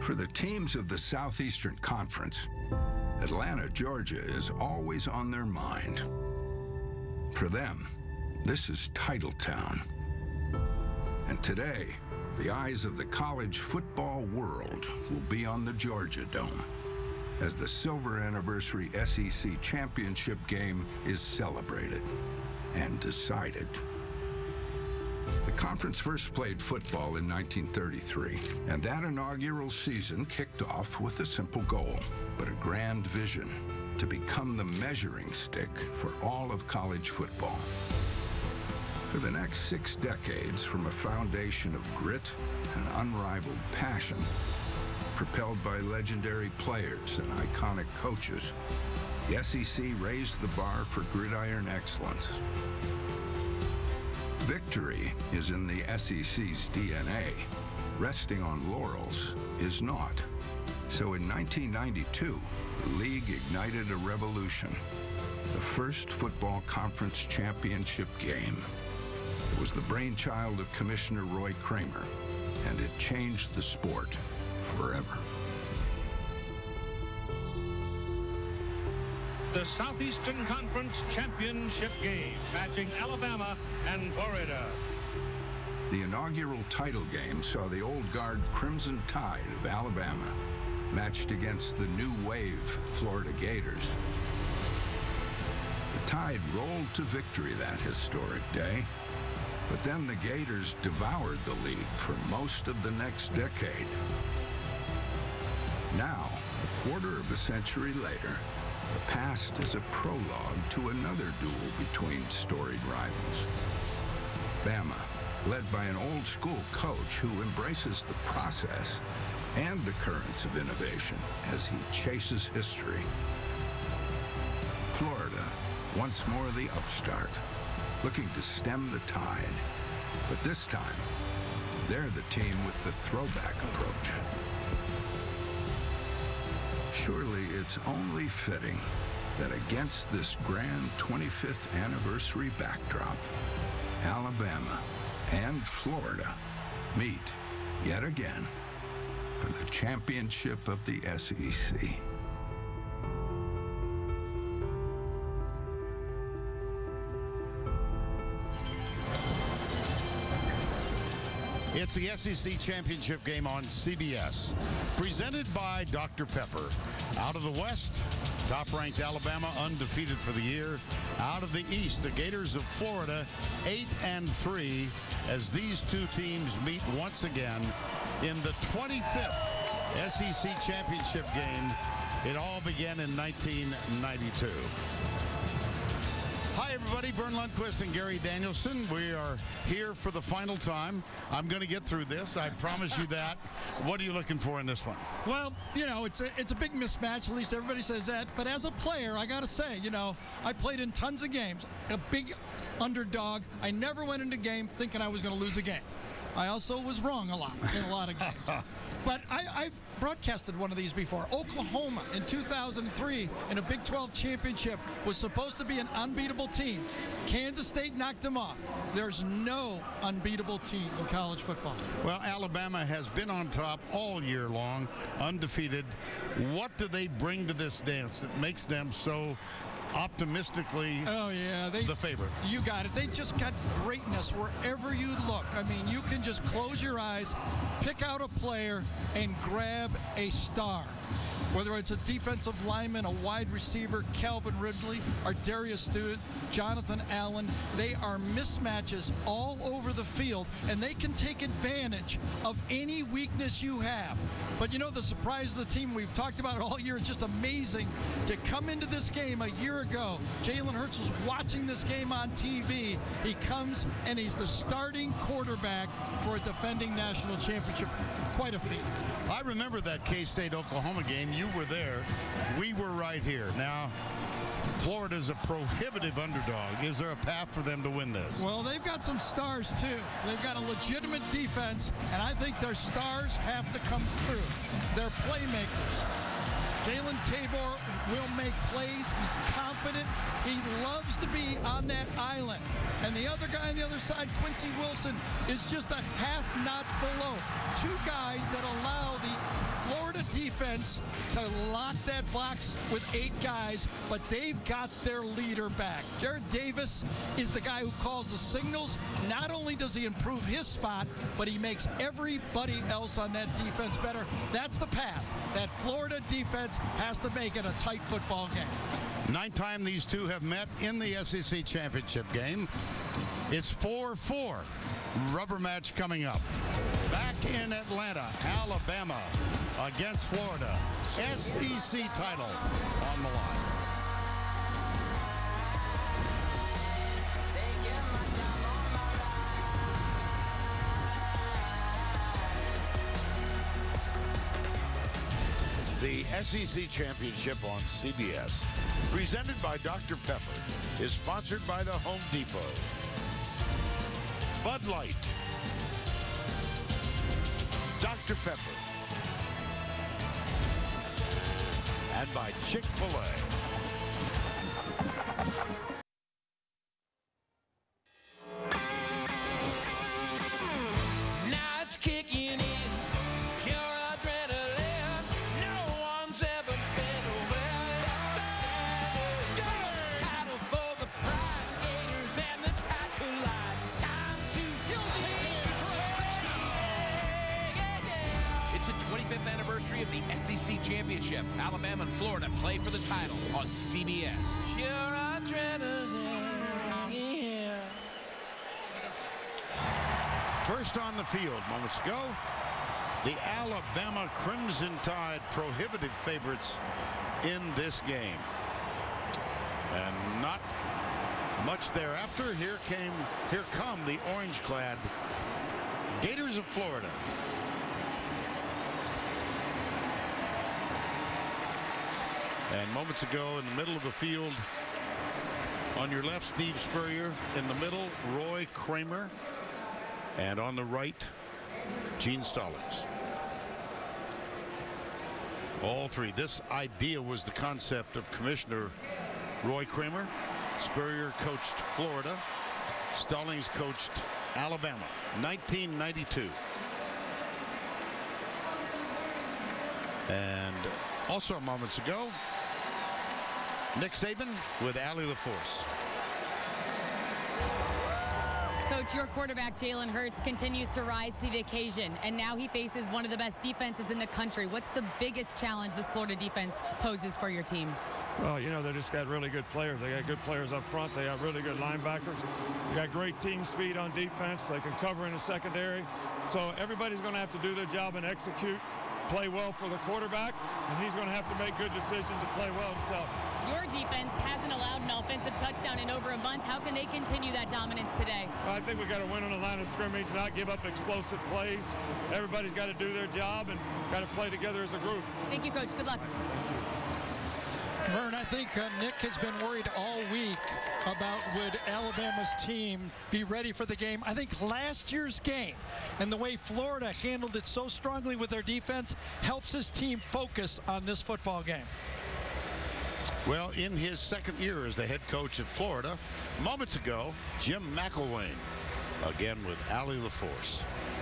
For the teams of the Southeastern Conference, Atlanta, Georgia is always on their mind. For them, this is Titletown. And today, the eyes of the college football world will be on the Georgia Dome as the silver anniversary SEC championship game is celebrated and decided. The conference first played football in 1933, and that inaugural season kicked off with a simple goal, but a grand vision to become the measuring stick for all of college football. For the next 6 decades, from a foundation of grit and unrivaled passion, propelled by legendary players and iconic coaches, the SEC raised the bar for gridiron excellence. Victory is in the SEC's DNA. Resting on laurels is not. So in 1992, the league ignited a revolution. The first football conference championship game. It was the brainchild of Commissioner Roy Kramer, and it changed the sport forever. The Southeastern Conference Championship game, matching Alabama and Florida. The inaugural title game saw the old guard Crimson Tide of Alabama matched against the new wave Florida Gators. The Tide rolled to victory that historic day, but then the Gators devoured the league for most of the next decade. Now, a quarter of a century later, the past is a prologue to another duel between storied rivals. Bama, led by an old-school coach who embraces the process and the currents of innovation as he chases history. Florida, once more the upstart, looking to stem the tide. But this time, they're the team with the throwback approach. Surely it's only fitting that against this grand 25th anniversary backdrop, Alabama and Florida meet yet again for the championship of the SEC. It's the SEC Championship game on CBS, presented by Dr. Pepper. Out of the West, top-ranked Alabama, undefeated for the year. Out of the East, the Gators of Florida, 8-3, as these two teams meet once again in the 25th SEC Championship game. It all began in 1992. Hi, everybody. Vern Lundquist and Gary Danielson. We are here for the final time. I'm going to get through this. I promise you that. What are you looking for in this one? Well, you know, it's a big mismatch. At least everybody says that. But as a player, I got to say, you know, I played in tons of games. A big underdog. I never went into a game thinking I was going to lose a game. I also was wrong a lot in a lot of games. But I've broadcasted one of these before. Oklahoma in 2003 in a Big 12 championship was supposed to be an unbeatable team. Kansas State knocked them off. There's no unbeatable team in college football. Well, Alabama has been on top all year long, undefeated. What do they bring to this dance that makes them so optimistically the favorite? You got it. They just got greatness wherever you look. I mean, you can just close your eyes, pick out a player, and grab a star. Whether it's a defensive lineman, a wide receiver, Calvin Ridley, or Darius Stewart, Jonathan Allen, they are mismatches all over the field, and they can take advantage of any weakness you have. But you know, the surprise of the team, we've talked about it all year, it's just amazing to come into this game a year ago. Jalen Hurts was watching this game on TV. He comes and he's the starting quarterback for a defending national championship. Quite a feat. I remember that K-State-Oklahoma game. You were there. We were right here. Now, Florida's a prohibitive underdog. Is there a path for them to win this? Well, they've got some stars, too. They've got a legitimate defense, and I think their stars have to come through. They're playmakers. Jalen Tabor will make plays. He's confident. He loves to be on that island. And the other guy on the other side, Quincy Wilson, is just a half notch below. Two guys that allow the Florida Florida defense to lock that box with 8 guys, but they've got their leader back. Jared Davis is the guy who calls the signals. Not only does he improve his spot, but he makes everybody else on that defense better. That's the path that Florida defense has to make it a tight football game. 9th time these two have met in the SEC championship game. It's 4-4. Rubber match coming up. Back in Atlanta, Alabama against Florida. SEC title on the line. The SEC Championship on CBS, presented by Dr. Pepper, is sponsored by the Home Depot, Bud Light, Dr. Pepper, and by Chick-fil-A. Now it's kicking in. Anniversary of the SEC Championship. Alabama and Florida play for the title on CBS. First on the field moments ago, the Alabama Crimson Tide prohibitive favorites in this game. And not much thereafter, here come the orange-clad Gators of Florida. And moments ago, in the middle of the field, on your left, Steve Spurrier. In the middle, Roy Kramer. And on the right, Gene Stallings. All three. This idea was the concept of Commissioner Roy Kramer. Spurrier coached Florida. Stallings coached Alabama, 1992. And also moments ago, Nick Saban with Allie LaForce. Coach, your quarterback, Jalen Hurts, continues to rise to the occasion, and now he faces one of the best defenses in the country. What's the biggest challenge this Florida defense poses for your team? Well, you know, they just got really good players. They got good players up front. They got really good linebackers. They got great team speed on defense. They can cover in the secondary. So everybody's going to have to do their job and execute, play well for the quarterback, and he's going to have to make good decisions and play well himself. Your defense hasn't allowed an offensive touchdown in over a month. How can they continue that dominance today? Well, I think we got to win on the line of scrimmage, not give up explosive plays. Everybody's got to do their job and got to play together as a group. Thank you, Coach. Good luck. Vern, I think Nick has been worried all week about would Alabama's team be ready for the game. I think last year's game and the way Florida handled it so strongly with their defense helps his team focus on this football game. Well, in his second year as the head coach at Florida, moments ago, Jim McElwain, again with Allie LaForce.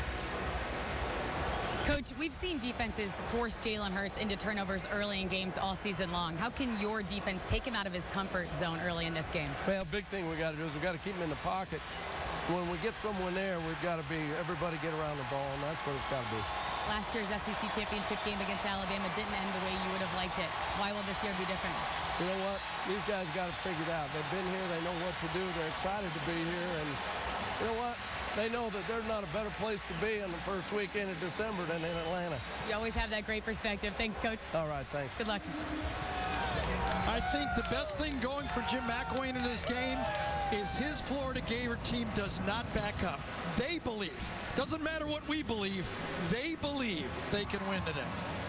Coach, we've seen defenses force Jalen Hurts into turnovers early in games all season long. How can your defense take him out of his comfort zone early in this game? Well, big thing we got to do is we got to keep him in the pocket. When we get someone there, we've got to be everybody get around the ball, and that's what it's got to be. Last year's SEC championship game against Alabama didn't end the way you would have liked it. Why will this year be different? You know what? These guys got it figured out. They've been here. They know what to do. They're excited to be here. And you know what? They know that there's not a better place to be on the first weekend of December than in Atlanta. You always have that great perspective. Thanks, Coach. All right, thanks. Good luck. I think the best thing going for Jim McElwain in this game is his Florida Gator team does not back up. They believe. Doesn't matter what we believe. They believe they can win today.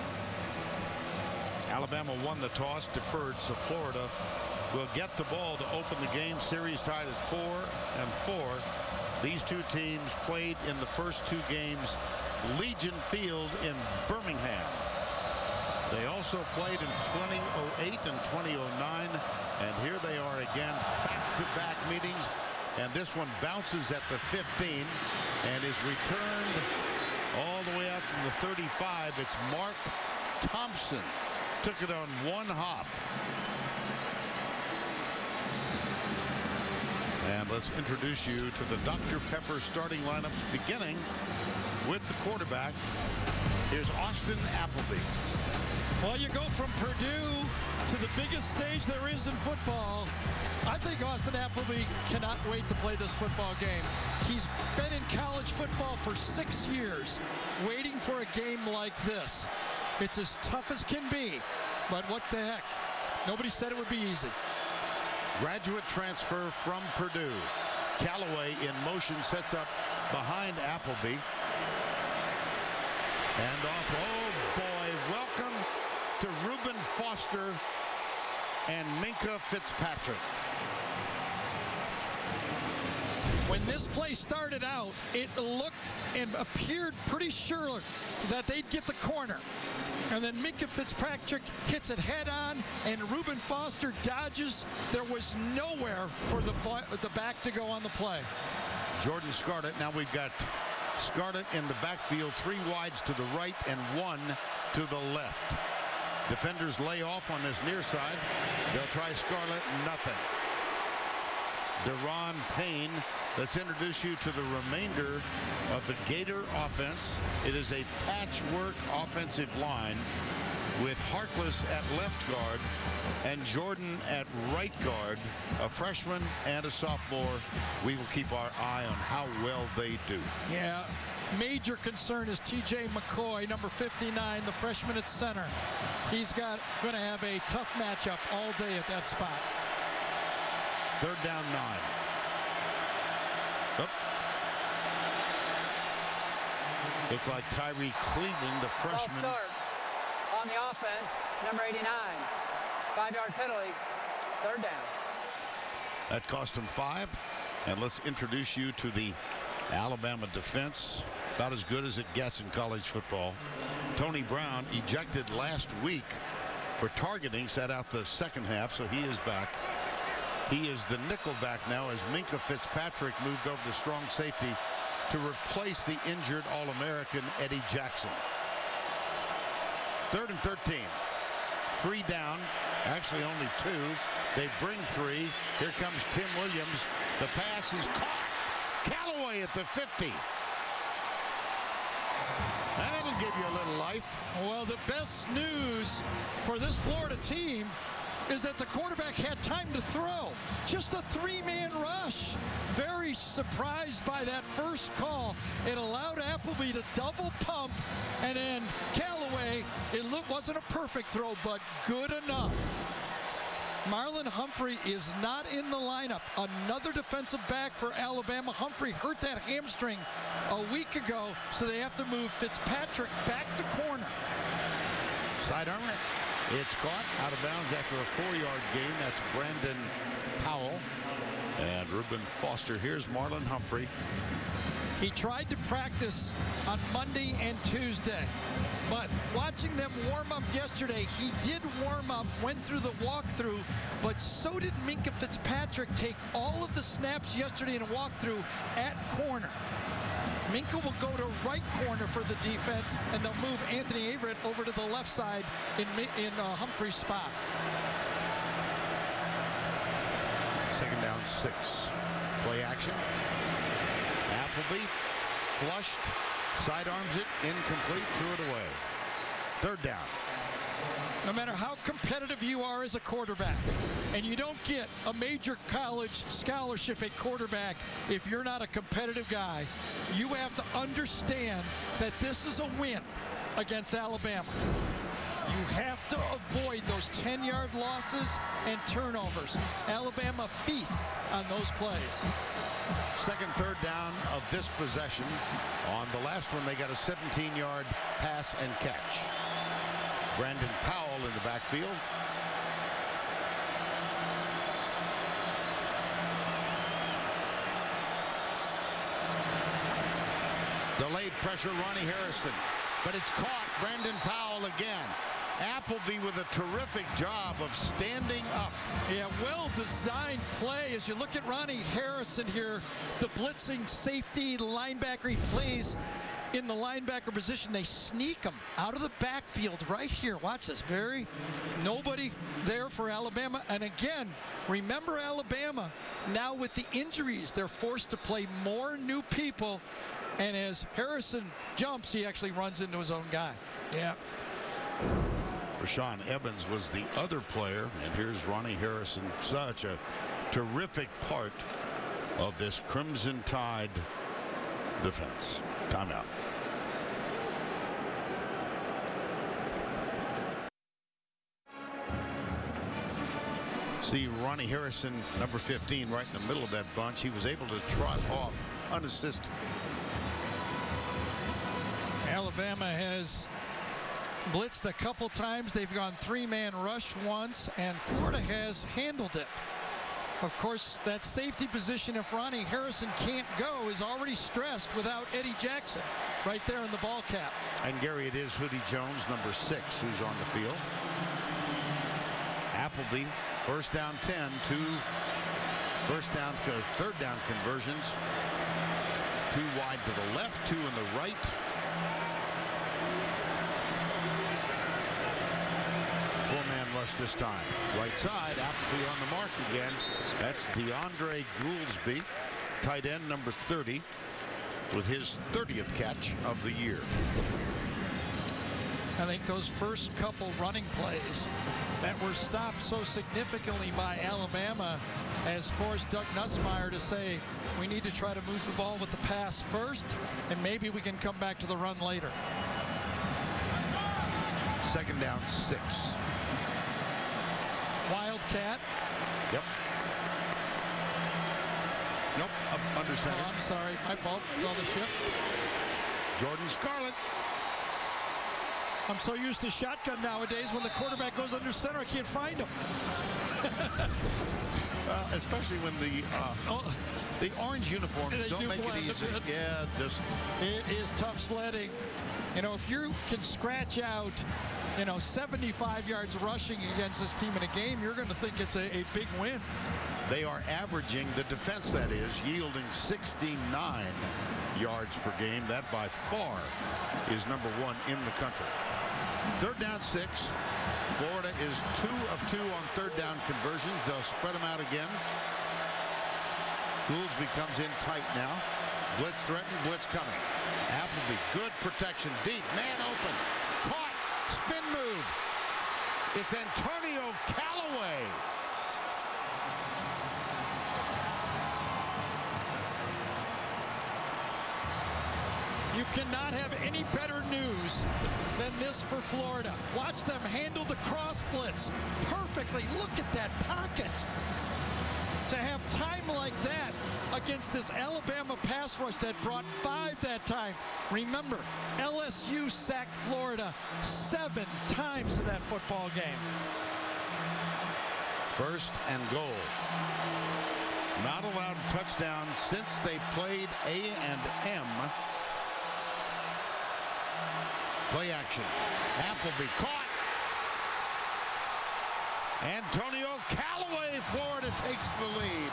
Alabama won the toss, deferred, so Florida will get the ball to open the game. Series tied at 4-4. These two teams played in the first two games, Legion Field in Birmingham. They also played in 2008 and 2009, and here they are again, back-to-back meetings, and this one bounces at the 15 and is returned all the way out to the 35. It's Mark Thompson took it on one hop. And let's introduce you to the Dr. Pepper starting lineups, beginning with the quarterback. Here's Austin Appleby. Well, you go from Purdue to the biggest stage there is in football. I think Austin Appleby cannot wait to play this football game. He's been in college football for 6 years, waiting for a game like this. It's as tough as can be, but what the heck? Nobody said it would be easy. Graduate transfer from Purdue. Callaway in motion, sets up behind Appleby. And off. Oh boy, welcome to Reuben Foster and Minkah Fitzpatrick. When this play started out, it looked and appeared pretty sure that they'd get the corner. And then Minkah Fitzpatrick hits it head on, and Reuben Foster dodges. There was nowhere for the back to go on the play. Jordan Scarlett. Now we've got Scarlett in the backfield, 3 wides to the right and 1 to the left. Defenders lay off on this near side. They'll try Scarlett, nothing. Deron Payne. Let's introduce you to the remainder of the Gator offense. It is a patchwork offensive line with Harkless at left guard and Jordan at right guard, a freshman and a sophomore. We will keep our eye on how well they do. Yeah, major concern is TJ McCoy, number 59, the freshman at center. He's going to have a tough matchup all day at that spot. 3rd down 9. Oh. Looks like Tyree Cleveland, the freshman. Start on the offense, number 89. 5-yard penalty, 3rd down. That cost him 5. And let's introduce you to the Alabama defense. About as good as it gets in college football. Tony Brown, ejected last week for targeting, sat out the second half, so he is back. He is the nickel back now as Minkah Fitzpatrick moved over to strong safety to replace the injured All-American Eddie Jackson. 3rd and 13. 3 down. Actually only 2. They bring 3. Here comes Tim Williams. The pass is caught. Callaway at the 50. That'll give you a little life. Well, the best news for this Florida team is that the quarterback had time to throw. Just a 3-man rush. Very surprised by that first call. It allowed Appleby to double pump, and then Callaway, it wasn't a perfect throw, but good enough. Marlon Humphrey is not in the lineup. Another defensive back for Alabama. Humphrey hurt that hamstring a week ago, so they have to move Fitzpatrick back to corner. Sidearm. It's caught out of bounds after a 4-yard gain. That's Brandon Powell. And Reuben Foster. Here's Marlon Humphrey. He tried to practice on Monday and Tuesday. But watching them warm up yesterday, he did warm up, went through the walkthrough, but so did Minkah Fitzpatrick take all of the snaps yesterday in a walkthrough at corner. Minkah will go to right corner for the defense, and they'll move Anthony Averett over to the left side in Humphrey's spot. 2nd down 6. Play action. Appleby flushed, sidearms it, incomplete, threw it away. 3rd down. No matter how competitive you are as a quarterback, and you don't get a major college scholarship at quarterback if you're not a competitive guy, you have to understand that this is a win against Alabama. You have to avoid those 10-yard losses and turnovers. Alabama feasts on those plays. 2nd, 3rd down of this possession. On the last one, they got a 17-yard pass and catch. Brandon Powell in the backfield. Delayed pressure, Ronnie Harrison. But it's caught. Brandon Powell again. Appleby with a terrific job of standing up. Yeah, well-designed play. As you look at Ronnie Harrison here, the blitzing safety linebacker, he plays in the linebacker position. They sneak them out of the backfield right here. Watch this. Nobody there for Alabama. And again, remember Alabama, now with the injuries, they're forced to play more new people. And as Harrison jumps, he actually runs into his own guy. Yeah. Rashaan Evans was the other player, and here's Ronnie Harrison, such a terrific part of this Crimson Tide defense. Timeout. See Ronnie Harrison, number 15, right in the middle of that bunch. He was able to trot off unassisted. Alabama has blitzed a couple times. They've gone three-man rush once, and Florida has handled it. Of course, that safety position, if Ronnie Harrison can't go, is already stressed without Eddie Jackson right there in the ball cap. And Gary, it is Hootie Jones, number 6, who's on the field. Appleby, first down 10, 2 third down conversions. 2 wide to the left, 2 in the right. Four-man rush this time. Right side, Appleby on the mark again. That's DeAndre Goolsby, tight end number 30, with his 30th catch of the year. I think those first couple running plays that were stopped so significantly by Alabama has forced Doug Nussmeier to say, we need to try to move the ball with the pass first, and maybe we can come back to the run later. Second down 6. Wildcat. Yep. Nope, up under center. Oh, I'm sorry, my fault. Saw the shift. Jordan Scarlett. I'm so used to shotgun nowadays. When the quarterback goes under center, I can't find him. Especially when the orange uniforms don't make it easy. Yeah, just. It is tough sledding. You know, if you can scratch out, 75 yards rushing against this team in a game, you're going to think it's a big win. They are averaging, the defense that is, yielding 69 yards per game. That by far is number 1 in the country. Third down 6. Florida is 2 of 2 on third down conversions. They'll spread them out again. Goolsby comes in tight now. Blitz threatened, blitz coming. Appleby, good protection, deep, man open, caught, spin move. It's Antonio Callaway. You cannot have any better news than this for Florida. Watch them handle the cross blitz perfectly. Look at that pocket. To have time like that against this Alabama pass rush that brought 5 that time. Remember, LSU sacked Florida 7 times in that football game. First and goal. Not allowed a touchdown since they played A&M. Play action. Appleby caught. Antonio Callaway, Florida takes the lead.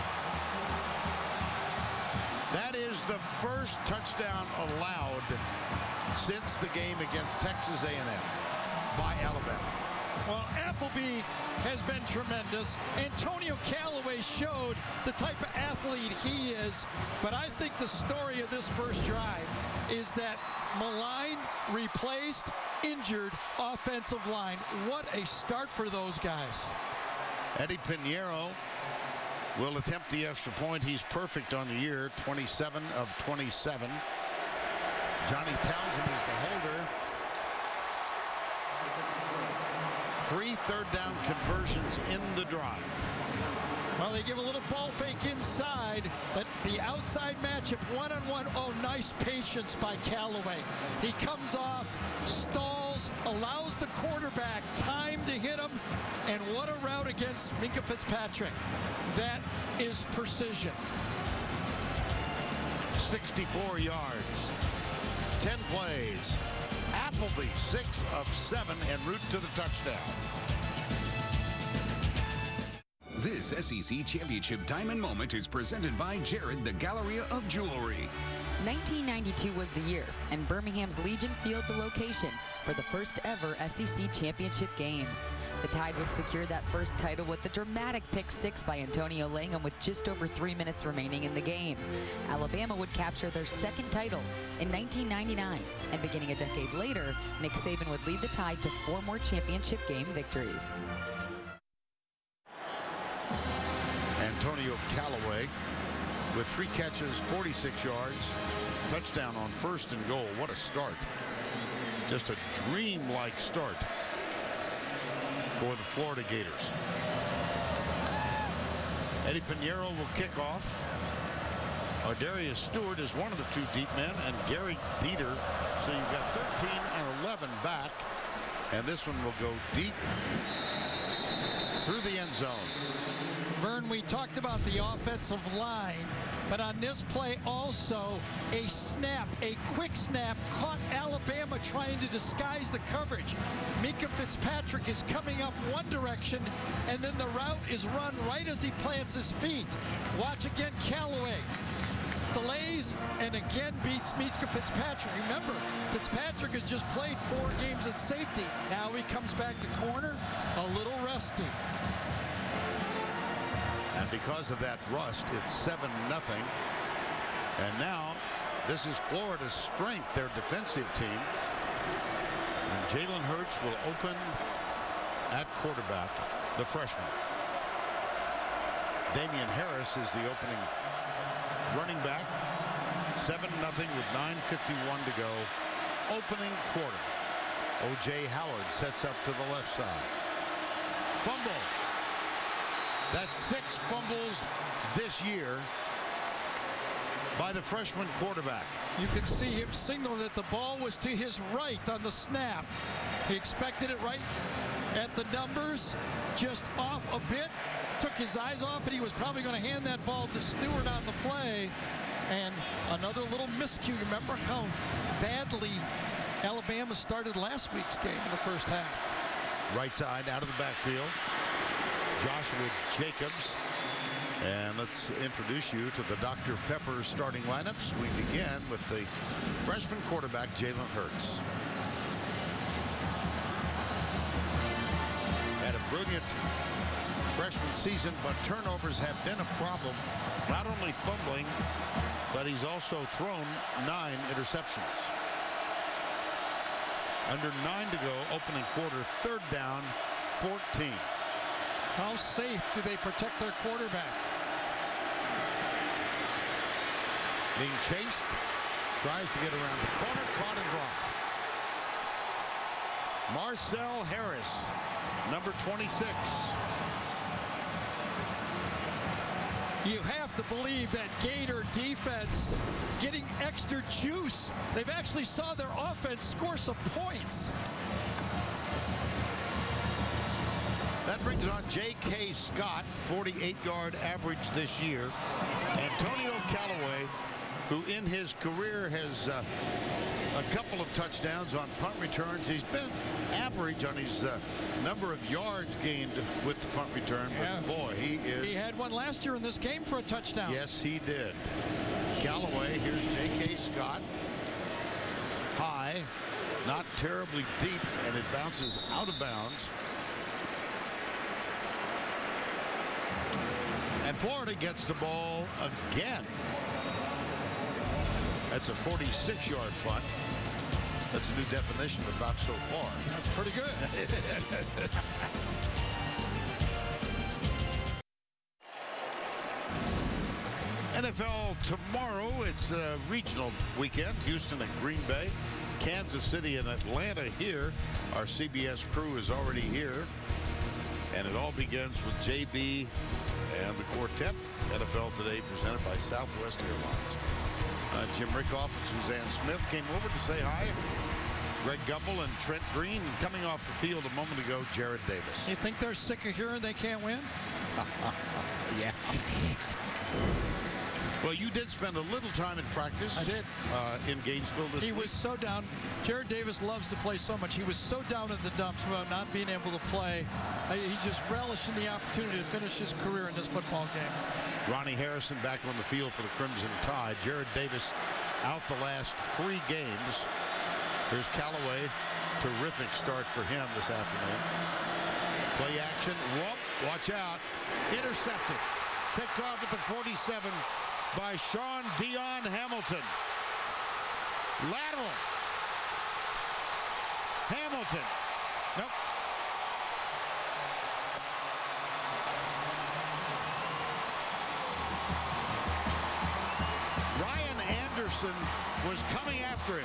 That is the first touchdown allowed since the game against Texas A&M by Alabama. Well, Appleby has been tremendous. Antonio Callaway showed the type of athlete he is, but I think the story of this first drive is that maligned, replaced, injured offensive line. What a start for those guys. Eddie Pinheiro will attempt the extra point. He's perfect on the year, 27 of 27. Johnny Townsend is the holder. 3 third down conversions in the drive. Well, they give a little ball fake inside, but the outside matchup, one-on-one. Oh, nice patience by Callaway. He comes off, stalls, allows the quarterback time to hit him, and what a route against Minkah Fitzpatrick. That is precision. 64 yards, 10 plays. Appleby, 6 of 7, en route to the touchdown. This SEC Championship Diamond Moment is presented by Jared, the Galleria of Jewelry. 1992 was the year, and Birmingham's Legion Field the location for the first ever SEC championship game. The Tide would secure that first title with the dramatic pick six by Antonio Langham with just over 3 minutes remaining in the game. Alabama would capture their second title in 1999, and beginning a decade later, Nick Saban would lead the Tide to 4 more championship game victories. Antonio Callaway with 3 catches, 46 yards, touchdown on 1st and goal. What a start. Just a dream-like start for the Florida Gators. Eddie Pinheiro will kick off. Ardarius Stewart is one of the 2 deep men, and Gary Dieter. So you've got 13 and 11 back, and this one will go deep through the end zone. Vern, we talked about the offensive line, but on this play also a snap, a quick snap, caught Alabama trying to disguise the coverage. Mika Fitzpatrick is coming up one direction, and then the route is run right as he plants his feet. Watch again, Callaway delays and again beats Mika Fitzpatrick. Remember, Fitzpatrick has just played 4 games at safety. Now he comes back to corner, a little rusty. And because of that rust, it's 7-0. And now this is Florida's strength, their defensive team. And Jalen Hurts will open at quarterback, the freshman. Damian Harris is the opening running back. 7-0 with 9:51 to go. Opening quarter. O.J. Howard sets up to the left side. Fumble. That's 6 fumbles this year by the freshman quarterback. You could see him signal that the ball was to his right on the snap. He expected it right at the numbers, just off a bit, took his eyes off it. He was probably going to hand that ball to Stewart on the play. And another little miscue. Remember how badly Alabama started last week's game in the first half. Right side out of the backfield. Joshua Jacobs. And let's introduce you to the Dr. Pepper starting lineups. We begin with the freshman quarterback, Jalen Hurts. Had a brilliant freshman season, but turnovers have been a problem. Not only fumbling, but he's also thrown 9 interceptions. Under 9 to go, opening quarter, 3rd down, 14. How safe do they protect their quarterback? Being chased, tries to get around the corner, caught and dropped. Marcel Harris, number 26. You have to believe that Gator defense getting extra juice. They've actually saw their offense score some points. That brings on J.K. Scott, 48-yard average this year. Antonio Callaway, who in his career has a couple of touchdowns on punt returns. He's been average on his number of yards gained with the punt return. But boy, he is. He had one last year in this game for a touchdown. Yes, he did. Callaway, here's J.K. Scott. High, not terribly deep, and it bounces out of bounds. And Florida gets the ball again. That's a 46-yard punt. That's a new definition, but not so far. That's pretty good. NFL tomorrow. It's a regional weekend. Houston and Green Bay, Kansas City and Atlanta here. Our CBS crew is already here. And it all begins with JB and the quartet. NFL Today presented by Southwest Airlines. Jim Rickoff and Suzanne Smith came over to say hi. Greg Gumbel and Trent Green. And coming off the field a moment ago, Jared Davis. You think they're sick of hearing they can't win? Yeah. Well, you did spend a little time in practice. I did. In Gainesville this week. He was so down. Jared Davis loves to play so much. He was so down in the dumps about not being able to play. He's just relishing the opportunity to finish his career in this football game. Ronnie Harrison back on the field for the Crimson Tide. Jared Davis out the last 3 games. Here's Callaway. Terrific start for him this afternoon. Play action. Whoop. Watch out. Intercepted. Picked off at the 47 by Sean Dion Hamilton. Lateral. Hamilton. Nope. Ryan Anderson was coming after him.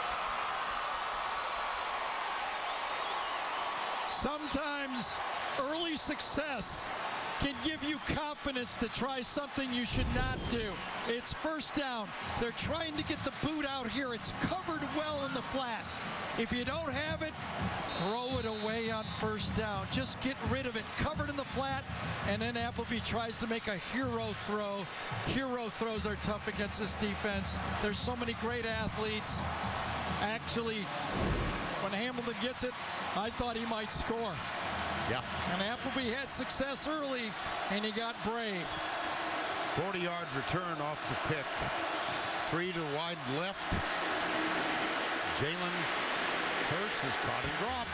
Sometimes early success can give you confidence to try something you should not do. It's first down. They're trying to get the boot out here. It's covered well in the flat. If you don't have it, throw it away on first down. Just get rid of it. Covered in the flat, and then Appleby tries to make a hero throw. Hero throws are tough against this defense. There's so many great athletes. Actually, when Hamilton gets it, I thought he might score. Yeah. And Appleby had success early, and he got brave. 40-yard return off the pick. 3 to the wide left. Jalen Hurts is caught and dropped.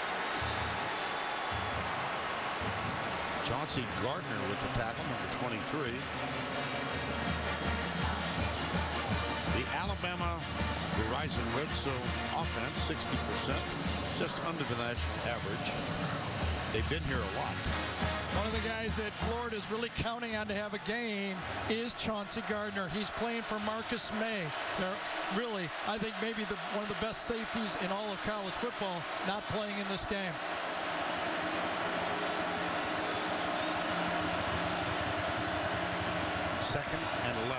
Chauncey Gardner with the tackle, number 23. The Alabama Verizon Red Zone offense, 60%, just under the national average. They've been here a lot. One of the guys that Florida's really counting on to have a game is Chauncey Gardner. He's playing for Marcus May. They're really, I think, maybe one of the best safeties in all of college football, not playing in this game. Second and 11.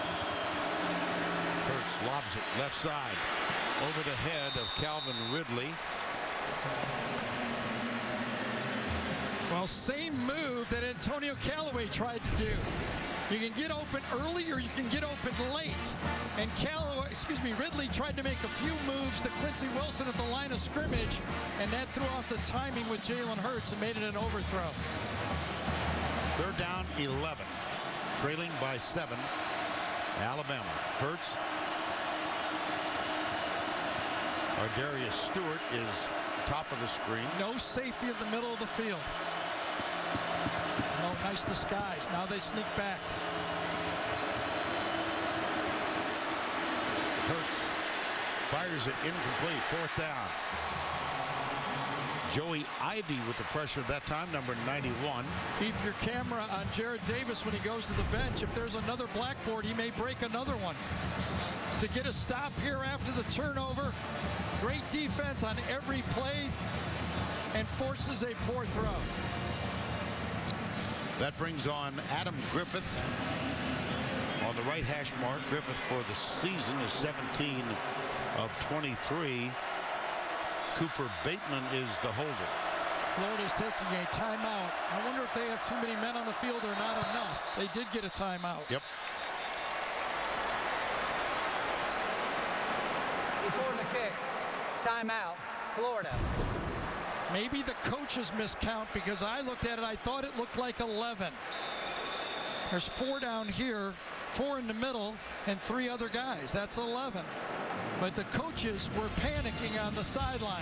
Hurts lobs it left side over the head of Calvin Ridley. Well, same move that Antonio Callaway tried to do. You can get open early or you can get open late. And Ridley tried to make a few moves to Quincy Wilson at the line of scrimmage, and that threw off the timing with Jalen Hurts and made it an overthrow. Third down, 11. Trailing by 7. Alabama. Hurts. Ardarius Stewart is top of the screen. No safety in the middle of the field. Oh, nice disguise. Now they sneak back. Hurts fires it incomplete. 4th down. Joey Ivy with the pressure that time, number 91. Keep your camera on Jared Davis when he goes to the bench. If there's another blackboard, he may break another one. To get a stop here after the turnover. Great defense on every play and forces a poor throw. That brings on Adam Griffith on the right hash mark. Griffith for the season is 17 of 23. Cooper Bateman is the holder. Florida's taking a timeout. I wonder if they have too many men on the field or not enough. They did get a timeout. Yep. Before the kick, timeout, Florida. Maybe the coaches miscount, because I looked at it, I thought it looked like 11. There's 4 down here, 4 in the middle, and 3 other guys. That's 11. But the coaches were panicking on the sideline.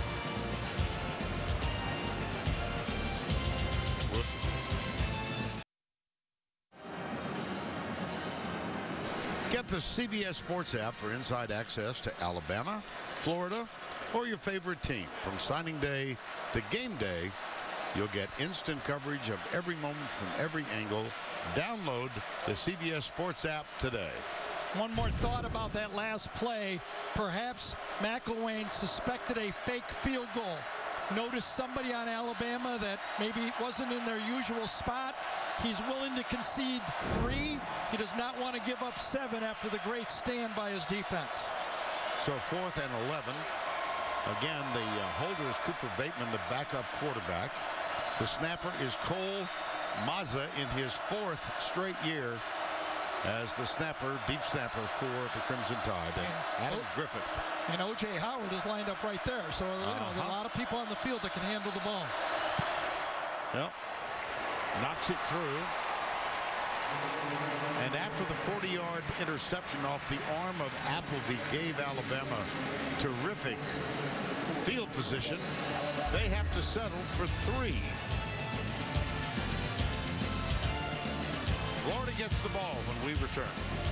Get the CBS Sports app for inside access to Alabama, Florida, or your favorite team. From signing day to game day, you'll get instant coverage of every moment from every angle. Download the CBS Sports app today. One more thought about that last play. Perhaps McElwain suspected a fake field goal. Noticed somebody on Alabama that maybe wasn't in their usual spot. He's willing to concede 3. He does not want to give up 7 after the great stand by his defense. So 4th and 11. Again, the holder is Cooper Bateman, the backup quarterback. The snapper is Cole Mazza in his 4th straight year as the snapper, deep snapper for the Crimson Tide. And Adam Griffith. And O.J. Howard is lined up right there. So, there's a lot of people on the field that can handle the ball. Yep. Knocks it through. And after after the 40-yard interception off the arm of Appleby gave Alabama terrific field position, they have to settle for 3. Florida gets the ball when we return.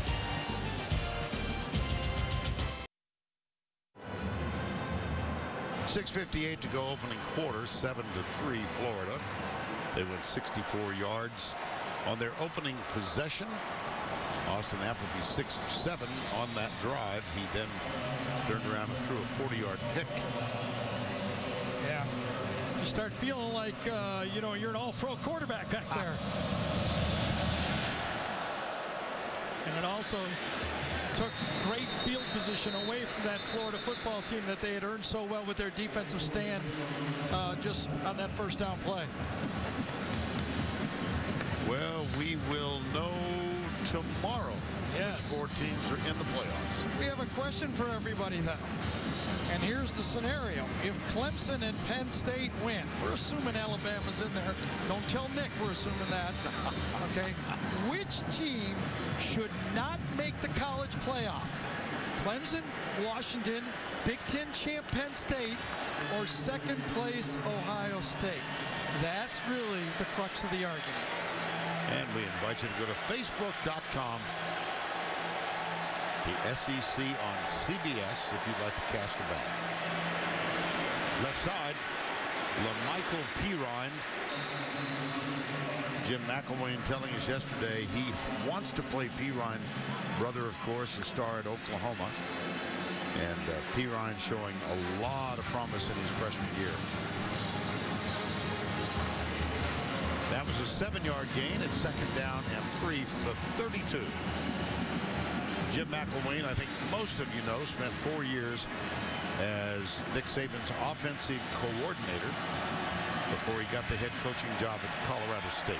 .6:58 to go opening quarter, 7-3 Florida. They went 64 yards on their opening possession. Austin Appleby 6 of 7 on that drive. He then turned around and threw a 40-yard pick. Yeah. You start feeling like, you're an all-pro quarterback back there. And it also took great field position away from that Florida football team that they had earned so well with their defensive stand just on that first down play. Well, we will know tomorrow which 4 teams are in the playoffs. We have a question for everybody, though. And here's the scenario. If Clemson and Penn State win, we're assuming Alabama's in there. Don't tell Nick we're assuming that. Okay. Which team should not make the college playoff? Clemson, Washington, Big Ten champ Penn State, or second place Ohio State? That's really the crux of the argument. And we invite you to go to Facebook.com. The SEC on CBS if you'd like to cast a ballot. Left side, LaMichael Pirine. Jim McElwain telling us yesterday he wants to play Pirine. Brother, of course, a star at Oklahoma. And Pirine showing a lot of promise in his freshman year. That was a 7-yard gain at 2nd down and 3 from the 32. Jim McElwain, I think most of you know, spent 4 years as Nick Saban's offensive coordinator before he got the head coaching job at Colorado State.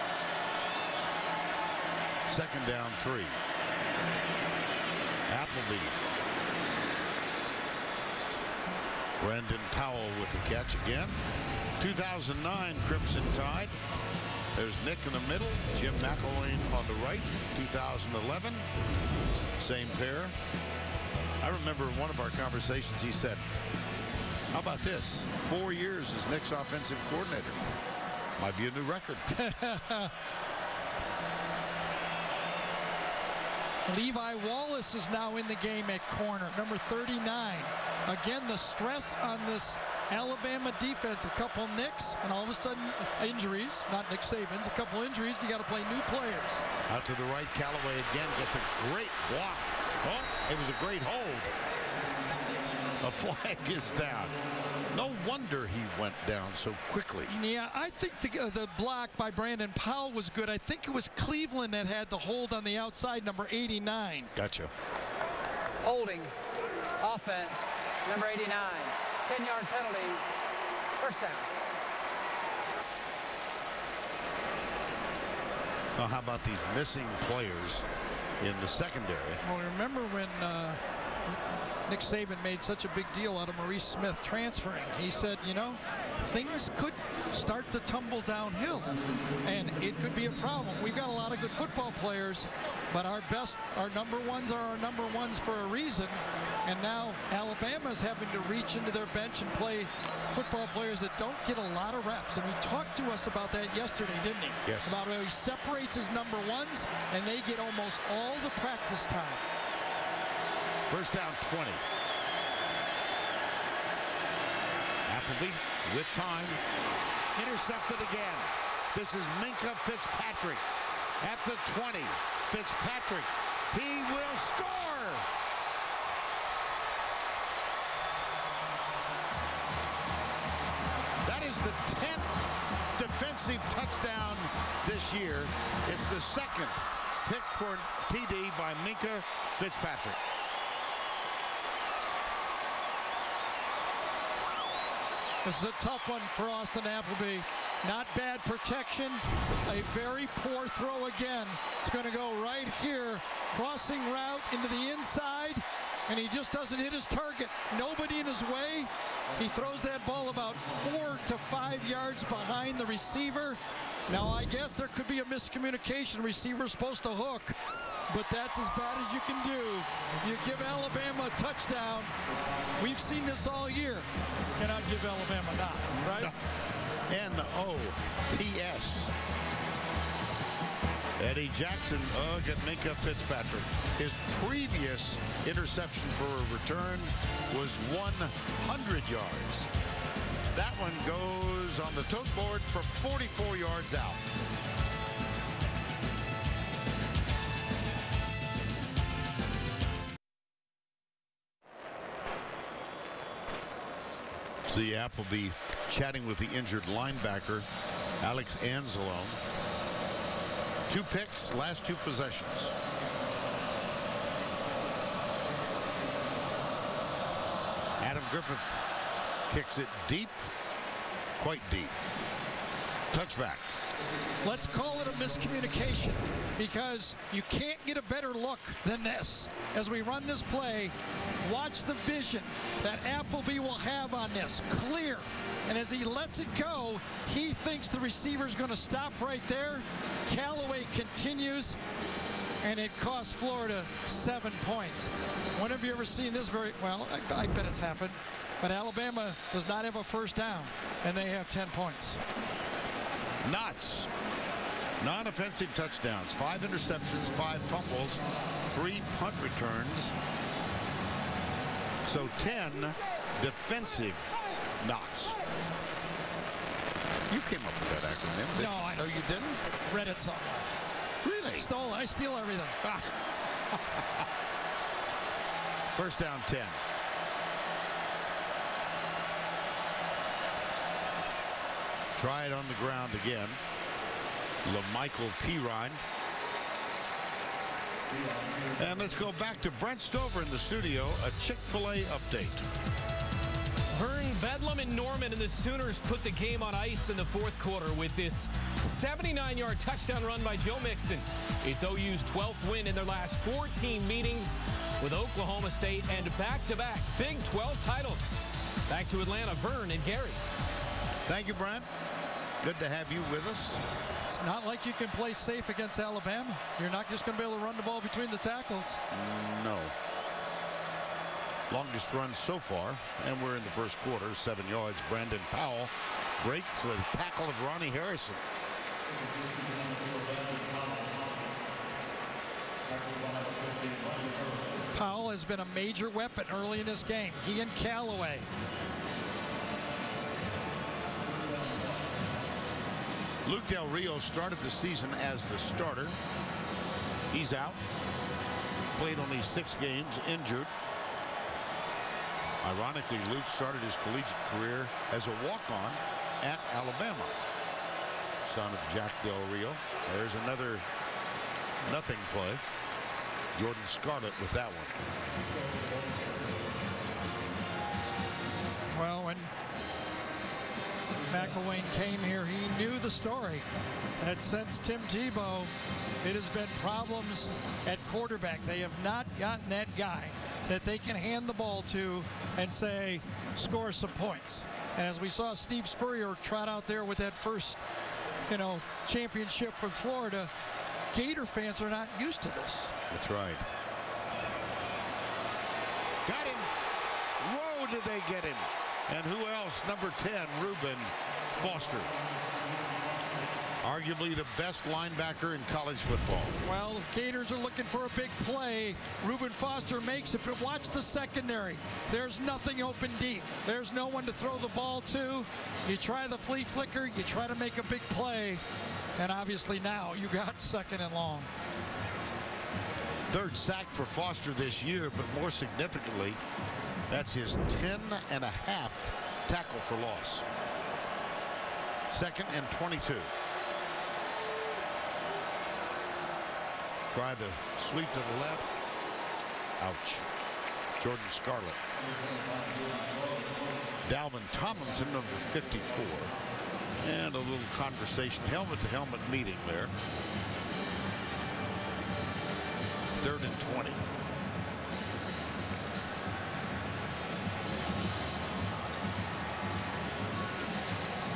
2nd down 3. Appleby. Brendan Powell with the catch again. 2009 Crimson Tide. There's Nick in the middle, Jim McElwain on the right. 2011, same pair. I remember in one of our conversations he said, how about this? 4 years as Nick's offensive coordinator. Might be a new record. Levi Wallace is now in the game at corner, number 39. Again, the stress on this Alabama defense, a couple nicks, and all of a sudden injuries, not Nick Saban's, a couple injuries, you got to play new players. Out to the right, Callaway again gets a great block. Oh, it was a great hold. A flag is down. No wonder he went down so quickly. Yeah, I think the block by Brandon Powell was good. I think it was Cleveland that had the hold on the outside, number 89. Gotcha. Holding, offense, number 89. 10-yard penalty, first down. Now, how about these missing players in the secondary? Well, remember when Nick Saban made such a big deal out of Maurice Smith transferring. He said, things could start to tumble downhill, and it could be a problem. We've got a lot of good football players, but our number ones are our number ones for a reason. And now Alabama's having to reach into their bench and play football players that don't get a lot of reps. And he talked to us about that yesterday, didn't he? Yes. About how he separates his number ones, and they get almost all the practice time. First down 20. Appleby with time. Intercepted again. This is Minkah Fitzpatrick at the 20. Fitzpatrick, he will score! That is the 10th defensive touchdown this year. It's the second pick for TD by Minkah Fitzpatrick. This is a tough one for Austin Appleby. Not bad protection. A very poor throw again. It's going to go right here. Crossing route into the inside. And he just doesn't hit his target. Nobody in his way. He throws that ball about 4 to 5 yards behind the receiver. Now, I guess there could be a miscommunication. Receiver's supposed to hook, but that's as bad as you can do. You give Alabama a touchdown. We've seen this all year. Cannot give Alabama knots, right? N-O-T-S. Eddie Jackson at Minkah Fitzpatrick. His previous interception for a return was 100 yards. That one goes on the tote board for 44 yards out. See Appleby chatting with the injured linebacker, Alex Anzalone. 2 picks, last 2 possessions. Adam Griffith kicks it deep, quite deep. Touchback. Let's call it a miscommunication, because you can't get a better look than this. As we run this play, watch the vision that Appleby will have on this. Clear. And as he lets it go, he thinks the receiver's going to stop right there. Callaway continues, and it costs Florida 7 points. When have you ever seen this very well? I bet it's happened. But Alabama does not have a first down, and they have 10 points. Knots. Non-offensive touchdowns, 5 interceptions, 5 fumbles, 3 punt returns. So 10 defensive knots. You came up with that acronym. No, I don't. No, you didn't? Read it somewhere. Really? Stole it. I steal everything. First down 10. Try it on the ground again. LaMichael Pirine. And let's go back to Brent Stover in the studio. A Chick-fil-A update. Vern Bedlam and Norman and the Sooners put the game on ice in the 4th quarter with this 79-yard touchdown run by Joe Mixon. It's OU's 12th win in their last 14 meetings with Oklahoma State and back-to-back Big 12 titles. Back to Atlanta, Vern and Gary. Thank you, Brent. Good to have you with us. It's not like you can play safe against Alabama. You're not just going to be able to run the ball between the tackles. No. Longest run so far, and we're in the first quarter, 7 yards. Brandon Powell breaks the tackle of Ronnie Harrison. Powell has been a major weapon early in this game. He and Callaway. Luke Del Rio started the season as the starter. He's out. Played only 6 games, injured. Ironically, Luke started his collegiate career as a walk-on at Alabama. Son of Jack Del Rio. There's another nothing play. Jordan Scarlett with that one. Well, when McElwain came here, he knew the story that since Tim Tebow, it has been problems at quarterback. They have not gotten that guy that they can hand the ball to and say, score some points. And as we saw Steve Spurrier trot out there with that first, championship for Florida, Gator fans are not used to this. That's right. Got him. Whoa, did they get him? And who else? Number 10, Reuben Foster. Arguably the best linebacker in college football. Well, Gators are looking for a big play. Reuben Foster makes it, but watch the secondary. There's nothing open deep. There's no one to throw the ball to. You try the flea flicker, you try to make a big play, and obviously now you got 2nd and long. 3rd sack for Foster this year, but more significantly, that's his 10.5 tackle for loss. 2nd and 22. Try the sweep to the left. Ouch. Jordan Scarlett. Dalvin Tomlinson, number 54. And a little conversation, helmet-to-helmet meeting there. 3rd and 20.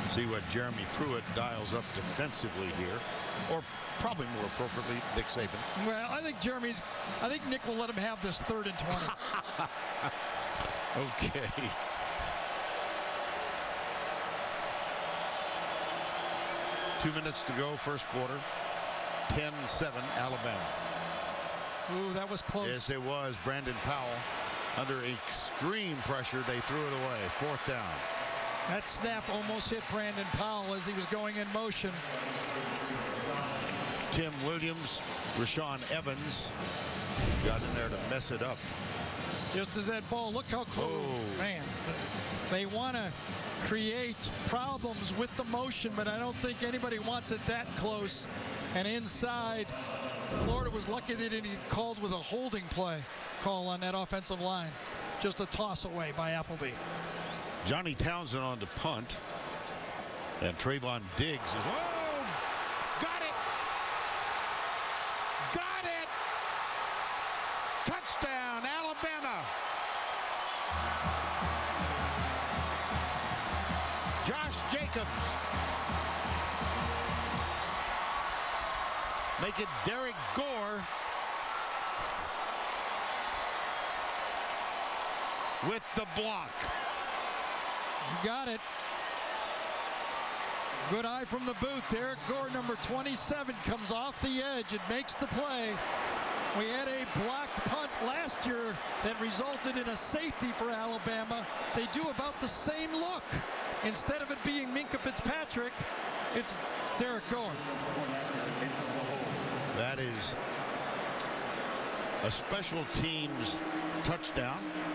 See what Jeremy Pruitt dials up defensively here, or probably more appropriately, Nick Saban. Well, I think Nick will let him have this 3rd and 20. Okay. Two minutes to go, first quarter. 10-7, Alabama. Ooh, that was close. Yes, it was. Brandon Powell, under extreme pressure, they threw it away. 4th down. That snap almost hit Brandon Powell as he was going in motion. Tim Williams, Rashawn Evans got in there to mess it up. Just as that ball, look how close. Oh. Man, they want to create problems with the motion, but I don't think anybody wants it that close. And inside, Florida was lucky they didn't get called with a holding play call on that offensive line. Just a toss away by Appleby. Johnny Townsend on the punt. And Trayvon Diggs is, whoa! Got it! Got it! Touchdown, Alabama! Josh Jacobs. Make it Derek Gore with the block. You got it. Good eye from the booth. Derek Gore, number 27, comes off the edge and makes the play. We had a blocked punt last year that resulted in a safety for Alabama. They do about the same look. Instead of it being Minkah Fitzpatrick, it's Derek Gore. That is a special teams touchdown.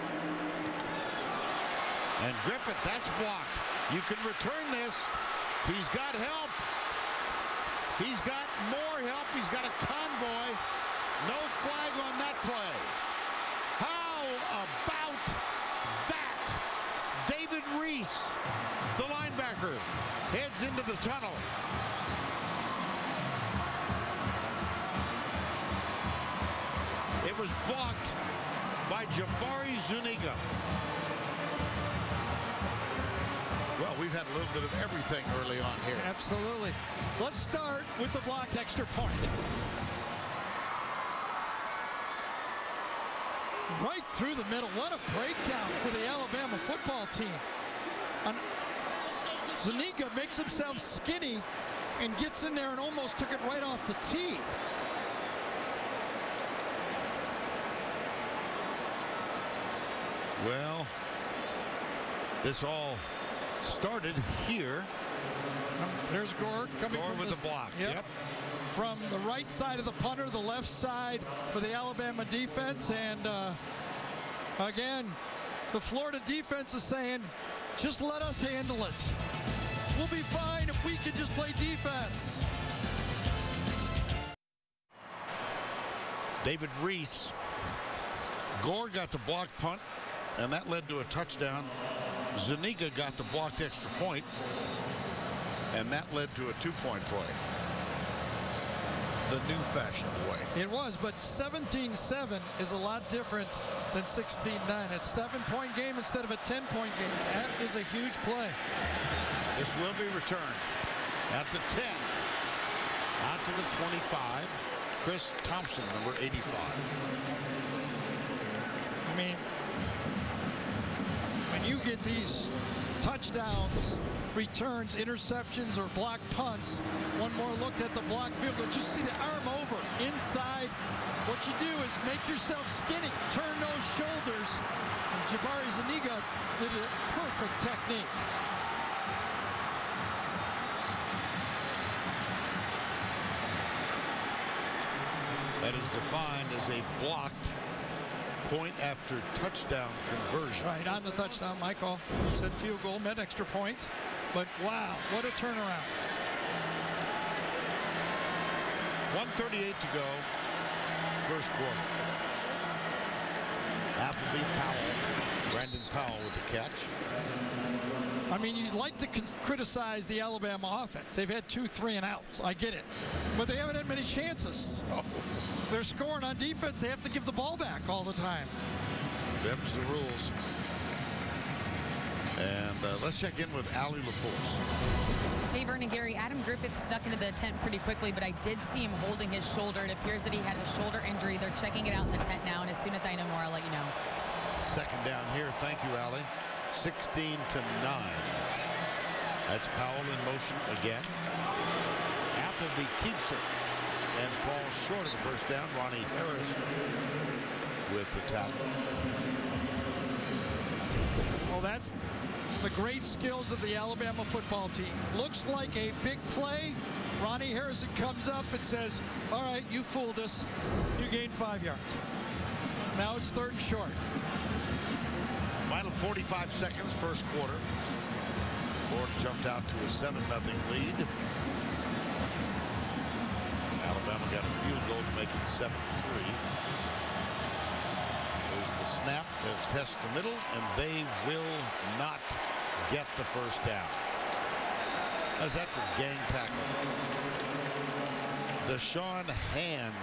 And Griffith, that's blocked. You can return this. He's got help. He's got more help. He's got a convoy. No flag on that play. How about that? David Reese, the linebacker, heads into the tunnel. It was blocked by Jabari Zuniga. Well, we've had a little bit of everything early on here. Absolutely. Let's start with the blocked extra point. Right through the middle. What a breakdown for the Alabama football team. Zuniga makes himself skinny and gets in there and almost took it right off the tee. Well, this all started here. There's Gore coming. Gore with the block. Yep. From the right side of the punter, the left side for the Alabama defense. And again, the Florida defense is saying, just let us handle it. We'll be fine if we can just play defense. David Reese. Gore got the block punt, and that led to a touchdown. Zuniga got the blocked extra point, and that led to a two-point play. The new fashioned way. It was, but 17-7 is a lot different than 16-9. A 7-point game instead of a 10-point game. That is a huge play. This will be returned at the 10. Out to the 25. Chris Thompson, number 85. I mean, when you get these touchdowns, returns, interceptions, or blocked punts, one more look at the blocked field goal. Just see the arm over inside. What you do is make yourself skinny, turn those shoulders, and Jabari Zuniga did a perfect technique. That is defined as a blocked point after touchdown conversion. Right, on the touchdown, my call. Said field goal, meant extra point. But wow, what a turnaround. 1:38 to go, first quarter. Appleby, Powell, Brandon Powell with the catch. I mean, you'd like to criticize the Alabama offense. They've had 2 3-and-outs. I get it. But they haven't had many chances. Oh. They're scoring on defense. They have to give the ball back all the time. Them's the rules. And let's check in with Allie LaForce. Hey, Vern and Gary, Adam Griffith snuck into the tent pretty quickly, but I did see him holding his shoulder. It appears that he had a shoulder injury. They're checking it out in the tent now, and as soon as I know more, I'll let you know. Second down here. Thank you, Allie. 16-9. That's Powell in motion again. Appleby keeps it and falls short of the first down. Ronnie Harris with the tackle. Well, that's the great skills of the Alabama football team. Looks like a big play. Ronnie Harrison comes up and says, all right, you fooled us. You gained 5 yards. Now it's 3rd and short. Final 45 seconds, first quarter. Florida jumped out to a 7-0 lead. Alabama got a field goal to make it 7-3. There's the snap. They'll test the middle, and they will not get the first down. How's that for gang tackle? Deshaun Hand.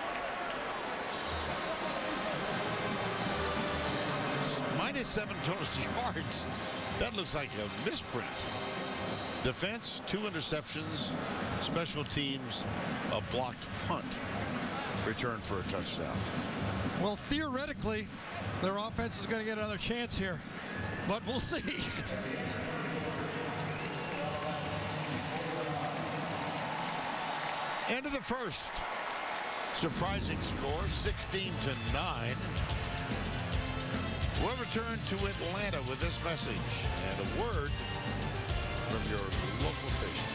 -7 total yards. That looks like a misprint. Defense, 2 interceptions. Special teams, a blocked punt. Return for a touchdown. Well, theoretically, their offense is going to get another chance here, but we'll see. End of the first. Surprising score, 16-9. We'll return to Atlanta with this message and a word from your local station.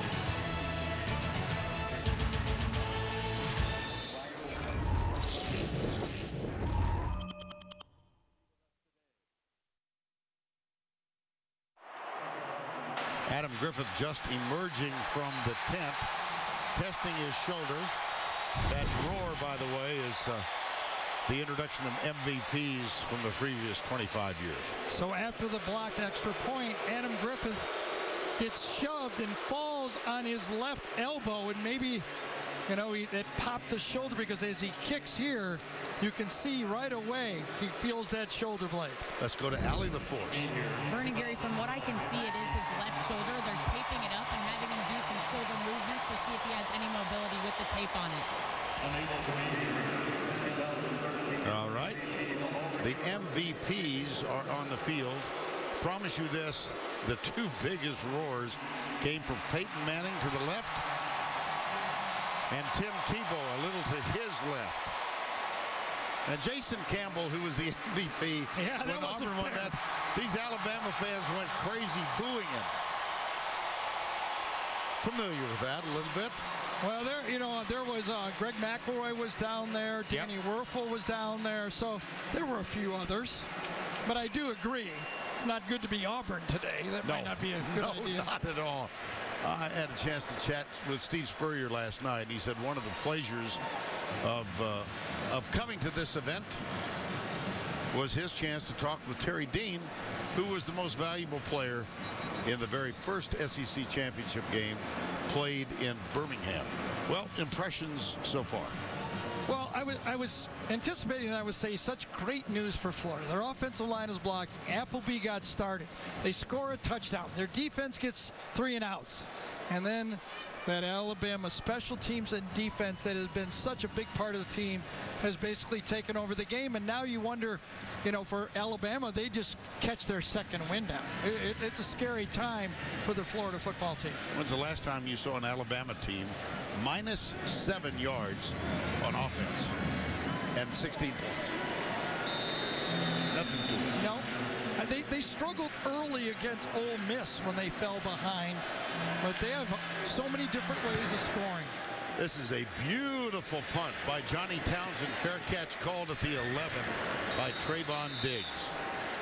Adam Griffith just emerging from the tent, testing his shoulder. That roar, by the way, is the introduction of MVPs from the previous 25 years. So after the blocked extra point, Adam Griffith gets shoved and falls on his left elbow, and maybe, you know, it popped the shoulder, because as he kicks here, you can see right away he feels that shoulder blade. Let's go to Allie LaForce. Vern and Gary, from what I can see, it is his left shoulder. They're taping it up and having him do some shoulder movements to see if he has any mobility with the tape on it. All right. The MVPs are on the field. Promise you this, the 2 biggest roars came from Peyton Manning to the left and Tim Tebow a little to his left. And Jason Campbell, who was the MVP when Auburn won that, these Alabama fans went crazy booing him. Familiar with that a little bit? Well, there was Greg McElroy was down there, Danny Werfel was down there, so there were a few others. But I do agree, it's not good to be Auburn today. That might not be a good idea. No, not at all. I had a chance to chat with Steve Spurrier last night. He said one of the pleasures of coming to this event was his chance to talk with Terry Dean, who was the most valuable player in the very first SEC championship game played in Birmingham. Well, impressions so far. Well, I was anticipating that I would say such great news for Florida. Their offensive line is blocking. Appleby got started. They score a touchdown. Their defense gets 3 and outs. And then that Alabama special teams and defense that has been such a big part of the team has basically taken over the game. And now you wonder, for Alabama, they just catch their second win now. It's a scary time for the Florida football team. When's the last time you saw an Alabama team -7 yards on offense and 16 points? Nothing to it. No. They struggled early against Ole Miss when they fell behind, but they have so many different ways of scoring. This is a beautiful punt by Johnny Townsend. Fair catch called at the 11 by Trayvon Diggs.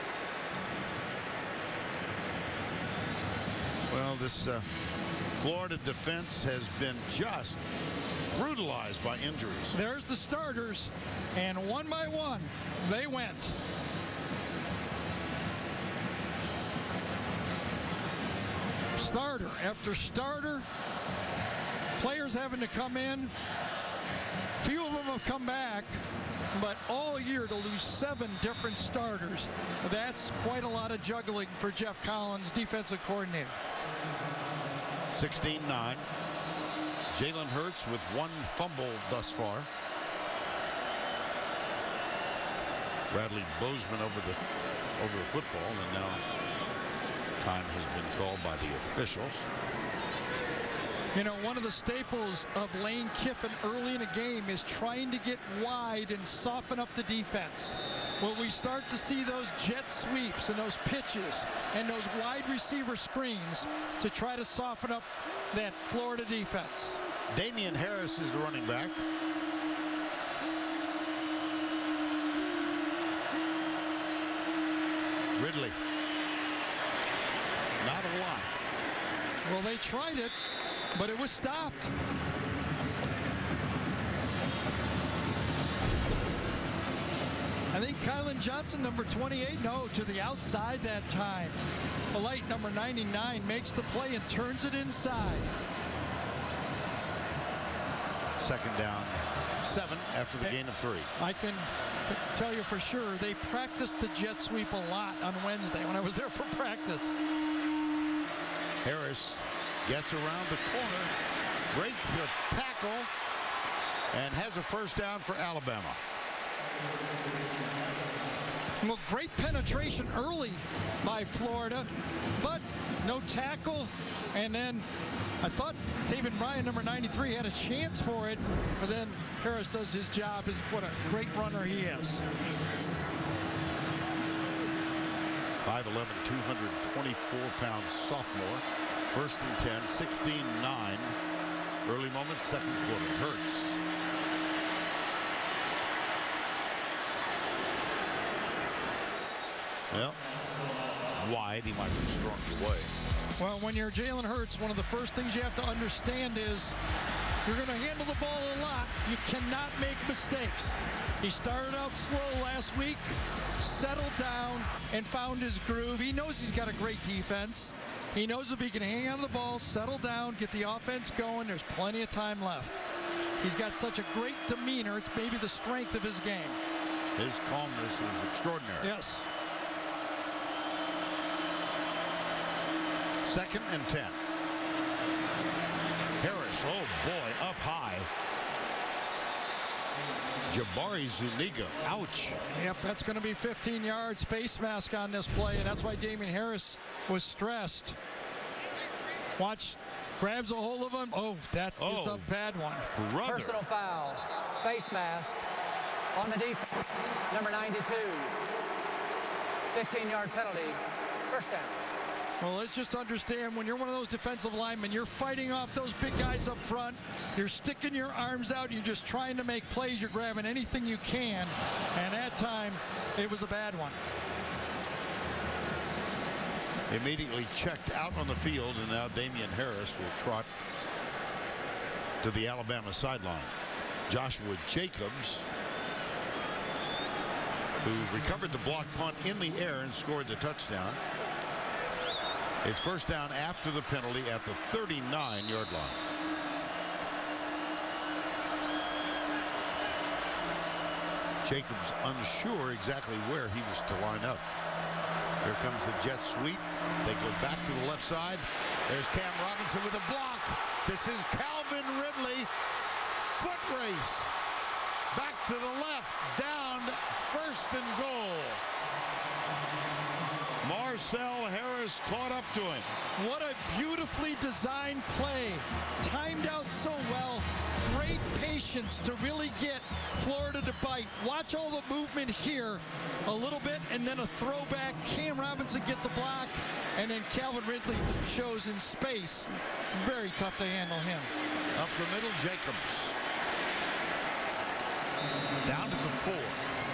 Well, this Florida defense has been just brutalized by injuries. There's the starters, and one by one, they went. Starter after starter, players having to come in. Few of them have come back. But all year to lose 7 different starters, that's quite a lot of juggling for Jeff Collins, defensive coordinator. 16-9. Jalen Hurts with 1 fumble thus far. Bradley Bozeman over the football, and now time has been called by the officials. You know, one of the staples of Lane Kiffin early in a game is trying to get wide and soften up the defense. When we start to see those jet sweeps and those pitches and those wide receiver screens to try to soften up that Florida defense. Damian Harris is the running back. Ridley. Not a lot. Well, they tried it, but it was stopped. I think Kylan Johnson, number 28, no, to the outside that time. Polite, number 99, makes the play and turns it inside. Second down, 7 after the gain of 3. I can tell you for sure they practiced the jet sweep a lot on Wednesday when I was there for practice. Harris gets around the corner, breaks the tackle, and has a first down for Alabama. Well, great penetration early by Florida, but no tackle. And then I thought David Bryan, number 93, had a chance for it, but then Harris does his job. What a great runner he is. 5'11", 224-pound sophomore. First and 10, 16-9. Early moments, second quarter. Hurts. Well, wide. He might be thrown away. Well, when you're Jalen Hurts, one of the first things you have to understand is you're going to handle the ball a lot. You cannot make mistakes. He started out slow last week, settled down, and found his groove. He knows he's got a great defense. He knows if he can hang on to the ball, settle down, get the offense going, there's plenty of time left. He's got such a great demeanor. It's maybe the strength of his game. His calmness is extraordinary. Yes. Second and 10. Harris, oh boy, up high. Jabari Zuniga, ouch. Yep, that's going to be 15 yards, face mask on this play, and that's why Damian Harris was stressed. Watch, grabs a hold of him. Oh, that is a bad one. Brother. Personal foul, face mask on the defense, number 92. 15-yard penalty, first down. Well, let's just understand, when you're one of those defensive linemen, you're fighting off those big guys up front. You're sticking your arms out. You're just trying to make plays. You're grabbing anything you can. And that time, it was a bad one. Immediately checked out on the field, and now Damian Harris will trot to the Alabama sideline. Joshua Jacobs, who recovered the block punt in the air and scored the touchdown. It's first down after the penalty at the 39-yard line. Jacobs unsure exactly where he was to line up. Here comes the jet sweep. They go back to the left side. There's Cam Robinson with a block. This is Calvin Ridley. Foot race. Back to the left. Down, first and goal. Marcel Harris caught up to him. What a beautifully designed play. Timed out so well. Great patience to really get Florida to bite. Watch all the movement here a little bit, and then a throwback. Cam Robinson gets a block, and then Calvin Ridley shows in space. Very tough to handle him. Up the middle, Jacobs. Down to the 4.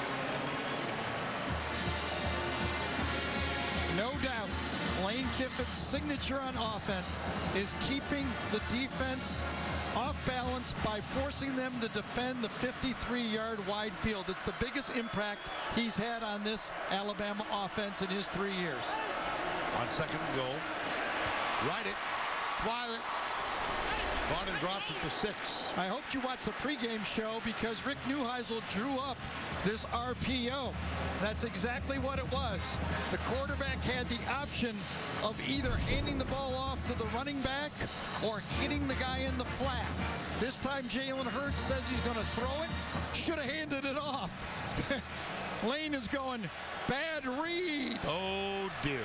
No doubt, Lane Kiffin's signature on offense is keeping the defense off balance by forcing them to defend the 53-yard wide field. It's the biggest impact he's had on this Alabama offense in his 3 years. On second and goal, ride it, fly it, Caught and dropped at the 6. I hoped you watched the pregame show because Rick Neuheisel drew up this RPO. That's exactly what it was. The quarterback had the option of either handing the ball off to the running back or hitting the guy in the flat. This time Jalen Hurts says he's going to throw it. Should have handed it off. Lane is going, bad read. Oh, dear.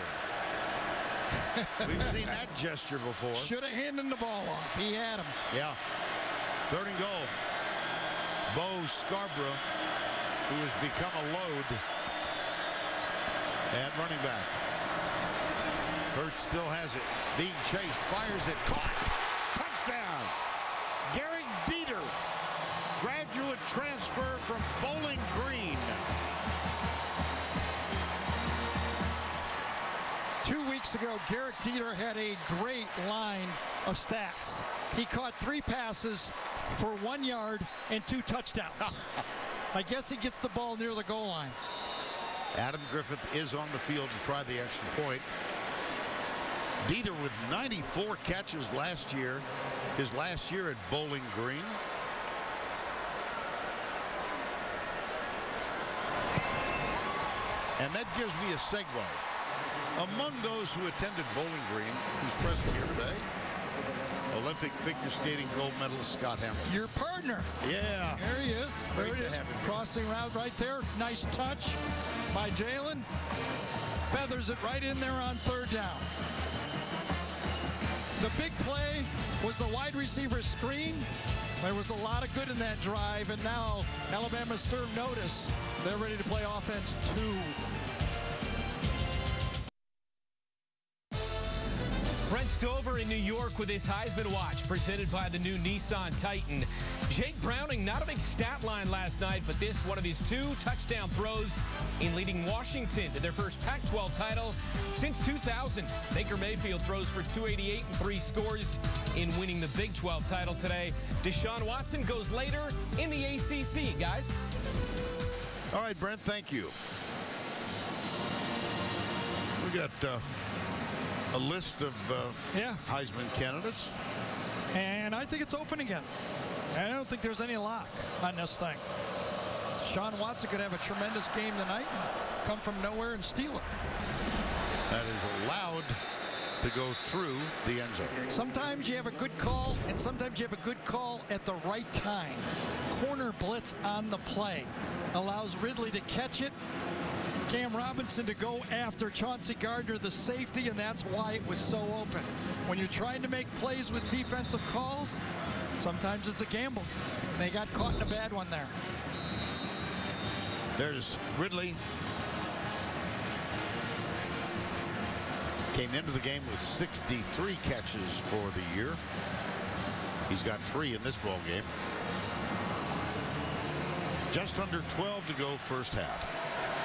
We've seen that gesture before. Should have handed the ball off. He had him. Yeah. 3rd and goal. Bo Scarborough, who has become a load at running back. Hurts still has it. Being chased. Fires it. Caught. Touchdown. Garrett Dieter. Graduate transfer from Bowling Green. 2 weeks ago, Garrett Dieter had a great line of stats. He caught 3 passes for 1 yard and 2 touchdowns. I guess he gets the ball near the goal line. Adam Griffith is on the field to try the extra point. Dieter with 94 catches last year. His last year at Bowling Green. And that gives me a segue. Among those who attended Bowling Green, who's present here today, Olympic figure skating gold medalist Scott Hamilton. Your partner. Yeah. There he is. There he is. Crossing route right there. Nice touch by Jalen. Feathers it right in there on 3rd down. The big play was the wide receiver screen. There was a lot of good in that drive, and now Alabama served notice. They're ready to play offense 2. Brent Stover in New York with his Heisman Watch, presented by the new Nissan Titan. Jake Browning, not a big stat line last night, but this one of his 2 touchdown throws in leading Washington to their first Pac-12 title since 2000. Baker Mayfield throws for 288 and 3 scores in winning the Big 12 title today. Deshaun Watson goes later in the ACC, guys. All right, Brent, thank you. We got a list of Heisman candidates. And I think it's open again. I don't think there's any lock on this thing. Deshaun Watson could have a tremendous game tonight and come from nowhere and steal it. That is allowed to go through the end zone. Sometimes you have a good call, and sometimes you have a good call at the right time. Corner blitz on the play allows Ridley to catch it. Cam Robinson to go after Chauncey Gardner, the safety, and that's why it was so open. When you're trying to make plays with defensive calls, sometimes it's a gamble. And they got caught in a bad one there. There's Ridley. Came into the game with 63 catches for the year. He's got 3 in this ball game. Just under 12 to go first half.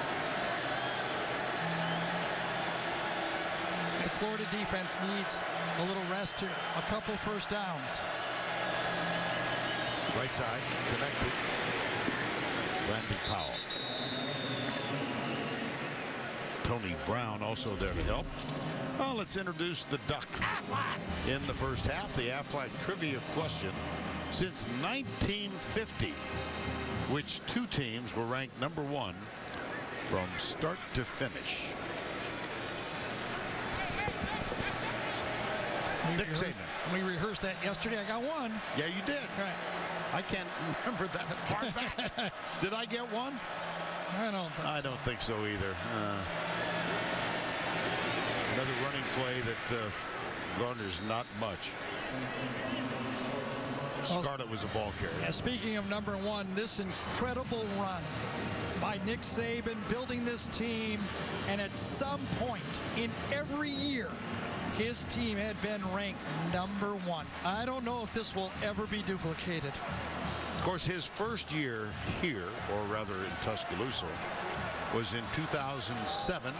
The Florida defense needs a little rest here. A couple first downs. Right side, connected. Randy Powell. Tony Brown also there to help. Well, let's introduce the Duck in the first half. The Aflac trivia question. Since 1950, which 2 teams were ranked number 1 from start to finish? We rehearsed that yesterday. I got 1. Yeah, you did. Right. I can't remember that far back. Did I get 1? I don't think so. So either. Another running play that garners not much. Scarlett was a ball carrier. Yeah, speaking of number 1, this incredible run by Nick Saban building this team, and at some point in every year, his team had been ranked number 1. I don't know if this will ever be duplicated. Of course, his first year here, or rather in Tuscaloosa, was in 2007.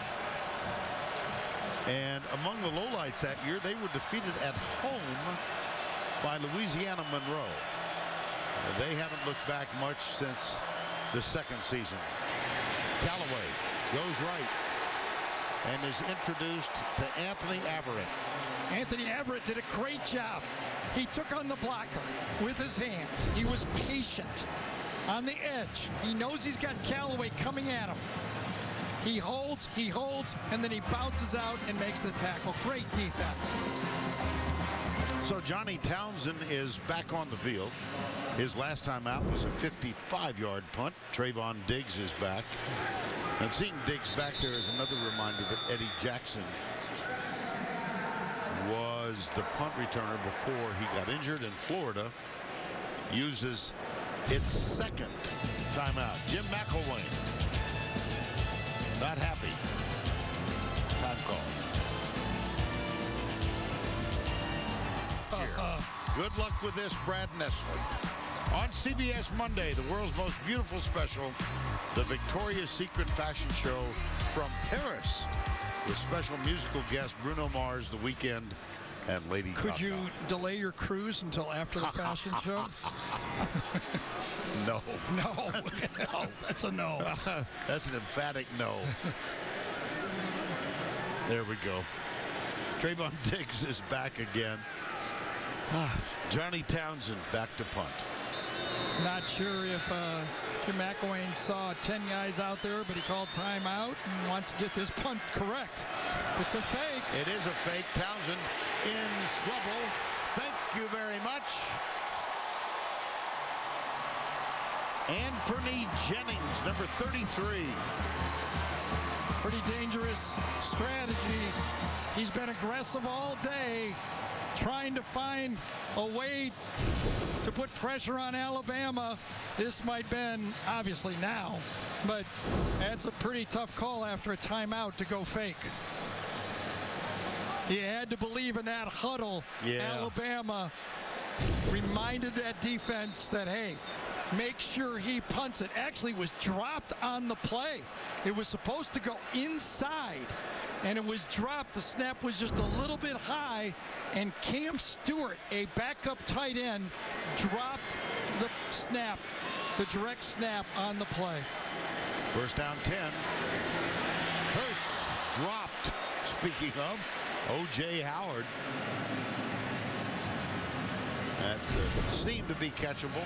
And among the lowlights that year, they were defeated at home by Louisiana Monroe. They haven't looked back much since the second season. Callaway goes right and is introduced to Anthony Averett. Anthony Everett did a great job. He took on the blocker with his hands. He was patient on the edge. He knows he's got Callaway coming at him. He holds, and then he bounces out and makes the tackle. Great defense. So Johnny Townsend is back on the field. His last time out was a 55-yard punt. Trayvon Diggs is back. And seeing Diggs back there is another reminder that Eddie Jackson was the punt returner before he got injured, and Florida uses its second timeout. Jim McElwain not happy. Time call. Good luck with this, Brad Nessler. On CBS Monday, the world's most beautiful special, the Victoria's Secret fashion show from Paris, with special musical guest Bruno Mars, The Weeknd, and Lady Gaga. Could you delay your cruise until after the fashion show? No. No. No. That's a no. That's an emphatic no. There we go. Trayvon Diggs is back again. Johnny Townsend back to punt. Not sure if Jim McElwain saw 10 guys out there, but he called timeout and wants to get this punt correct. It's a fake. It is a fake. Townsend in trouble. Thank you very much. Anfernee Jennings, number 33. Pretty dangerous strategy. He's been aggressive all day, trying to find a way to put pressure on Alabama. This might been obviously now, but that's a pretty tough call after a timeout to go fake. You had to believe in that huddle. Yeah. Alabama reminded that defense that, hey, make sure he punts it. Actually was dropped on the play. It was supposed to go inside, and it was dropped. The snap was just a little bit high, and Cam Stewart, a backup tight end, dropped the snap, the direct snap on the play. First down 10. Hurts dropped. Speaking of, O.J. Howard. That seemed to be catchable.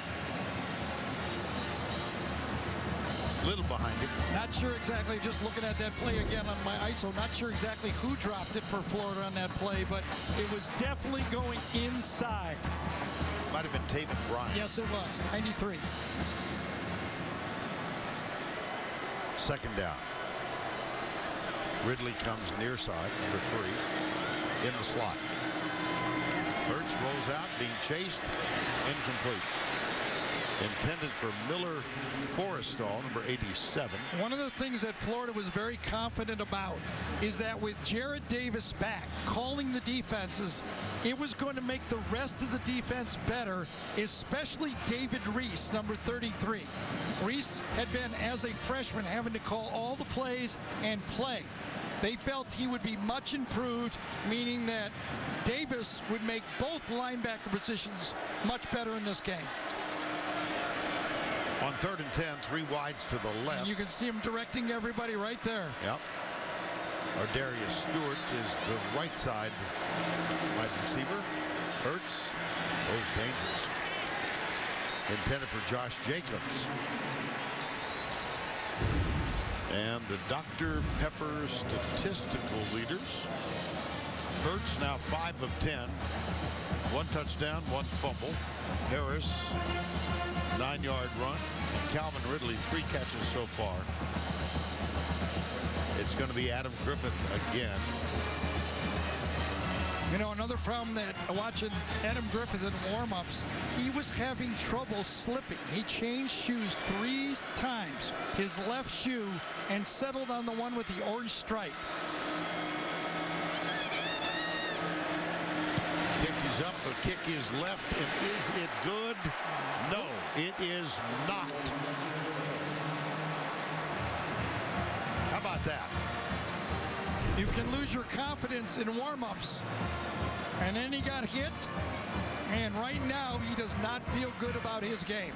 Little behind him. Not sure exactly, just looking at that play again on my ISO, not sure exactly who dropped it for Florida on that play, but it was definitely going inside. Might have been Taven Bryan. Yes, it was. 93. Second down. Ridley comes near side, number 3, in the slot. Hurts rolls out, being chased, incomplete. Intended for Miller Forrestall, number 87. One of the things that Florida was very confident about is that with Jarrad Davis back, calling the defenses, it was going to make the rest of the defense better, especially David Reese, number 33. Reese had been, as a freshman, having to call all the plays and play. They felt he would be much improved, meaning that Davis would make both linebacker positions much better in this game. On 3rd and 10, 3 wides to the left. And you can see him directing everybody right there. Yep. Ardarius Stewart is the right side wide receiver. Hurts. Oh, dangerous. Intended for Josh Jacobs. And the Dr. Pepper statistical leaders. Hurts now 5 of 10. 1 touchdown, 1 fumble. Harris, 9-yard run. And Calvin Ridley, 3 catches so far. It's going to be Adam Griffith again. You know, another problem that watching Adam Griffith in warm-ups, he was having trouble slipping. He changed shoes 3 times, his left shoe, and settled on the one with the orange stripe. Kick is up, the kick is left, and is it good? No, it is not. How about that? You can lose your confidence in warm-ups. And then he got hit, and right now he does not feel good about his game.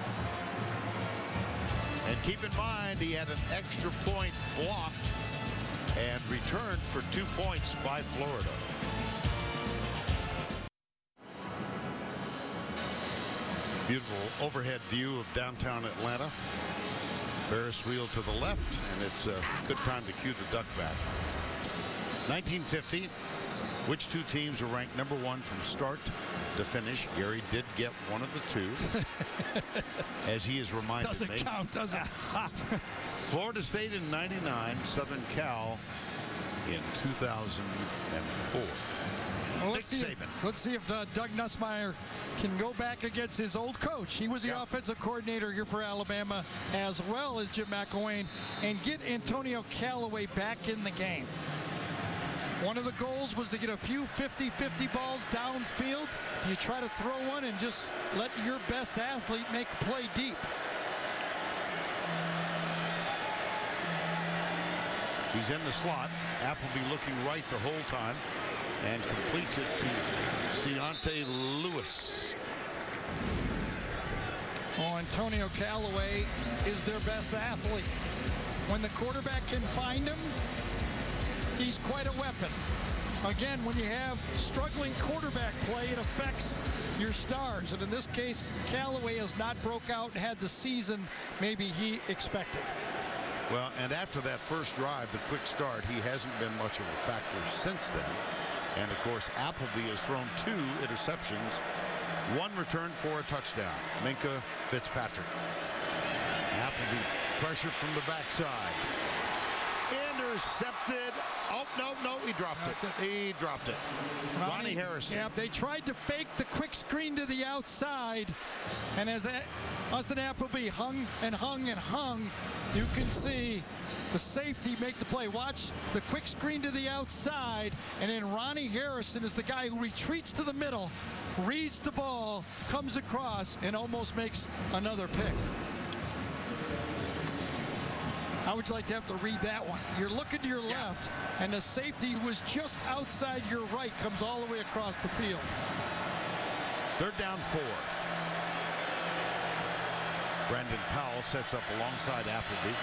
And keep in mind, he had an extra point blocked and returned for 2 points by Florida. Beautiful overhead view of downtown Atlanta. Ferris wheel to the left, and it's a good time to cue the duck back. 1950, which two teams were ranked number 1 from start to finish? Gary did get one of the two, as he has reminded me. Doesn't count, does it? Florida State in 99, Southern Cal in 2004. Well, let's see if Doug Nussmeier can go back against his old coach. He was the offensive coordinator here for Alabama, as well as Jim McElwain, and get Antonio Callaway back in the game. One of the goals was to get a few 50-50 balls downfield. Do you try to throw one and just let your best athlete make a play deep? He's in the slot. Appleby looking right the whole time, and completes it to Ciante Lewis. Oh, Antonio Callaway is their best athlete. When the quarterback can find him, he's quite a weapon. Again, when you have struggling quarterback play, it affects your stars. And in this case, Callaway has not broke out and had the season maybe he expected. Well, and after that first drive, the quick start, he hasn't been much of a factor since then. And, of course, Appleby has thrown 2 interceptions, 1 return for a touchdown. Minkah Fitzpatrick. Appleby pressured from the backside. Intercepted. Oh, no, he dropped it. He dropped it. Ronnie Harrison. Yeah, they tried to fake the quick screen to the outside. And as Austin Appleby hung and hung and hung, you can see the safety make the play. Watch the quick screen to the outside, and then Ronnie Harrison is the guy who retreats to the middle, reads the ball, comes across, and almost makes another pick. How would you like to have to read that one? You're looking to your left, and the safety who was just outside your right comes all the way across the field. 3rd down 4. Brandon Powell sets up alongside Appleby.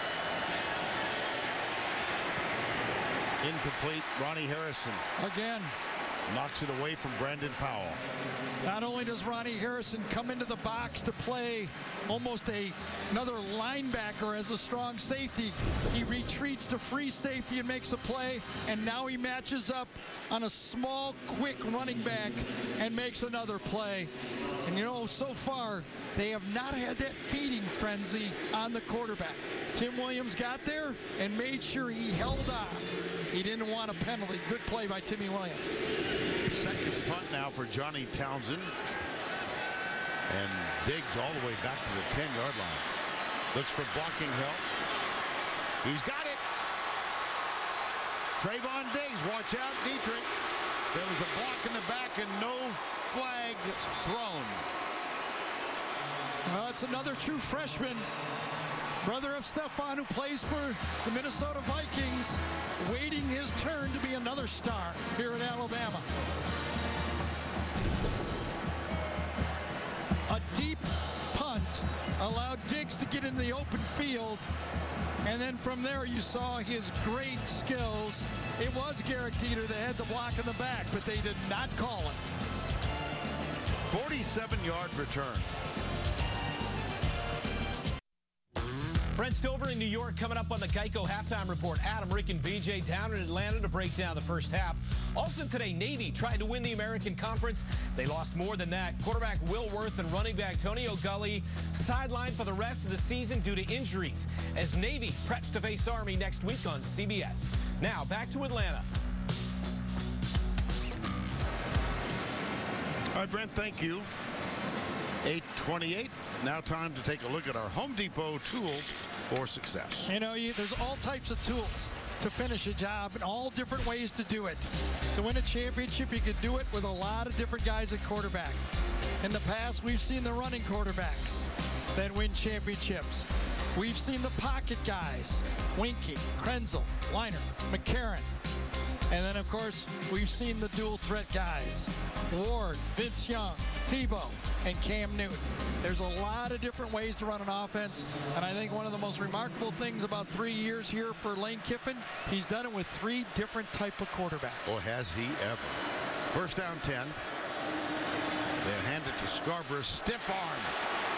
Incomplete. Ronnie Harrison again knocks it away from Brandon Powell. Not only does Ronnie Harrison come into the box to play almost another linebacker as a strong safety, he retreats to free safety and makes a play, and now he matches up on a small, quick running back and makes another play. And you know, so far, they have not had that feeding frenzy on the quarterback. Tim Williams got there and made sure he held on. He didn't want a penalty. Good play by Timmy Williams. Second punt now for Johnny Townsend. And Diggs all the way back to the 10-yard line. Looks for blocking help. He's got it. Trayvon Diggs, watch out, Dietrich. There was a block in the back and no flag thrown. Well, it's another true freshman. Brother of Stephon, who plays for the Minnesota Vikings, waiting his turn to be another star here in Alabama. A deep punt allowed Diggs to get into the open field, and then from there you saw his great skills. It was Garrett Dieter that had the block in the back, but they did not call it. 47-yard return. Brent Stover in New York coming up on the Geico Halftime Report. Adam, Rick, and BJ down in Atlanta to break down the first half. Also today, Navy tried to win the American Conference. They lost more than that. Quarterback Will Worth and running back Tonio Gully sidelined for the rest of the season due to injuries as Navy preps to face Army next week on CBS. Now, back to Atlanta. All right, Brent, thank you. 8:28. Now time to take a look at our Home Depot tools for success. You know, there's all types of tools to finish a job and all different ways to do it. To win a championship, you could do it with a lot of different guys at quarterback. In the past, we've seen the running quarterbacks that win championships. We've seen the pocket guys, Winky, Krenzel, Weiner, McCarron. And then, of course, we've seen the dual threat guys, Ward, Vince Young, Tebow, and Cam Newton. There's a lot of different ways to run an offense, and I think one of the most remarkable things about 3 years here for Lane Kiffin, he's done it with 3 different type of quarterbacks. Or has he ever? First down 10. They hand it to Scarborough. Stiff arm.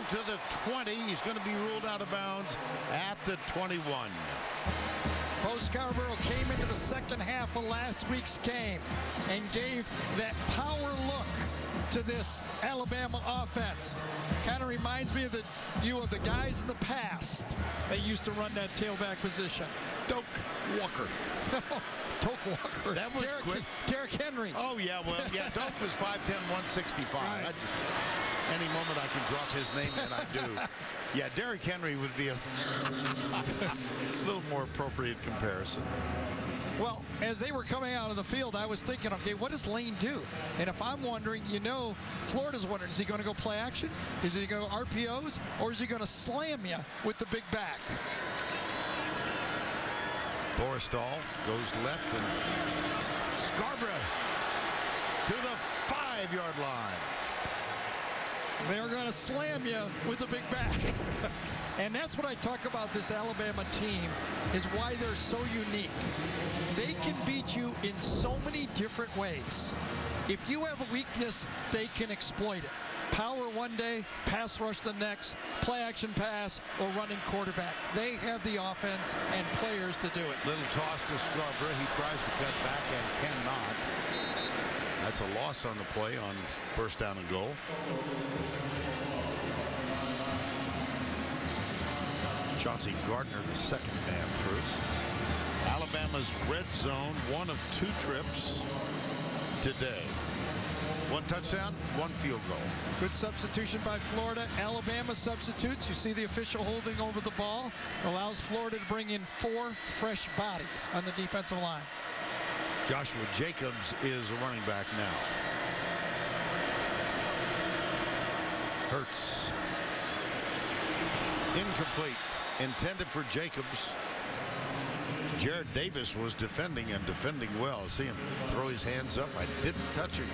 to the 20. He's going to be ruled out of bounds at the 21. Bo Scarborough came into the second half of last week's game and gave that power look to this Alabama offense. Kind of reminds me of the guys in the past that used to run that tailback position. Doak Walker. Doak Walker. That was quick. Derrick Henry. Oh, yeah. Well, yeah, Doak was 5'10", 165. Right. Any moment I can drop his name in, I do. Yeah, Derrick Henry would be a little more appropriate comparison. Well, as they were coming out of the field, I was thinking, okay, what does Lane do? And if I'm wondering, Florida's wondering, is he going to go play action? Is he going to go RPOs? Or is he going to slam you with the big back? Forrestall goes left, and Scarborough to the 5-yard line. They're going to slam you with the big back. And that's what I talk about this Alabama team, is why they're so unique. They can beat you in so many different ways. If you have a weakness, they can exploit it. Power one day, pass rush the next, play action pass, or running quarterback. They have the offense and players to do it. Little toss to Scarborough. He tries to cut back and cannot. That's a loss on the play on first down and goal. Chauncey Gardner, the second man through. Alabama's red zone, one of 2 trips today. 1 touchdown, 1 field goal. Good substitution by Florida. Alabama substitutes. You see the official holding over the ball. Allows Florida to bring in 4 fresh bodies on the defensive line. Joshua Jacobs is the running back now. Hurts. Incomplete. Intended for Jacobs. Jared Davis was defending and defending well. See him throw his hands up. I didn't touch him.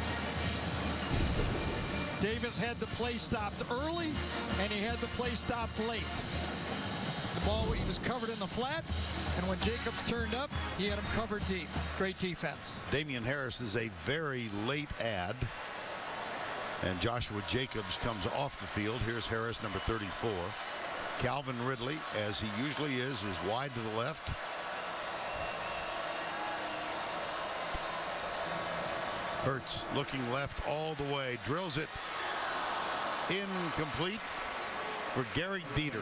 Davis had the play stopped early, and he had the play stopped late. The ball, he was covered in the flat, and when Jacobs turned up, he had him covered deep. Great defense. Damian Harris is a very late add, and Joshua Jacobs comes off the field. Here's Harris, number 34. Calvin Ridley, as he usually is wide to the left. Hurts looking left all the way, drills it. Incomplete for Gary Dieter.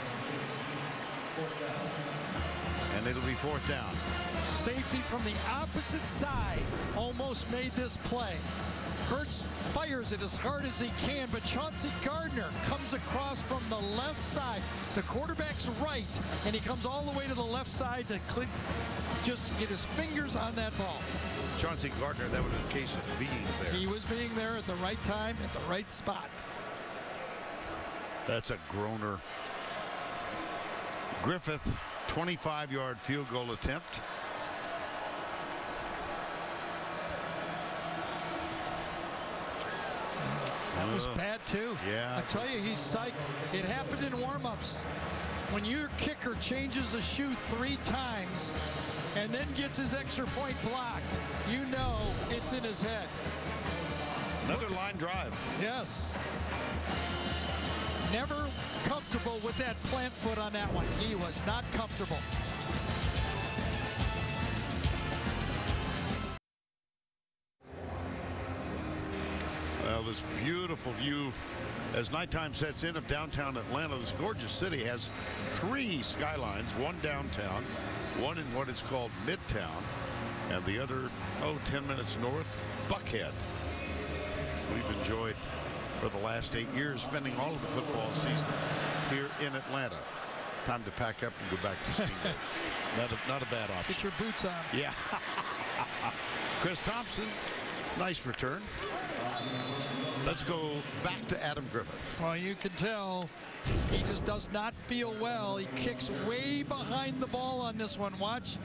And it'll be 4th down. Safety from the opposite side almost made this play. Hurts fires it as hard as he can, but Chauncey Gardner comes across from the left side. The quarterback's right, and he comes all the way to the left side to just get his fingers on that ball. Chauncey Gardner, that was a case of being there. He was being there at the right time, at the right spot. That's a groaner. Griffith, 25-yard field goal attempt. That was bad, too. Yeah. I tell you, he's psyched. It happened in warm-ups. When your kicker changes a shoe 3 times and then gets his extra point blocked, you know it's in his head. Another line drive. Yes. Never comfortable with that plant foot on that one. He was not comfortable. Well, this beautiful view as nighttime sets in of downtown Atlanta. This gorgeous city has 3 skylines, one downtown, one in what is called Midtown, and the other, 10 minutes north, Buckhead. We've enjoyed for the last 8 years spending all of the football season here in Atlanta. Time to pack up and go back to Steamboat. not a bad option. Get your boots on. Yeah. Chris Thompson, nice return. Let's go back to Adam Griffith. Well, you can tell he just does not feel well. He kicks way behind the ball on this one. Watch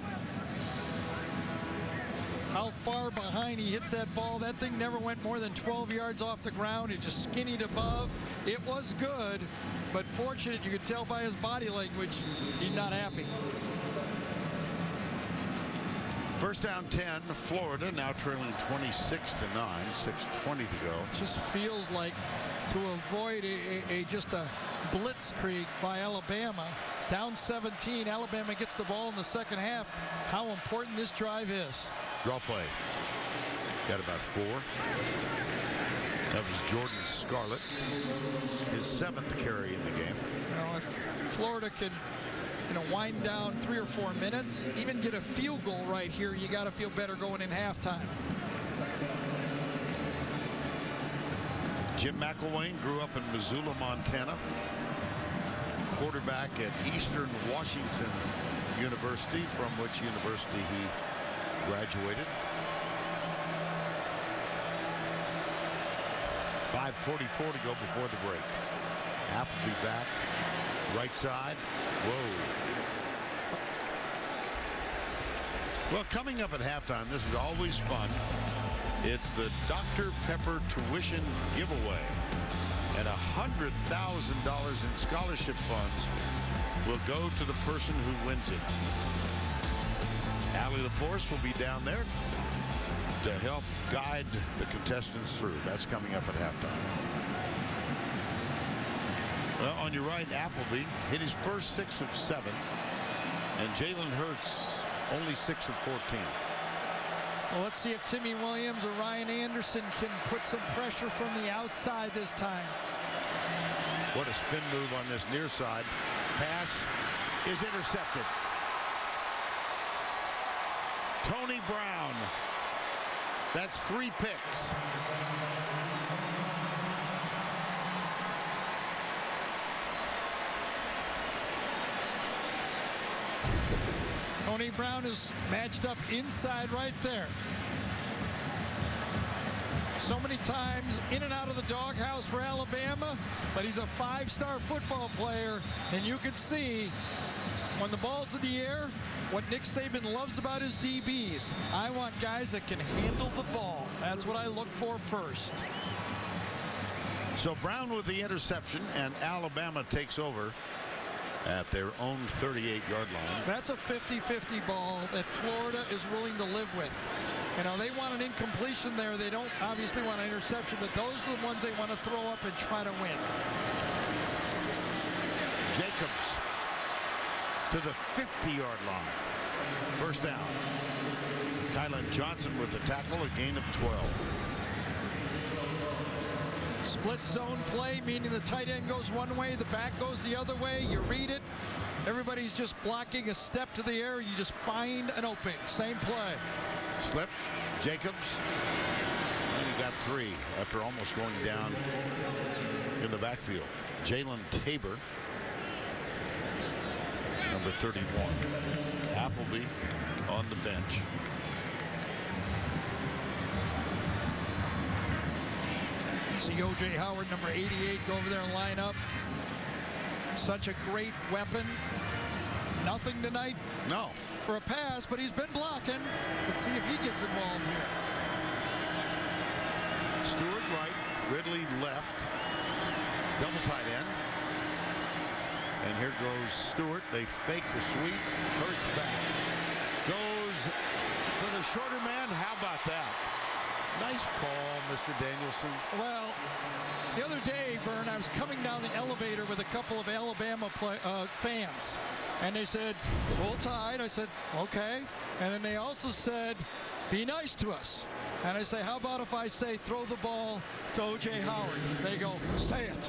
how far behind he hits that ball. That thing never went more than 12 yards off the ground. It just skinnied above. It was good, but fortunate, you could tell by his body language, he's not happy. First down 10, Florida now trailing 26-9, 6:20 to go. Just feels like to avoid just a blitzkrieg by Alabama. Down 17, Alabama gets the ball in the second half. How important this drive is. Draw play. Got about 4. That was Jordan Scarlett, his 7th carry in the game. You know, if Florida can, wind down 3 or 4 minutes, even get a field goal right here, you got to feel better going in halftime. Jim McElwain grew up in Missoula, Montana. Quarterback at Eastern Washington University, from which university he graduated. 5:44 to go before the break. Appleby back, right side. Whoa. Well, coming up at halftime, this is always fun. It's the Dr. Pepper tuition giveaway. And $100,000 in scholarship funds will go to the person who wins it. Allie LaForce will be down there to help guide the contestants through. That's coming up at halftime. Well, on your right, Appleby hit his first 6 of 7. And Jalen Hurts only 6 of 14. Well, let's see if Timmy Williams or Ryan Anderson can put some pressure from the outside this time. What a spin move on this near side. Pass is intercepted. Tony Brown. That's 3 picks. Tony Brown is matched up inside right there. So many times in and out of the doghouse for Alabama, but he's a 5-star football player, and you can see when the ball's in the air, what Nick Saban loves about his DBs. I want guys that can handle the ball. That's what I look for first. So Brown with the interception, and Alabama takes over at their own 38-yard line. That's a 50-50 ball that Florida is willing to live with. They want an incompletion there. They don't obviously want an interception, but those are the ones they want to throw up and try to win. Jacobs to the 50-yard line. First down. Kylan Johnson with the tackle, a gain of 12. Split zone play, meaning the tight end goes one way, the back goes the other way. You read it. Everybody's just blocking a step to the air. You just find an opening. Same play. Slip. Jacobs. And he got 3 after almost going down in the backfield. Jalen Tabor, number 31. Appleby on the bench. See O.J. Howard, number 88, go over there and line up. Such a great weapon. Nothing tonight. No. For a pass, but he's been blocking. Let's see if he gets involved here. Stewart right, Ridley left. Double tight end. And here goes Stewart. They fake the sweep. Hurts back. Goes for the shorter man. How about that? Nice call, Mr. Danielson. Well, the other day, Vern, I was coming down the elevator with a couple of Alabama fans. And they said, Roll Tide. I said, okay. And then they also said, be nice to us. And I say, how about if I say throw the ball to O.J. Howard? They go, say it.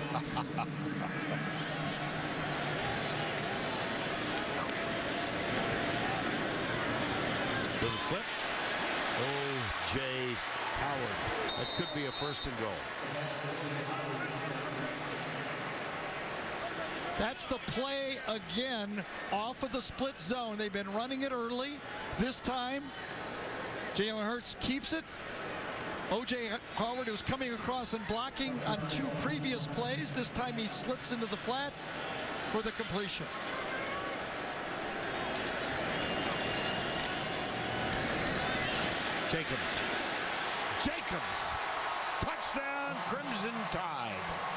To the flip. O.J. Howard. That could be a first and goal. That's the play again off of the split zone. They've been running it early. This time, Jalen Hurts keeps it. O.J. Howard was coming across and blocking on 2 previous plays. This time he slips into the flat for the completion. Jacobs. Touchdown, Crimson Tide.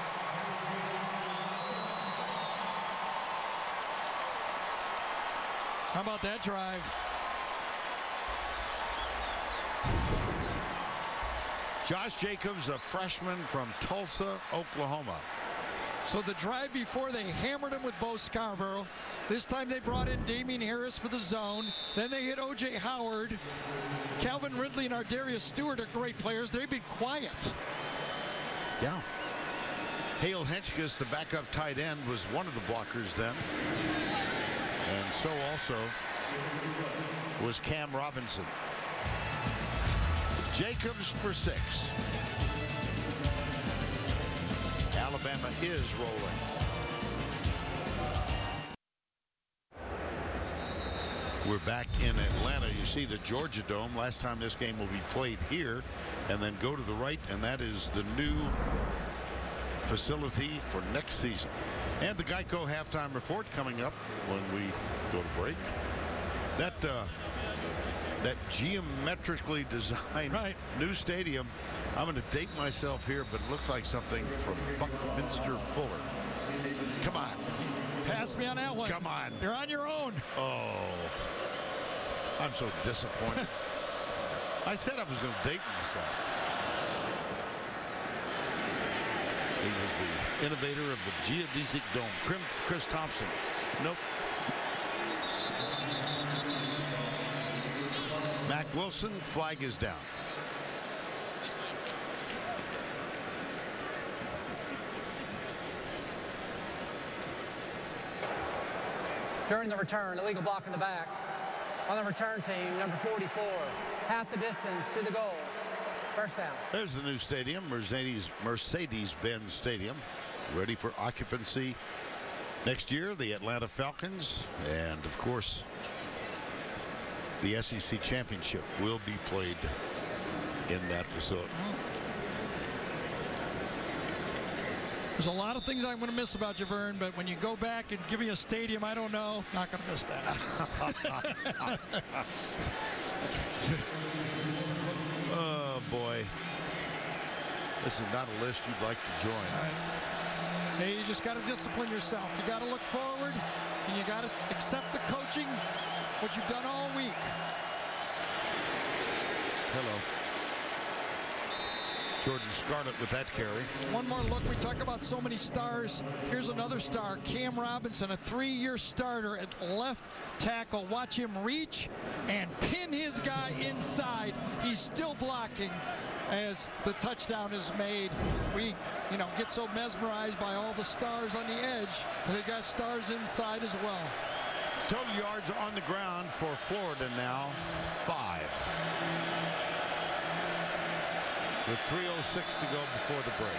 How about that drive? Josh Jacobs, a freshman from Tulsa, Oklahoma. So the drive before, they hammered him with Bo Scarborough. This time they brought in Damian Harris for the zone. Then they hit O.J. Howard. Calvin Ridley and Ardarius Stewart are great players. They've been quiet. Yeah. Hale Henschkes, the backup tight end, was one of the blockers then. And so also was Cam Robinson. Jacobs for 6. Alabama is rolling. We're back in Atlanta. You see the Georgia Dome. Last time this game will be played here. And then go to the right, and that is the new facility for next season. And the Geico halftime report coming up when we go to break. That geometrically designed new stadium, I'm going to date myself here, but it looks like something from Buckminster Fuller. Come on. Pass me on that one. Come on. You're on your own. Oh, I'm so disappointed. I said I was going to date myself. He was the innovator of the geodesic dome. Chris Thompson. Nope. Mac Wilson, flag is down. During the return, illegal block in the back. On the return team, number 44, half the distance to the goal. First down. There's the new stadium, Mercedes-Benz Stadium, ready for occupancy next year. The Atlanta Falcons, and of course, the SEC Championship will be played in that facility. There's a lot of things I'm going to miss about Javern, but when you go back and give me a stadium, I don't know. Not going to miss that. Oh, boy. This is not a list you'd like to join. Hey, you just got to discipline yourself. You got to look forward, and you got to accept the coaching, what you've done all week. Hello. Jordan Scarlett with that carry. One more look. We talk about so many stars. Here's another star, Cam Robinson, a 3-year starter at left tackle. Watch him reach and pin his guy inside. He's still blocking as the touchdown is made. We, get so mesmerized by all the stars on the edge. They got stars inside as well. Total yards on the ground for Florida now, 5. With 3:06 to go before the break.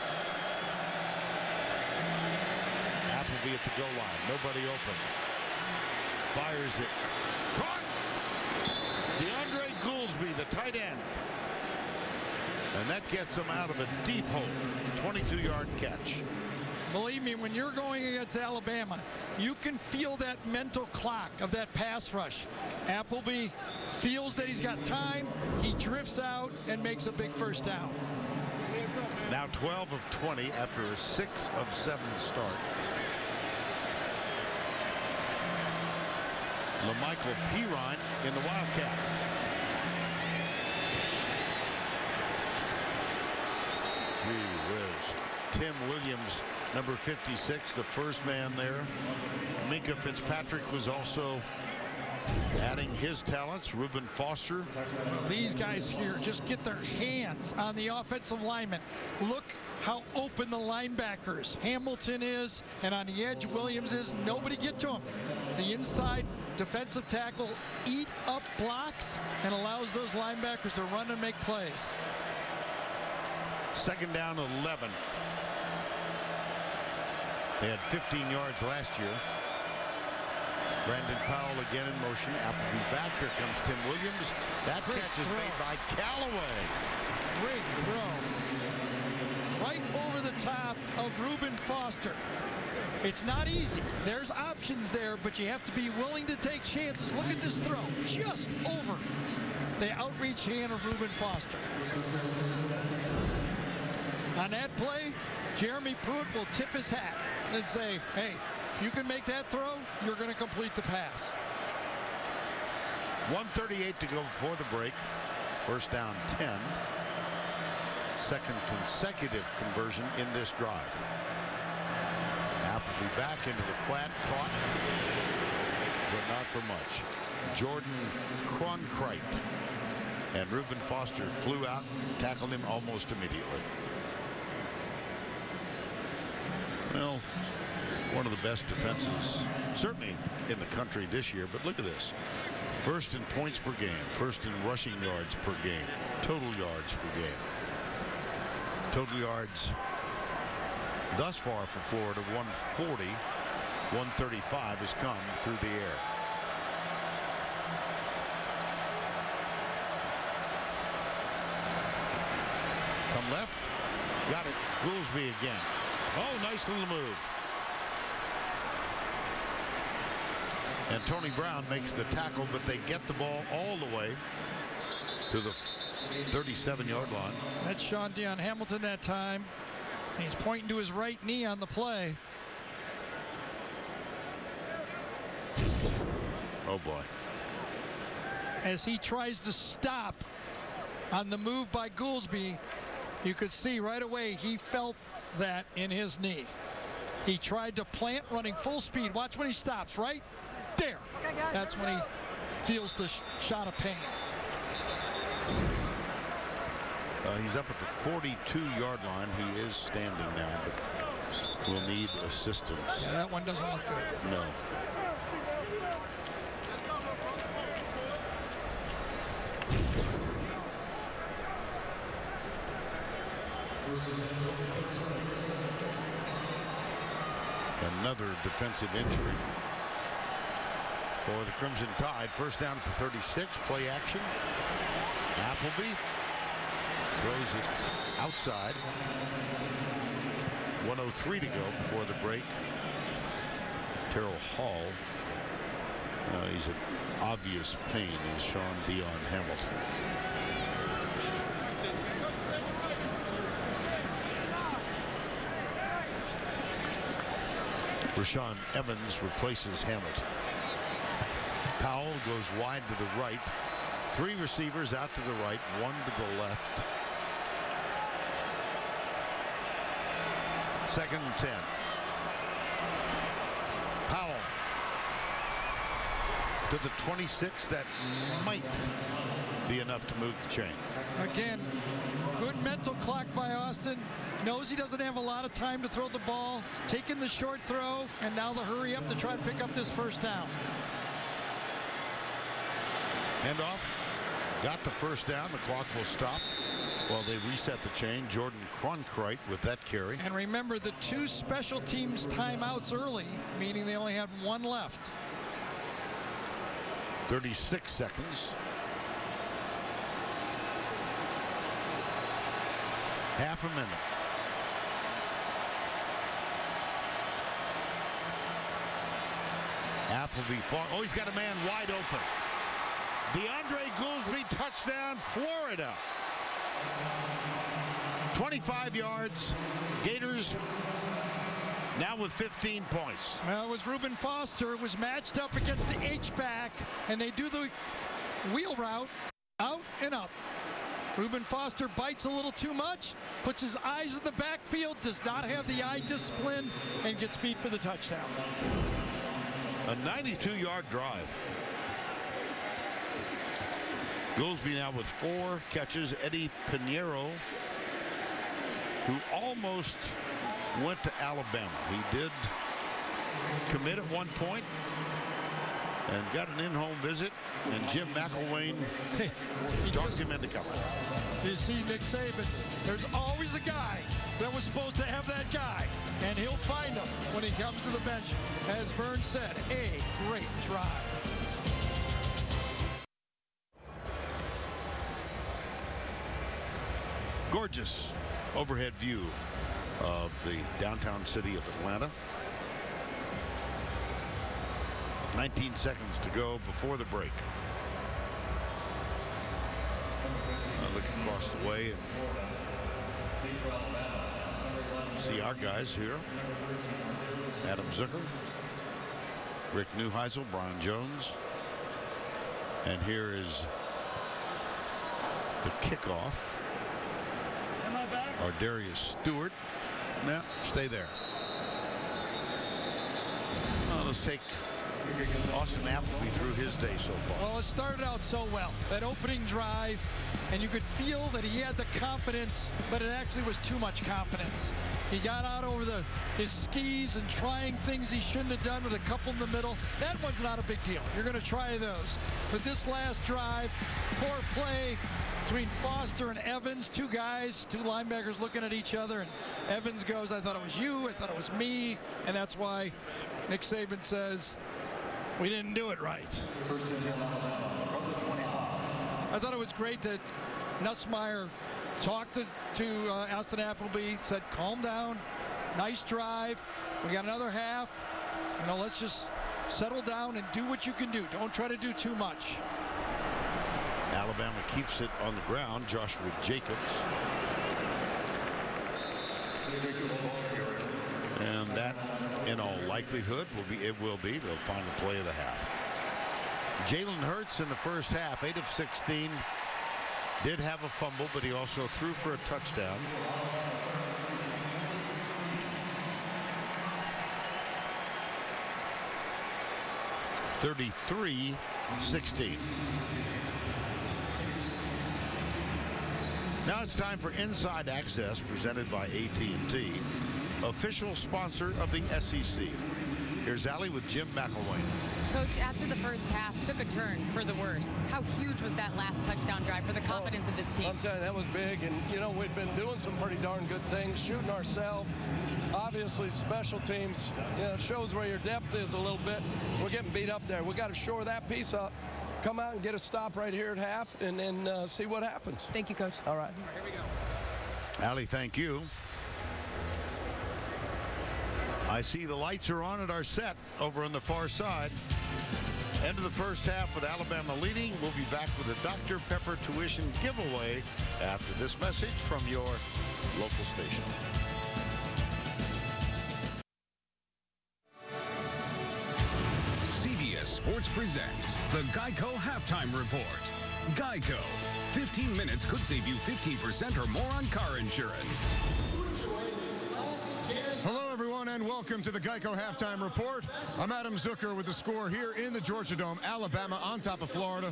Appleby at the goal line. Nobody open. Fires it. Caught! DeAndre Goolsby, the tight end. And that gets him out of a deep hole. 22-yard catch. Believe me, when you're going against Alabama, you can feel that mental clock of that pass rush. Appleby feels that he's got time. He drifts out and makes a big first down. Now 12 of 20 after a 6 of 7 start. LaMichael Pirine in the Wildcat. Gee whiz. Tim Williams, number 56, the first man there. Minkah Fitzpatrick was also adding his talents. Reuben Foster. These guys here just get their hands on the offensive linemen. Look how open the linebackers. Hamilton is, and on the edge, Williams is. Nobody get to him. The inside defensive tackle eat up blocks and allows those linebackers to run and make plays. Second down, 11. They had 15 yards last year. Brandon Powell again in motion. Appleby back. Here comes Tim Williams. That catch is made by Callaway. Great throw. Right over the top of Reuben Foster. It's not easy. There's options there, but you have to be willing to take chances. Look at this throw. Just over the outreach hand of Reuben Foster. On that play, Jeremy Pruitt will tip his hat and say, hey, if you can make that throw, you're going to complete the pass. 1:38 to go before the break. First down, 10. second consecutive conversion in this drive. Appleby back into the flat, caught, but not for much. Jordan Cronkrite and Reuben Foster flew out, tackled him almost immediately. Well, one of the best defenses, certainly in the country this year, but look at this. First in points per game, first in rushing yards per game, total yards per game. Total yards thus far for Florida, 140, 135 has come through the air. Come left, got it, Goolsby again. Oh, nice little move. And Tony Brown makes the tackle, but they get the ball all the way to the 37-yard line. That's Sean Dion Hamilton that time. And he's pointing to his right knee on the play. Oh, boy. As he tries to stop on the move by Goolsby, you could see right away he felt that in his knee. He tried to plant running full speed. Watch when he stops, right there. That's when he feels the shot of pain. He's up at the 42-yard line. He is standing now, but will need assistance. Yeah, that one doesn't look good. No. Another defensive injury for the Crimson Tide. First down for 36. Play action. Appleby throws it outside. 1:03 to go before the break. Terrell Hall. He's in obvious pain. Is Sean Dion Hamilton. Rashawn Evans replaces Hamilton. Powell goes wide to the right. 3 receivers out to the right, 1 to the left. Second and 10. Powell to the 26. That might be enough to move the chain. Again, good mental clock by Austin. Knows he doesn't have a lot of time to throw the ball. Taking the short throw, and now the hurry up to try to pick up this first down. Handoff. Got the first down. The clock will stop while they reset the chain. Jordan Cronkrite with that carry. And remember the 2 special teams timeouts early, meaning they only had 1 left. 36 seconds. Half a minute. Appleby fought. Oh, he's got a man wide open. DeAndre Goolsby, touchdown, Florida. 25 yards. Gators now with 15 points. Well, it was Reuben Foster. It was matched up against the H-back, and they do the wheel route out and up. Reuben Foster bites a little too much, puts his eyes in the backfield, does not have the eye discipline, and gets beat for the touchdown. A 92-yard drive. Goolsby now with 4 catches. Eddie Pinheiro, who almost went to Alabama. He did commit at one point and got an in-home visit, and Jim McElwain talked him into coming. You see Nick Saban, there's always a guy that was supposed to have that guy, and he'll find him when he comes to the bench. As Vern said, a great drive. Gorgeous overhead view of the downtown city of Atlanta. 19 seconds to go before the break. I look across the way and see our guys here. Adam Zucker, Rick Neuheisel, Brian Jones. And here is the kickoff. Darius Stewart. Now, stay there. Let's take Austin Appleby through his day so far. Well, it started out so well. That opening drive, and you could feel that he had the confidence, but it actually was too much confidence. He got out over his skis and trying things he shouldn't have done with a couple in the middle. That one's not a big deal. You're going to try those. But this last drive, poor play between Foster and Evans, two guys, two linebackers looking at each other, and Evans goes, I thought it was you, I thought it was me, and that's why Nick Saban says, we didn't do it right. I thought it was great that Nussmeier talked to Austin Appleby, said, calm down, nice drive, we got another half, let's just settle down and do what you can do. Don't try to do too much. Alabama keeps it on the ground. Joshua Jacobs. And that, in all likelihood, will be the final play of the half. Jalen Hurts in the first half, 8 of 16. Did have a fumble, but he also threw for a touchdown. (33-16). Now it's time for Inside Access, presented by AT&T, official sponsor of the SEC. Here's Allie with Jim McElwain. Coach, after the first half, took a turn for the worse. How huge was that last touchdown drive for the confidence of this team? I'm telling you, that was big. And, we'd been doing some pretty darn good things, shooting ourselves. Obviously, special teams, it shows where your depth is a little bit. We're getting beat up there. We got to shore that piece up. Come out and get a stop right here at half, and then see what happens. Thank you, Coach. All right. Here we go. Allie, thank you. I see the lights are on at our set over on the far side. End of the first half with Alabama leading. We'll be back with a Dr. Pepper tuition giveaway after this message from your local station. CBS Sports presents the Geico Halftime Report. Geico. 15 minutes could save you 15% or more on car insurance. Hello, everyone, and welcome to the Geico Halftime Report. I'm Adam Zucker with the score here in the Georgia Dome. Alabama on top of Florida,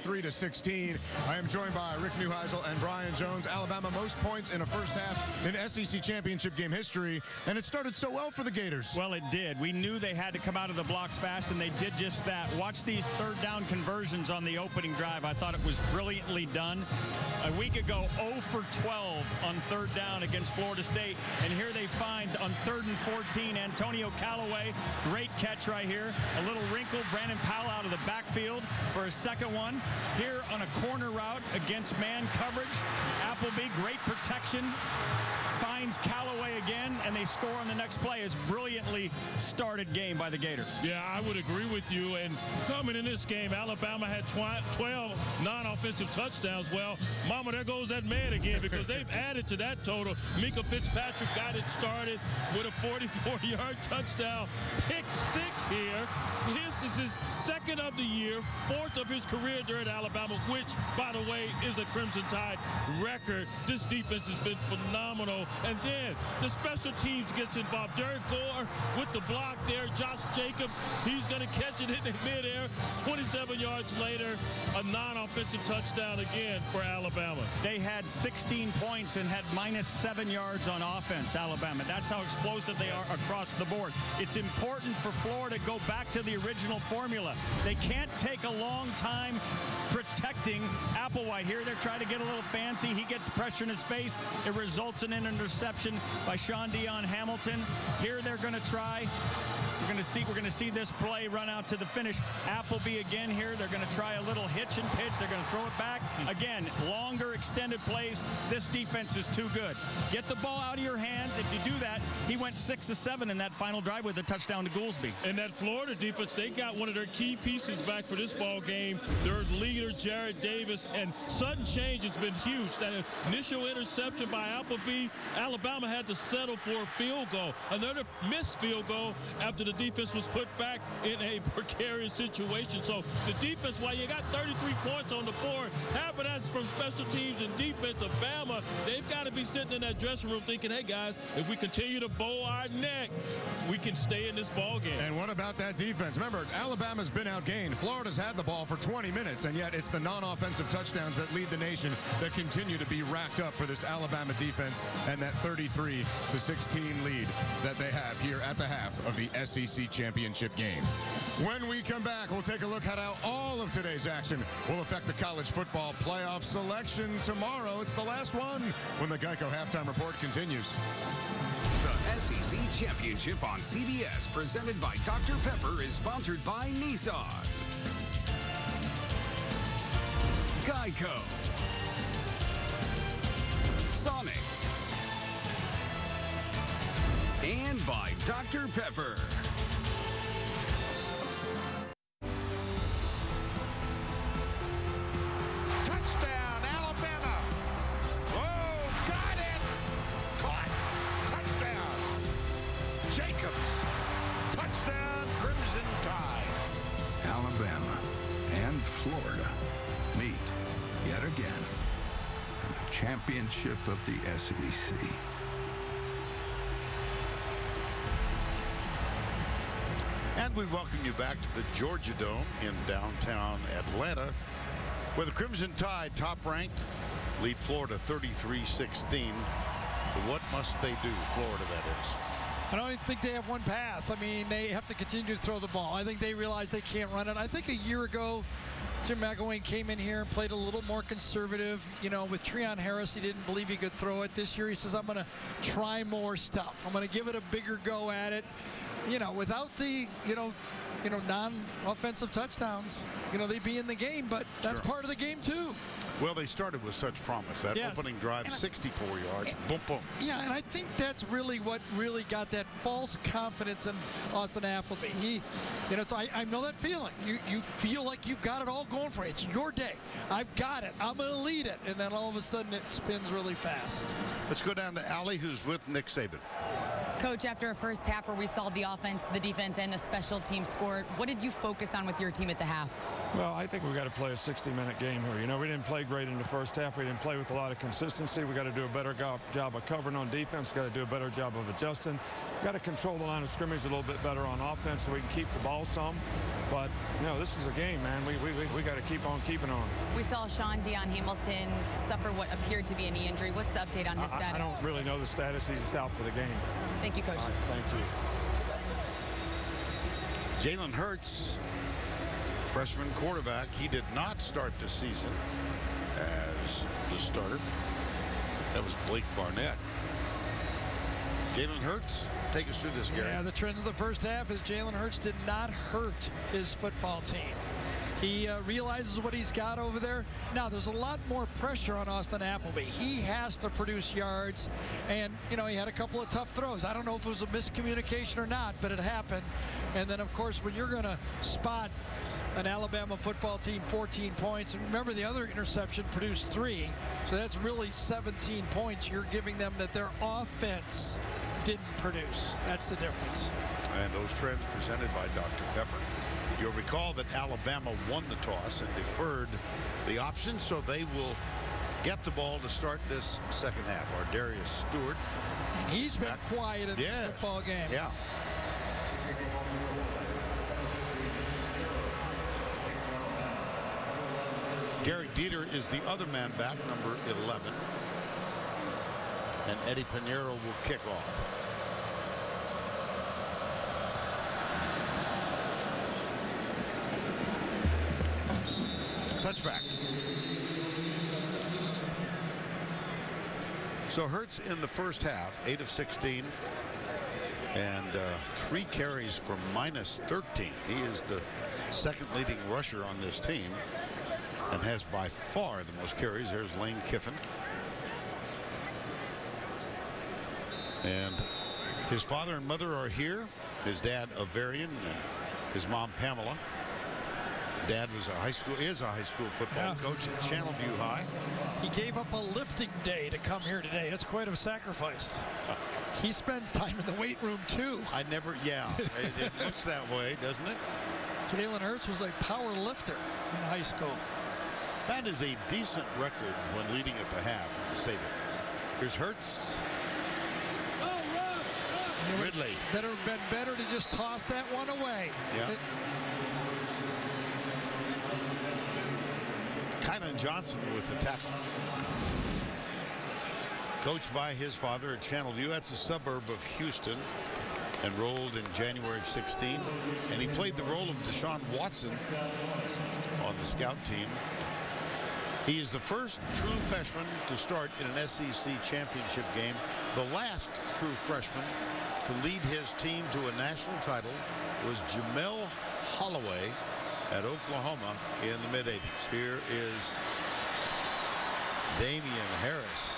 33-16. I am joined by Rick Neuheisel and Brian Jones. Alabama most points in a first half in SEC championship game history, and it started so well for the Gators. Well, it did. We knew they had to come out of the blocks fast, and they did just that. Watch these third down conversions on the opening drive. I thought it was brilliantly done. A week ago, 0 for 12 on third down against Florida State, and here they find on 3rd and 14, Antonio Callaway, great catch right here. A little wrinkle, Brandon Powell out of the backfield for a second one. Here on a corner route against man coverage, Appleby, great protection. Finds Callaway again, and they score on the next play. It's brilliantly started game by the Gators. Yeah, I would agree with you. And coming in this game, Alabama had 12 non-offensive touchdowns. Well, mama, there goes that man again, because they've added to that total. Mika Fitzpatrick got it started with a 44-yard touchdown. Pick 6 here. This is his second of the year, 4th of his career there at Alabama, which, by the way, is a Crimson Tide record. This defense has been phenomenal. And then the special teams gets involved. Derek Gore with the block there. Josh Jacobs, he's going to catch it in midair. 27 yards later, a non-offensive touchdown again for Alabama. They had 16 points and had -7 yards on offense, Alabama. That's how explosive they are across the board. It's important for Florida to go back to the original formula. They can't take a long time protecting Applewhite. Here they're trying to get a little fancy. He gets pressure in his face. It results in an interception by Sean Dion Hamilton. Here they're going to try. We're going to see this play run out to the finish. Appleby again here. They're going to try a little hitch and pitch. They're going to throw it back. Again, longer extended plays. This defense is too good. Get the ball out of your hands. If you do that, he went 6 of 7 in that final drive with a touchdown to Goolsby. And that Florida defense, they got one of their key pieces back for this ball game. Their leader, Jared Davis, and sudden change has been huge. That initial interception by Appleby, Alabama had to settle for a field goal. Another missed field goal after the defense was put back in a precarious situation. So the defense, while you got 33 points on the board, half of that's from special teams and defense of Bama. They've got to be sitting in that dressing room thinking, hey, guys, if we continue to bow our neck, we can stay in this ball game. And what about that defense? Remember, Alabama's been outgained. Florida's had the ball for 20 minutes, and yet it's the non-offensive touchdowns that lead the nation that continue to be racked up for this Alabama defense and that 33-16 lead that they have here at the half of the SEC championship game. When we come back, we'll take a look at how all of today's action will affect the college football playoff selection tomorrow. It's the last one when the Geico Halftime Report continues. The SEC Championship on CBS, presented by Dr. Pepper, is sponsored by Nissan, Geico, Sonic, and by Dr. Pepper. Touchdown, Alabama. Oh, got it. Caught. Touchdown. Jacobs. Touchdown, Crimson Tide. Alabama and Florida meet yet again for the championship of the SEC. And we welcome you back to the Georgia Dome in downtown Atlanta, where the Crimson Tide, top-ranked, lead Florida 33-16. What must they do, Florida, that is? I don't think they have one path. I mean, they have to continue to throw the ball. I think they realize they can't run it. I think a year ago, Jim McElwain came in here and played a little more conservative. You know, with Treon Harris, he didn't believe he could throw it. This year, he says, I'm going to try more stuff. I'm going to give it a bigger go at it. You know, without the, non-offensive touchdowns, they'd be in the game, but that's part of the game, too. Well, they started with such promise. That opening drive, 64 yards, boom, boom. Yeah, and I think that's really what really got that false confidence in Austin Appleby. I know that feeling. You feel like you've got it all going for you. It's your day. I've got it. I'm going to lead it. And then all of a sudden it spins really fast. Let's go down to Allie, who's with Nick Saban. Coach, after a first half where we saw the offense, the defense, and the special team score, what did you focus on with your team at the half? Well, I think we got to play a 60-minute game here. We didn't play great in the first half. We didn't play with a lot of consistency. We got to do a better job of covering on defense. Got to do a better job of adjusting. Got to control the line of scrimmage a little bit better on offense so we can keep the ball some. But, this is a game, man. We got to keep on keeping on. We saw Sean Dion Hamilton suffer what appeared to be a knee injury. What's the update on his status? I don't really know the status. He's just out for the game. Thank you, Coach. All right, thank you. Jalen Hurts, freshman quarterback. He did not start the season as the starter. That was Blake Barnett. Jalen Hurts, take us through this, Gary. Yeah, the trends of the first half is Jalen Hurts did not hurt his football team. He realizes what he's got over there. Now, there's a lot more pressure on Austin Appleby. He has to produce yards, and, he had a couple of tough throws. I don't know if it was a miscommunication or not, but it happened. And then, of course, when you're going to spot an Alabama football team 14 points, and remember the other interception produced 3, so that's really 17 points you're giving them that their offense didn't produce. That's the difference. And those trends presented by Dr. Pepper. You'll recall that Alabama won the toss and deferred the option, so they will get the ball to start this second half. Our Darius Stewart. And he's been quiet in this football game. Yeah. Gary Dieter is the other man back, number 11. And Eddie Pinheiro will kick off. Touchback. So Hurts in the first half, 8 of 16, and 3 carries from minus 13. He is the second leading rusher on this team and has by far the most carries. There's Lane Kiffin. And his father and mother are here. His dad, Averian, and his mom, Pamela. Dad is a high school football coach at Channelview High. He gave up a lifting day to come here today. That's quite a sacrifice. He spends time in the weight room too. It looks that way, doesn't it? Jalen Hurts was a power lifter in high school. That is a decent record when leading at the half, to say that. Here's Hurts. Ridley. Been better to just toss that one away. Yeah. Kylan Johnson with the tackle. Coached by his father at Channelview. That's a suburb of Houston. Enrolled in January of 16. And he played the role of Deshaun Watson on the scout team. He is the first true freshman to start in an SEC championship game. The last true freshman to lead his team to a national title was Jamel Holloway at Oklahoma in the mid-'80s. Here is Damian Harris.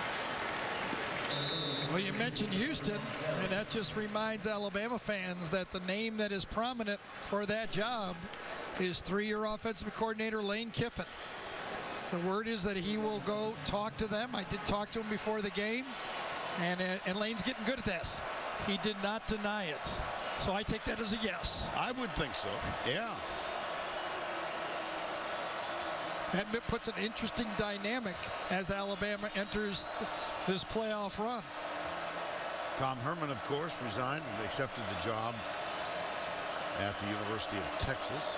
Well, you mentioned Houston, and that just reminds Alabama fans that the name that is prominent for that job is three-year offensive coordinator Lane Kiffin. The word is that he will go talk to them. I did talk to him before the game, and Lane's getting good at this. He did not deny it. So I take that as a yes. I would think so, yeah. That puts an interesting dynamic as Alabama enters this playoff run. Tom Herman, of course, resigned and accepted the job at the University of Texas.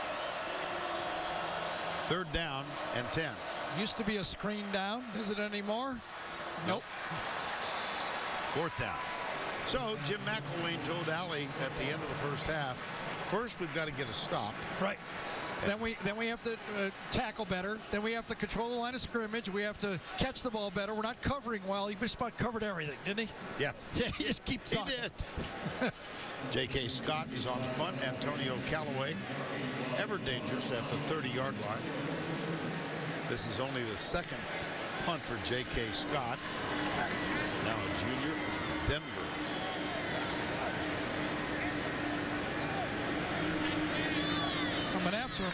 3rd down and 10. Used to be a screen down. Is it anymore? Nope. 4th down. So Jim McElwain told Allie at the end of the first half, first we've got to get a stop. Right. Then we have to tackle better. Then we have to control the line of scrimmage. We have to catch the ball better. We're not covering well. He just about covered everything, didn't he? Yeah. Yeah, he just keeps talking. He did. J.K. Scott is on the punt. Antonio Callaway, ever dangerous at the 30-yard line. This is only the second punt for J.K. Scott. Now a junior from Denver. Coming after him.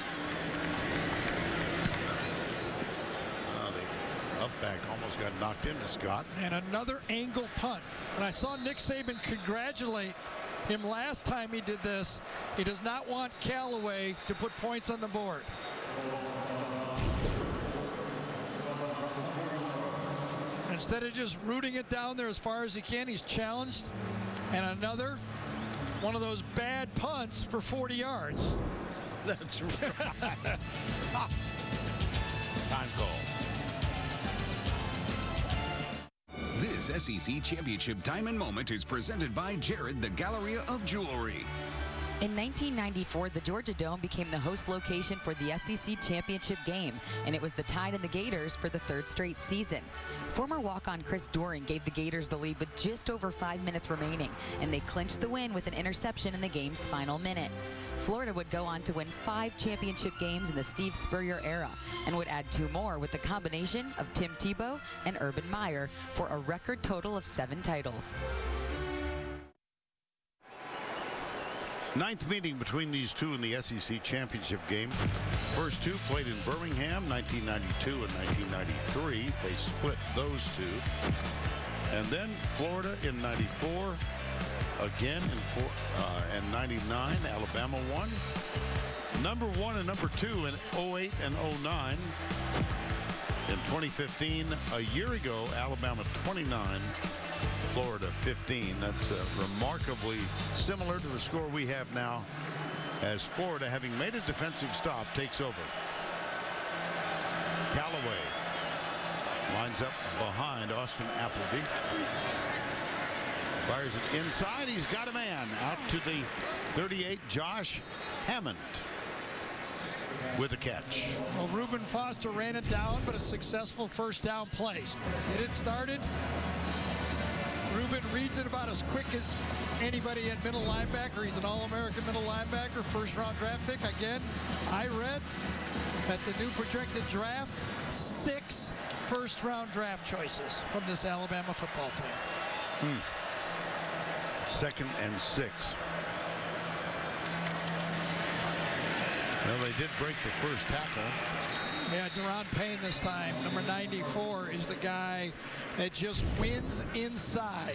The up back almost got knocked into Scott. And another angle punt. And I saw Nick Saban congratulate him last time he did this. He does not want Callaway to put points on the board. Instead of just rooting it down there as far as he can, he's challenged. And another one of those bad punts for 40 yards. That's right. Time call. This SEC Championship Diamond Moment is presented by Jared, the Galleria of Jewelry. In 1994, the Georgia Dome became the host location for the SEC Championship game, and it was the Tide and the Gators for the 3rd straight season. Former walk-on Chris Doering gave the Gators the lead with just over 5 minutes remaining, and they clinched the win with an interception in the game's final minute. Florida would go on to win 5 championship games in the Steve Spurrier era and would add 2 more with the combination of Tim Tebow and Urban Meyer for a record total of 7 titles. 9th meeting between these two in the SEC Championship game. First 2 played in Birmingham, 1992 and 1993. They split those 2. And then Florida in 94, again in 99. Alabama won. Number 1 and number 2 in 08 and 09. In 2015, a year ago, Alabama 29. Florida 15. That's remarkably similar to the score we have now as Florida, having made a defensive stop, takes over. Callaway lines up behind Austin Appleby. Fires it inside. He's got a man out to the 38, Josh Hammond with a catch. Well, Reuben Foster ran it down, but a successful first down play. Get it started. Reuben reads it about as quick as anybody at middle linebacker. He's an All-American middle linebacker, 1st-round draft pick. Again, I read that the new projected draft, 6 first-round draft choices from this Alabama football team. 2nd and 6. Well, they did break the first tackle. Yeah, Deron Payne this time, number 94, is the guy that just wins inside.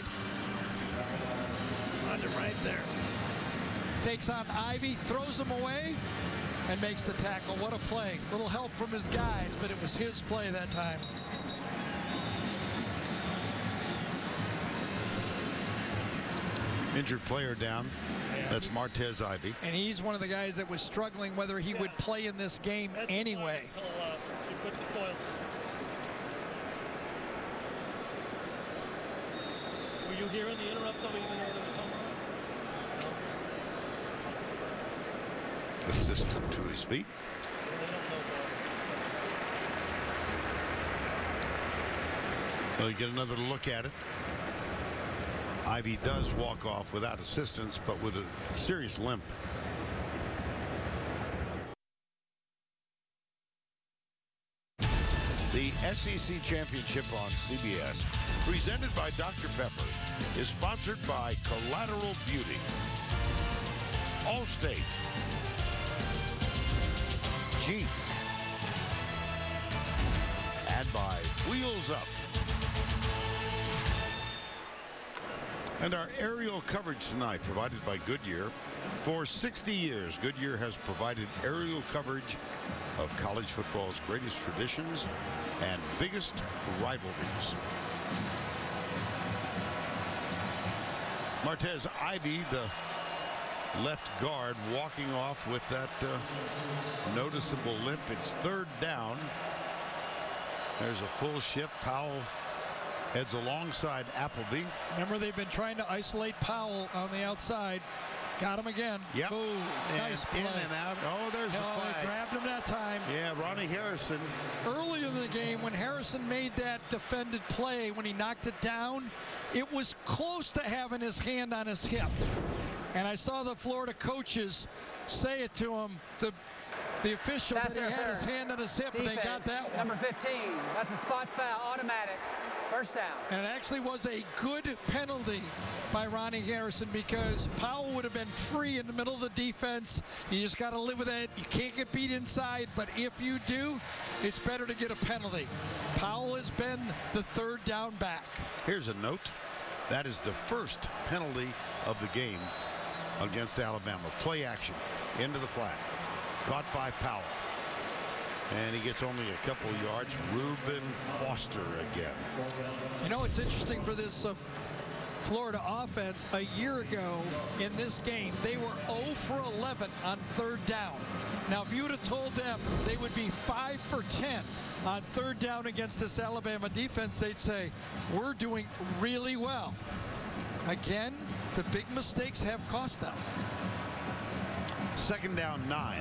Right there. Takes on Ivy, throws him away, and makes the tackle. What a play. Little help from his guys, but it was his play that time. Injured player down. That's Martez Ivy. And he's one of the guys that was struggling whether he would play in this game anyway. Were you hearing the interrupt? Assistant to his feet. Well, you get another look at it. Ivy does walk off without assistance, but with a serious limp. The SEC Championship on CBS, presented by Dr. Pepper, is sponsored by Collateral Beauty, Allstate, Jeep, and by Wheels Up. And our aerial coverage tonight provided by Goodyear. For 60 years, Goodyear has provided aerial coverage of college football's greatest traditions and biggest rivalries. Martez Ivy, the left guard, walking off with that noticeable limp. It's third down. There's a full shift. Powell heads alongside Appleby. Remember, they've been trying to isolate Powell on the outside. Got him again. Yep. Boom. Nice play. In and out. Oh, there's the flag. They grabbed him that time. Yeah, Ronnie Harrison. Earlier in the game, when Harrison made that defended play, when he knocked it down, it was close to having his hand on his hip. And I saw the Florida coaches say it to him, the official, that he had his hand on his hip. Defense, and they got that one. Number 15. That's a spot foul, automatic. First down. And it actually was a good penalty by Ronnie Harrison, because Powell would have been free in the middle of the defense. You just got to live with it. You can't get beat inside, but if you do, it's better to get a penalty. Powell has been the third down back. Here's a note. That is the first penalty of the game against Alabama. Play action into the flat. Caught by Powell. And he gets only a couple of yards. Reuben Foster again. You know, it's interesting for this Florida offense. A year ago in this game, they were 0 for 11 on third down. Now, if you would have told them they would be 5 for 10 on third down against this Alabama defense, they'd say, we're doing really well. Again, the big mistakes have cost them. Second down, 9.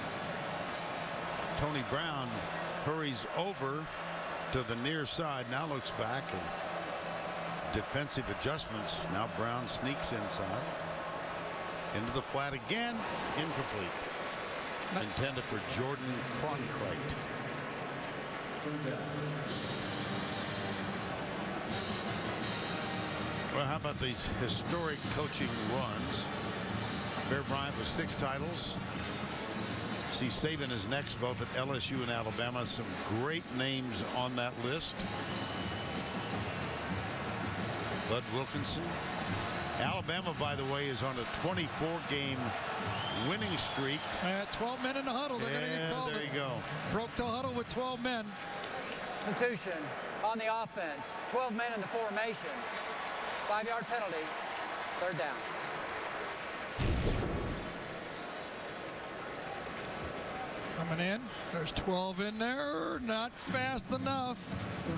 Tony Brown hurries over to the near side, now looks back, and defensive adjustments. Now Brown sneaks inside. Into the flat again, incomplete. Intended for Jordan Cronkrite. Well, how about these historic coaching runs? Bear Bryant with 6 titles. See, Saban is next, both at LSU and Alabama. Some great names on that list. Bud Wilkinson. Alabama, by the way, is on a 24-game winning streak. 12 men in the huddle. They're going to get called. There you go. Broke the huddle with 12 men. Substitution on the offense. 12 men in the formation. 5-yard penalty. Third down. Coming in. There's 12 in there. Not fast enough.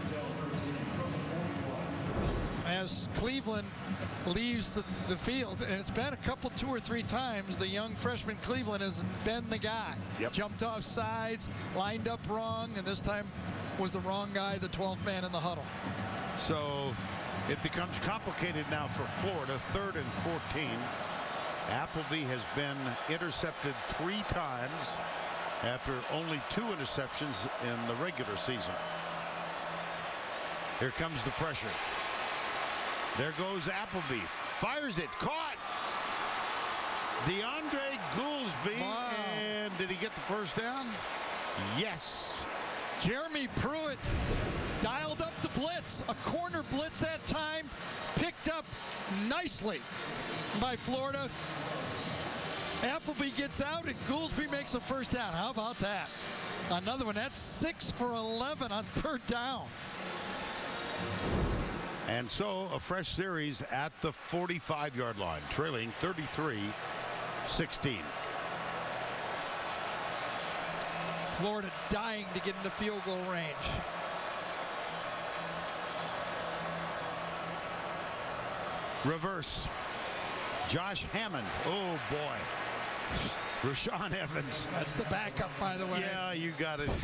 As Cleveland leaves the field, and it's been a couple, 2 or 3 times, the young freshman Cleveland has been the guy. Yep. Jumped off sides, lined up wrong, and this time was the wrong guy, the 12th man in the huddle. So it becomes complicated now for Florida. 3rd and 14. Appleby has been intercepted 3 times after only 2 interceptions in the regular season. Here comes the pressure. There goes Appleby. Fires it. Caught. DeAndre Goolsby. Wow. And And did he get the first down? Yes. Jeremy Pruitt dialed up the blitz. A corner blitz that time. Picked up nicely by Florida. Appleby gets out and Goolsby makes a first down. How about that? Another one. That's 6 for 11 on third down. And so a fresh series at the 45-yard line, trailing 33-16. Florida dying to get into field goal range. Reverse. Josh Hammond. Oh, boy. Rashaan Evans. That's the backup, by the way. Yeah, you got it.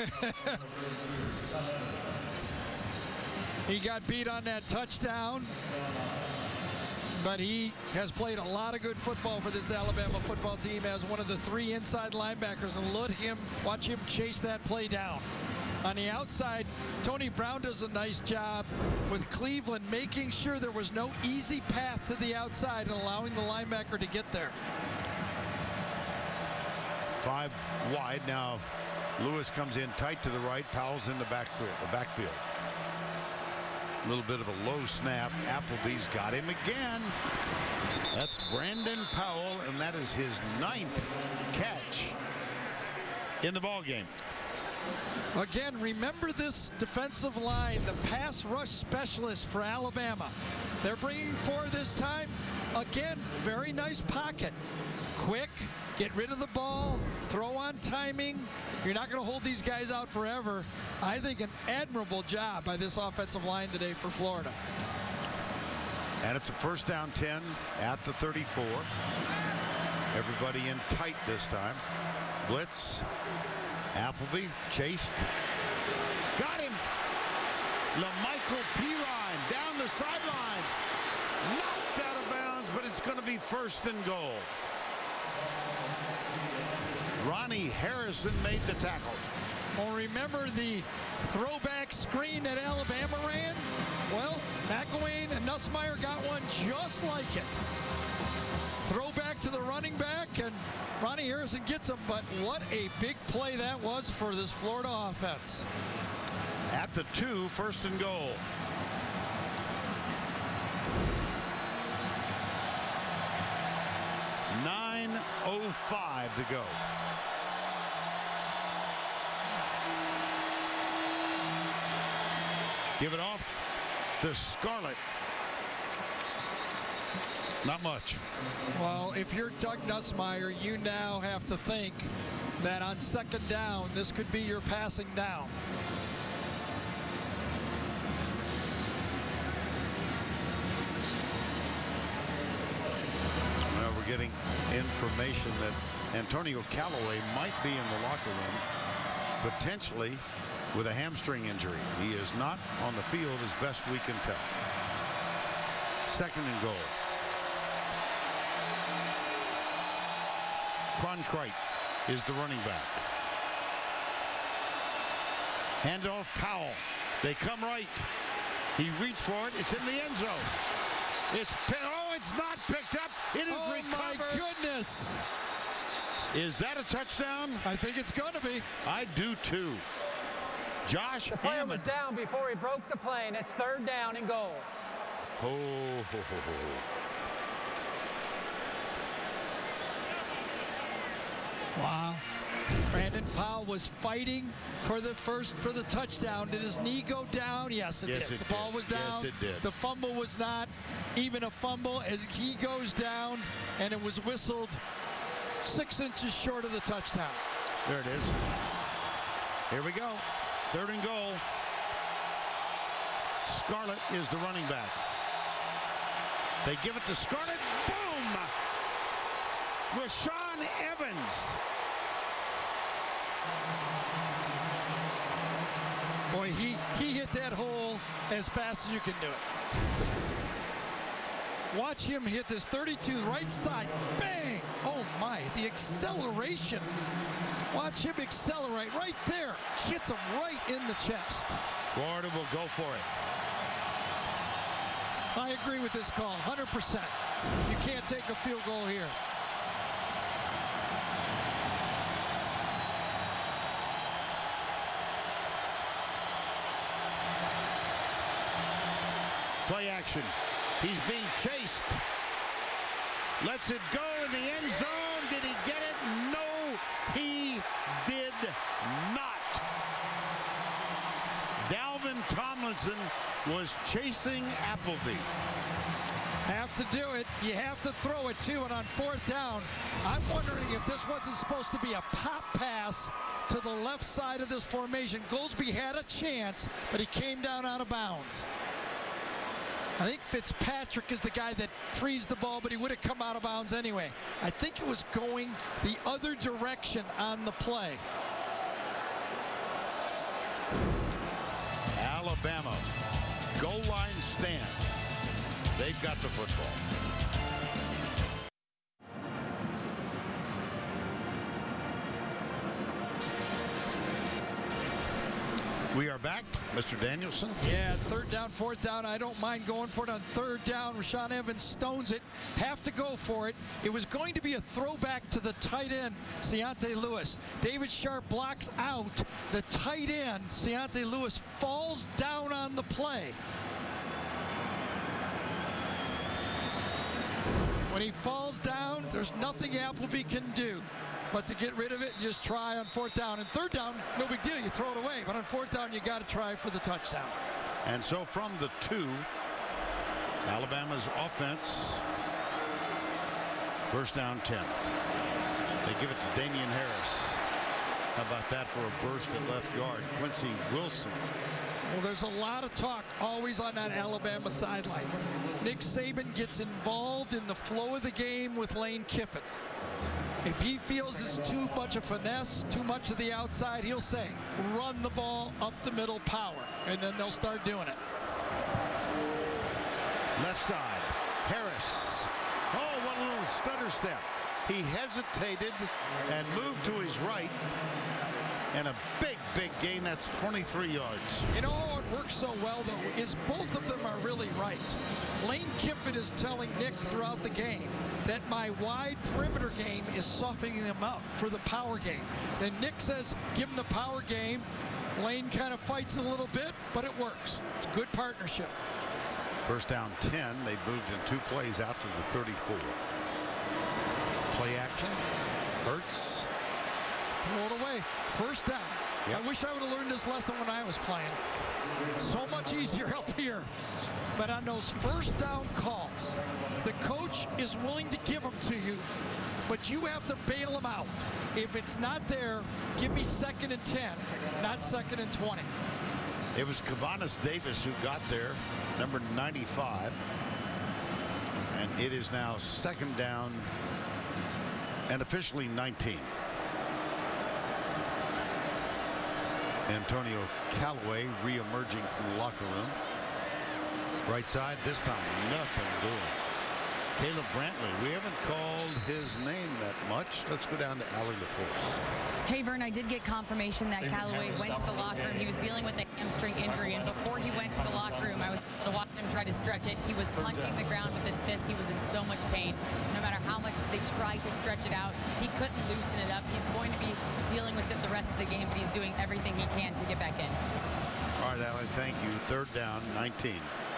He got beat on that touchdown, but he has played a lot of good football for this Alabama football team as one of the 3 inside linebackers, and watch him chase that play down. On the outside, Tony Brown does a nice job with Cleveland, making sure there was no easy path to the outside and allowing the linebacker to get there. 5 wide. Now Lewis comes in tight to the right. Powell's in the backfield. A little bit of a low snap. Appleby's got him again. That's Brandon Powell, and that is his 9th catch in the ball game. Again, remember this defensive line, the pass rush specialist for Alabama. They're bringing 4 this time. Again, very nice pocket. Quick, get rid of the ball, throw on timing. You're not going to hold these guys out forever. I think an admirable job by this offensive line today for Florida. And it's a first down 10 at the 34. Everybody in tight this time. Blitz. Appleby chased. Got him. LaMichael Pirine down the sidelines. Knocked out of bounds, but it's going to be first and goal. Ronnie Harrison made the tackle. Well, remember the throwback screen that Alabama ran? Well, McElwain and Nussmeier got one just like it. Throwback to the running back, and Ronnie Harrison gets him, but what a big play that was for this Florida offense. At the 2, first and goal. .9:05 to go. Give it off to Scarlett. Not much. Well, if you're Doug Nussmeier, you now have to think that on second down, this could be your passing down. Well, we're getting information that Antonio Callaway might be in the locker room, potentially with a hamstring injury. He is not on the field as best we can tell. Second and goal. Cronkrite is the running back. Handoff Powell. They come right. He reached for it. It's in the end zone. It's not picked up. It is recovered. Oh, my goodness. Is that a touchdown? I think it's going to be. I do, too. Josh The player Hammond. was down before he broke the play, and it's third down and goal. Ho, ho, ho, ho. Wow. Brandon Powell was fighting for the touchdown. Did his knee go down? Yes, it did. The ball was down. Yes, it did. The fumble was not even a fumble as he goes down, and it was whistled 6 inches short of the touchdown. There it is. Here we go. Third and goal. Scarlett is the running back. They give it to Scarlett. Boom! Rashaan Evans. Boy, he hit that hole as fast as you can do it. Watch him hit this 32 right side. Bang! Oh my, the acceleration. Watch him accelerate right there. Hits him right in the chest. Florida will go for it. I agree with this call, 100%. You can't take a field goal here. Play action. He's being chased. Lets it go in the end zone. Did he get it? No, he did not. Dalvin Tomlinson was chasing Appleby. Have to do it. You have to throw it, too. And on 4th down, I'm wondering if this wasn't supposed to be a pop pass to the left side of this formation. Goldsby had a chance, but he came down out of bounds. I think Fitzpatrick is the guy that frees the ball, but he would have come out of bounds anyway. I think it was going the other direction on the play. Alabama, goal line stand. They've got the football. We are back. Mr. Danielson. Yeah, 3rd down, 4th down. I don't mind going for it on 3rd down. Rashaan Evans stones it. Have to go for it. It was going to be a throwback to the tight end, Seontae Lewis. David Sharp blocks out. The tight end, Seontae Lewis, falls down on the play. When he falls down, there's nothing Appleby can do but to get rid of it and just try on 4th down. And 3rd down, no big deal, you throw it away. But on 4th down, you got to try for the touchdown. And so from the 2, Alabama's offense, 1st down 10. They give it to Damian Harris. How about that for a burst at left guard? Quincy Wilson. Well, there's a lot of talk always on that Alabama sideline. Nick Saban gets involved in the flow of the game with Lane Kiffin. If he feels it's too much of finesse, too much of the outside, he'll say, run the ball up the middle, power. And then they'll start doing it. Left side, Harris. Oh, what a little stutter step. He hesitated and moved to his right. And a big gain. That's 23 yards. You know what works so well, though, is both of them are really right. Lane Kiffin is telling Nick throughout the game that my wide perimeter game is softening them up for the power game. Then Nick says, give him the power game. Lane kind of fights a little bit, but it works. It's a good partnership. 1st down 10. They moved in 2 plays out to the 34. Play action. Hurts. Throw it away. 1st down. Yep. I wish I would have learned this lesson when I was playing. So much easier up here. But on those 1st down calls, the coach is willing to give them to you, but you have to bail them out. If it's not there, give me 2nd and 10, not 2nd and 20. It was Kavanis Davis who got there, number 95. And it is now 2nd down and officially 19. Antonio Callaway re-emerging from the locker room. Right side, this time nothing doing. Caleb Brantley, we haven't called his name that much. Let's go down to Allie LaForce. Hey, Vern, I did get confirmation that Callaway went to the locker room. He was dealing with a hamstring injury, and before he went to the locker room, I was able to watch him try to stretch it. He was punching the ground with his fist. He was in so much pain. No matter how much they tried to stretch it out, he couldn't loosen it up. He's going to be dealing with it the rest of the game, but he's doing everything he can to get back in. All right, Allie, thank you. 3rd down, 19.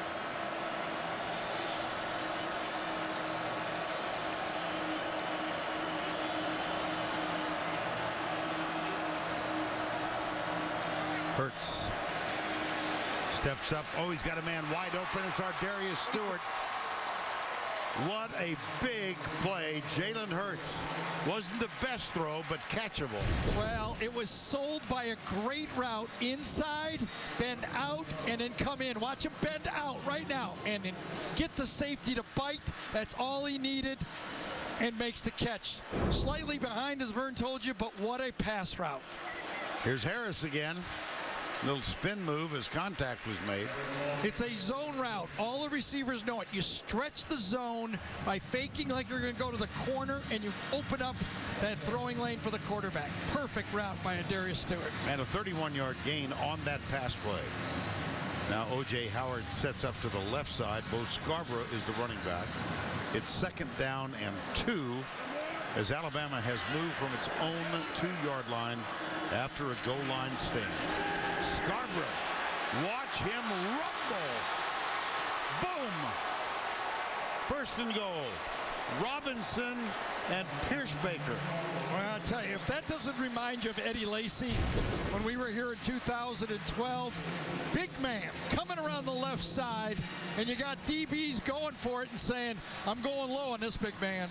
Hurts steps up. Oh, he's got a man wide open. It's Ardarius Stewart. What a big play. Jalen Hurts wasn't the best throw, but catchable. Well, it was sold by a great route inside, bend out, and then come in. Watch him bend out right now and then get the safety to bite. That's all he needed, and makes the catch. Slightly behind, as Vern told you, but what a pass route. Here's Harris again. Little spin move as contact was made. It's a zone route. All the receivers know it. You stretch the zone by faking like you're going to go to the corner, and you open up that throwing lane for the quarterback. Perfect route by Ardarius Stewart. And a 31-yard gain on that pass play. Now O.J. Howard sets up to the left side. Bo Scarborough is the running back. It's 2nd down and 2 as Alabama has moved from its own 2-yard line after a goal line stand. Scarborough, watch him rumble. Boom! First and goal. Robinson and Pierschbaker. Well, I'll tell you, if that doesn't remind you of Eddie Lacy when we were here in 2012, big man coming around the left side, and you got DBs going for it and saying, I'm going low on this big man.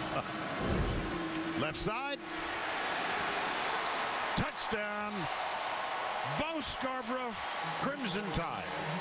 Left side. Touchdown. Bo Scarborough, Crimson Tide.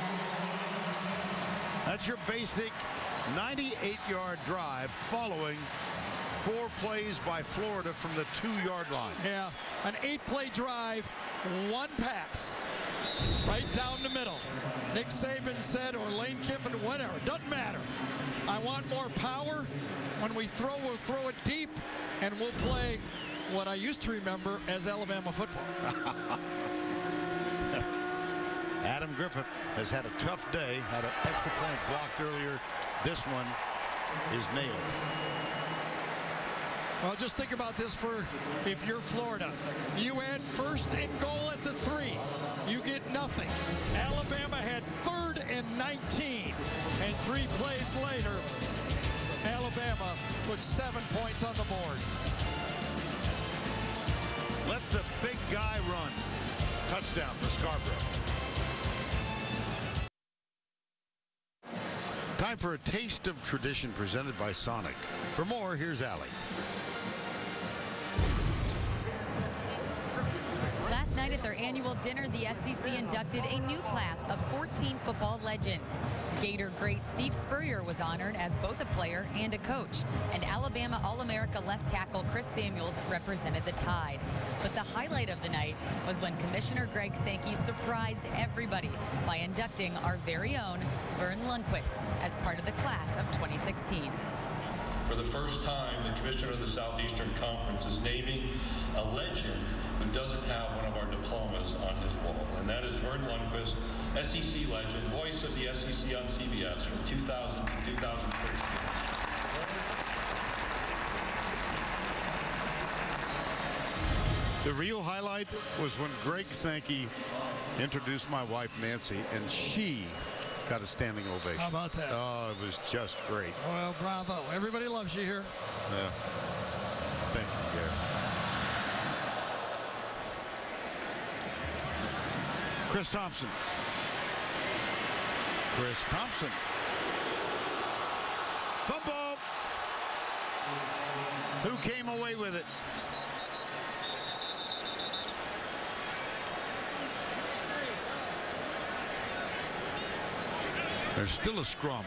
That's your basic 98-yard drive following 4 plays by Florida from the 2-yard line. Yeah, an 8-play drive, 1 pass, right down the middle. Nick Saban said, or Lane Kiffin, whatever, doesn't matter. I want more power. When we throw, we'll throw it deep, and we'll play what I used to remember as Alabama football. Adam Griffith has had a tough day, had an extra point blocked earlier. This one is nailed. Well, just think about this for if you're Florida. You had first and goal at the 3. You get nothing. Alabama had 3rd and 19. And 3 plays later, Alabama puts 7 points on the board. Let the big guy run. Touchdown for Scarborough. Time for a taste of tradition presented by Sonic. For more, here's Allie. Last night at their annual dinner, the SEC inducted a new class of 14 football legends. Gator great Steve Spurrier was honored as both a player and a coach, and Alabama All-America left tackle Chris Samuels represented the Tide. But the highlight of the night was when Commissioner Greg Sankey surprised everybody by inducting our very own Vern Lundquist as part of the class of 2016. For the first time, the Commissioner of the Southeastern Conference is naming a legend who doesn't have one of our diplomas on his wall, and that is Vern Lundquist, SEC legend, voice of the SEC on CBS from 2000 to 2016. The real highlight was when Greg Sankey introduced my wife, Nancy, and she got a standing ovation. How about that? Oh, it was just great. Well, bravo. Everybody loves you here. Yeah. Thank you, Gary. Chris Thompson. Chris Thompson. Fumble. Who came away with it? There's still a scrum.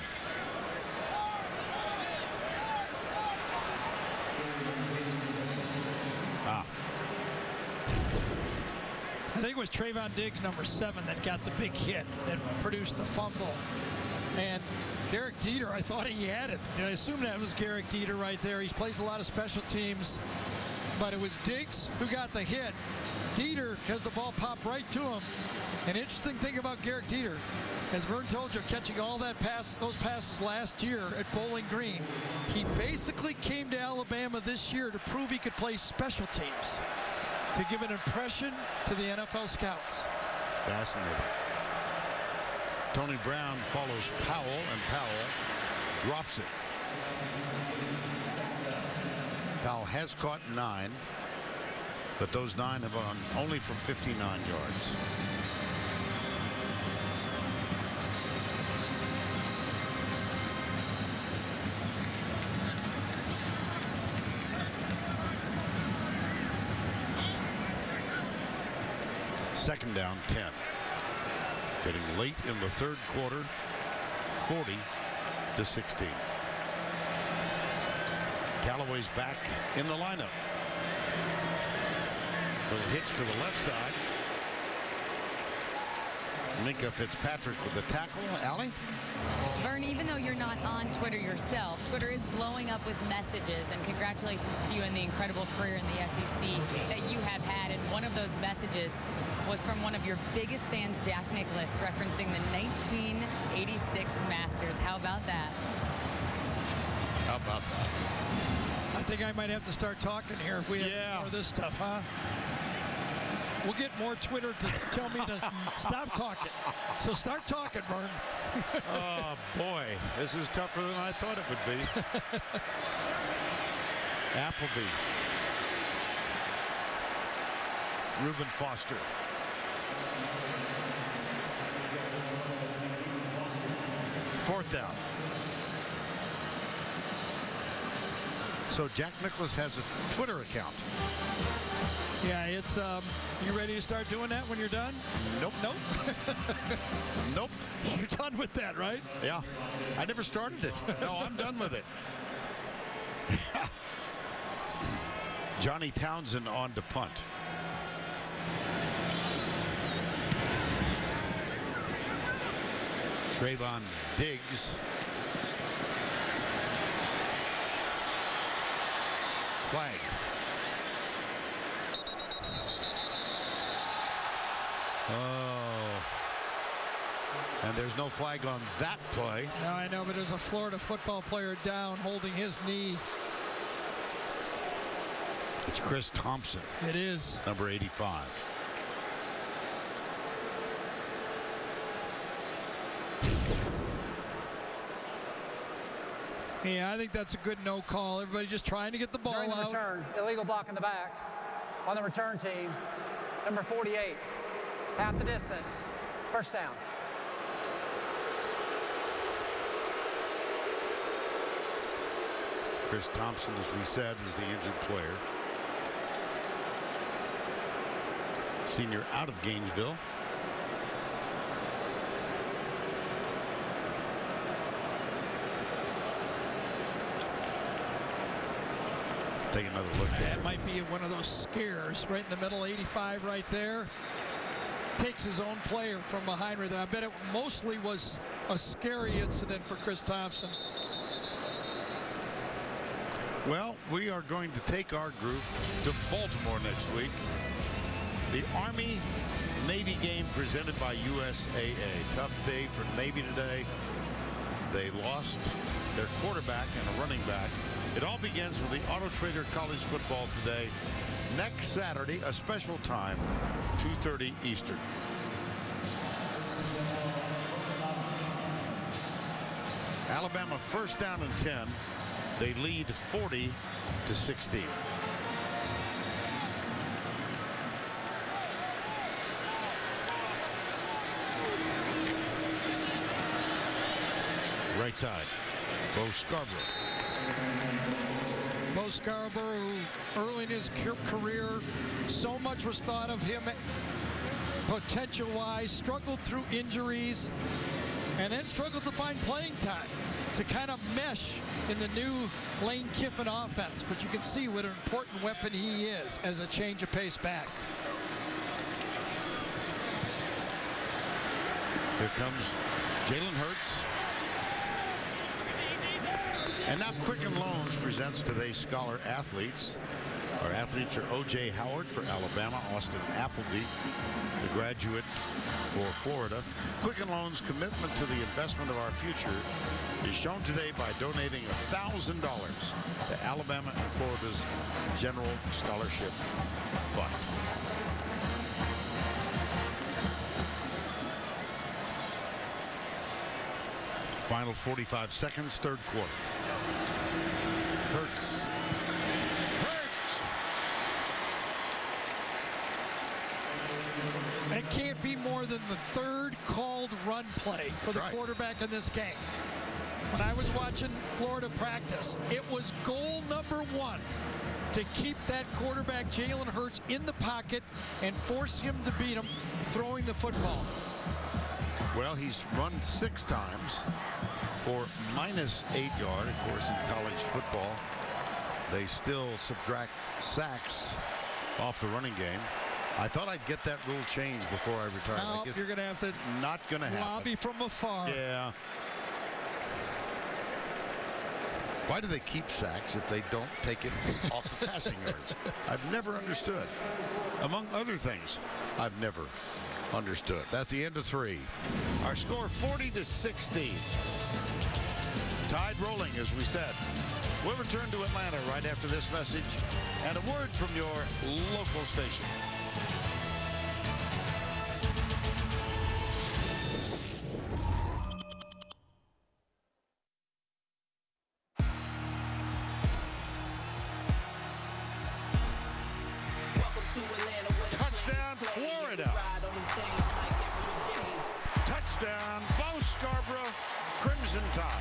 I think it was Trayvon Diggs, number 7, that got the big hit that produced the fumble. And Derek Dieter, I thought he had it. I assume that was Derek Dieter right there. He plays a lot of special teams, but it was Diggs who got the hit. Dieter has the ball pop right to him. An interesting thing about Derek Dieter, as Vern told you, catching all those passes last year at Bowling Green, he basically came to Alabama this year to prove he could play special teams, to give an impression to the NFL scouts. Fascinating. Tony Brown follows Powell, and Powell drops it. Powell has caught 9, but those 9 have gone only for 59 yards. Second down, 10. Getting late in the third quarter, 40-16. Callaway's back in the lineup. Little hitch to the left side. Minkah Fitzpatrick with the tackle. Allie? Vern, even though you're not on Twitter yourself, Twitter is blowing up with messages, and congratulations to you and the incredible career in the SEC that you have had. And one of those messages was from one of your biggest fans, Jack Nicklaus, referencing the 1986 Masters. How about that? How about that? I think I might have to start talking here if we have more of this stuff, huh? We'll get more Twitter to tell me to stop talking. So start talking, Vern. Oh, boy. This is tougher than I thought it would be. Appleby. Reuben Foster. Fourth down. So Jack Nicklaus has a Twitter account. Yeah, it's, you ready to start doing that when you're done? Nope. Nope. Nope. You're done with that, right? Yeah. I never started it. No, I'm done with it. Johnny Townsend on to punt. Trayvon Diggs. Flag. Oh. And there's no flag on that play. No, I know, but there's a Florida football player down holding his knee. It's Chris Thompson. It is. Number 85. Yeah, I think that's a good no call. Everybody just trying to get the ball During the out. return, illegal block in the back. On the return team, number 48. Half the distance. First down. Chris Thompson, as we said, is the injured player. Senior out of Gainesville. Take another look there. That might be one of those scares right in the middle. 85 right there. Takes his own player from behind right there. I bet it mostly was a scary incident for Chris Thompson. Well, we are going to take our group to Baltimore next week. The Army-Navy game presented by USAA. Tough day for Navy today. They lost their quarterback and a running back. It all begins with the Auto Trader College football today. Next Saturday, a special time, 2:30 Eastern. Alabama first down and 10. They lead 40-16. Right side, Bo Scarborough. Bo Scarborough, who early in his career, so much was thought of him potential-wise, struggled through injuries, and then struggled to find playing time to kind of mesh in the new Lane Kiffin offense. But you can see what an important weapon he is as a change of pace back. Here comes Jalen Hurts. And now Quicken Loans presents today's Scholar Athletes. Our athletes are O.J. Howard for Alabama, Austin Appleby, the graduate for Florida. Quicken Loans' commitment to the investment of our future is shown today by donating $1,000 to Alabama and Florida's General Scholarship Fund. Final 45 seconds, third quarter. Hurts. It can't be more than the third called run play for the quarterback in this game. When I was watching Florida practice, it was goal number one to keep that quarterback, Jalen Hurts, in the pocket and force him to beat him throwing the football. Well, he's run 6 times for -8 yards. Of course, in college football, they still subtract sacks off the running game. I thought I'd get that rule changed before I retire. No, I guess you're going to have to not going to happen. lobby from afar. Yeah. Why do they keep sacks if they don't take it off the passing yards? I've never understood. Among other things, I've never understood. That's the end of 3. Our score 40-16. Tide rolling, as we said. We'll return to Atlanta right after this message and a word from your local station. Florida. Touchdown, Bo Scarborough, Crimson Tide.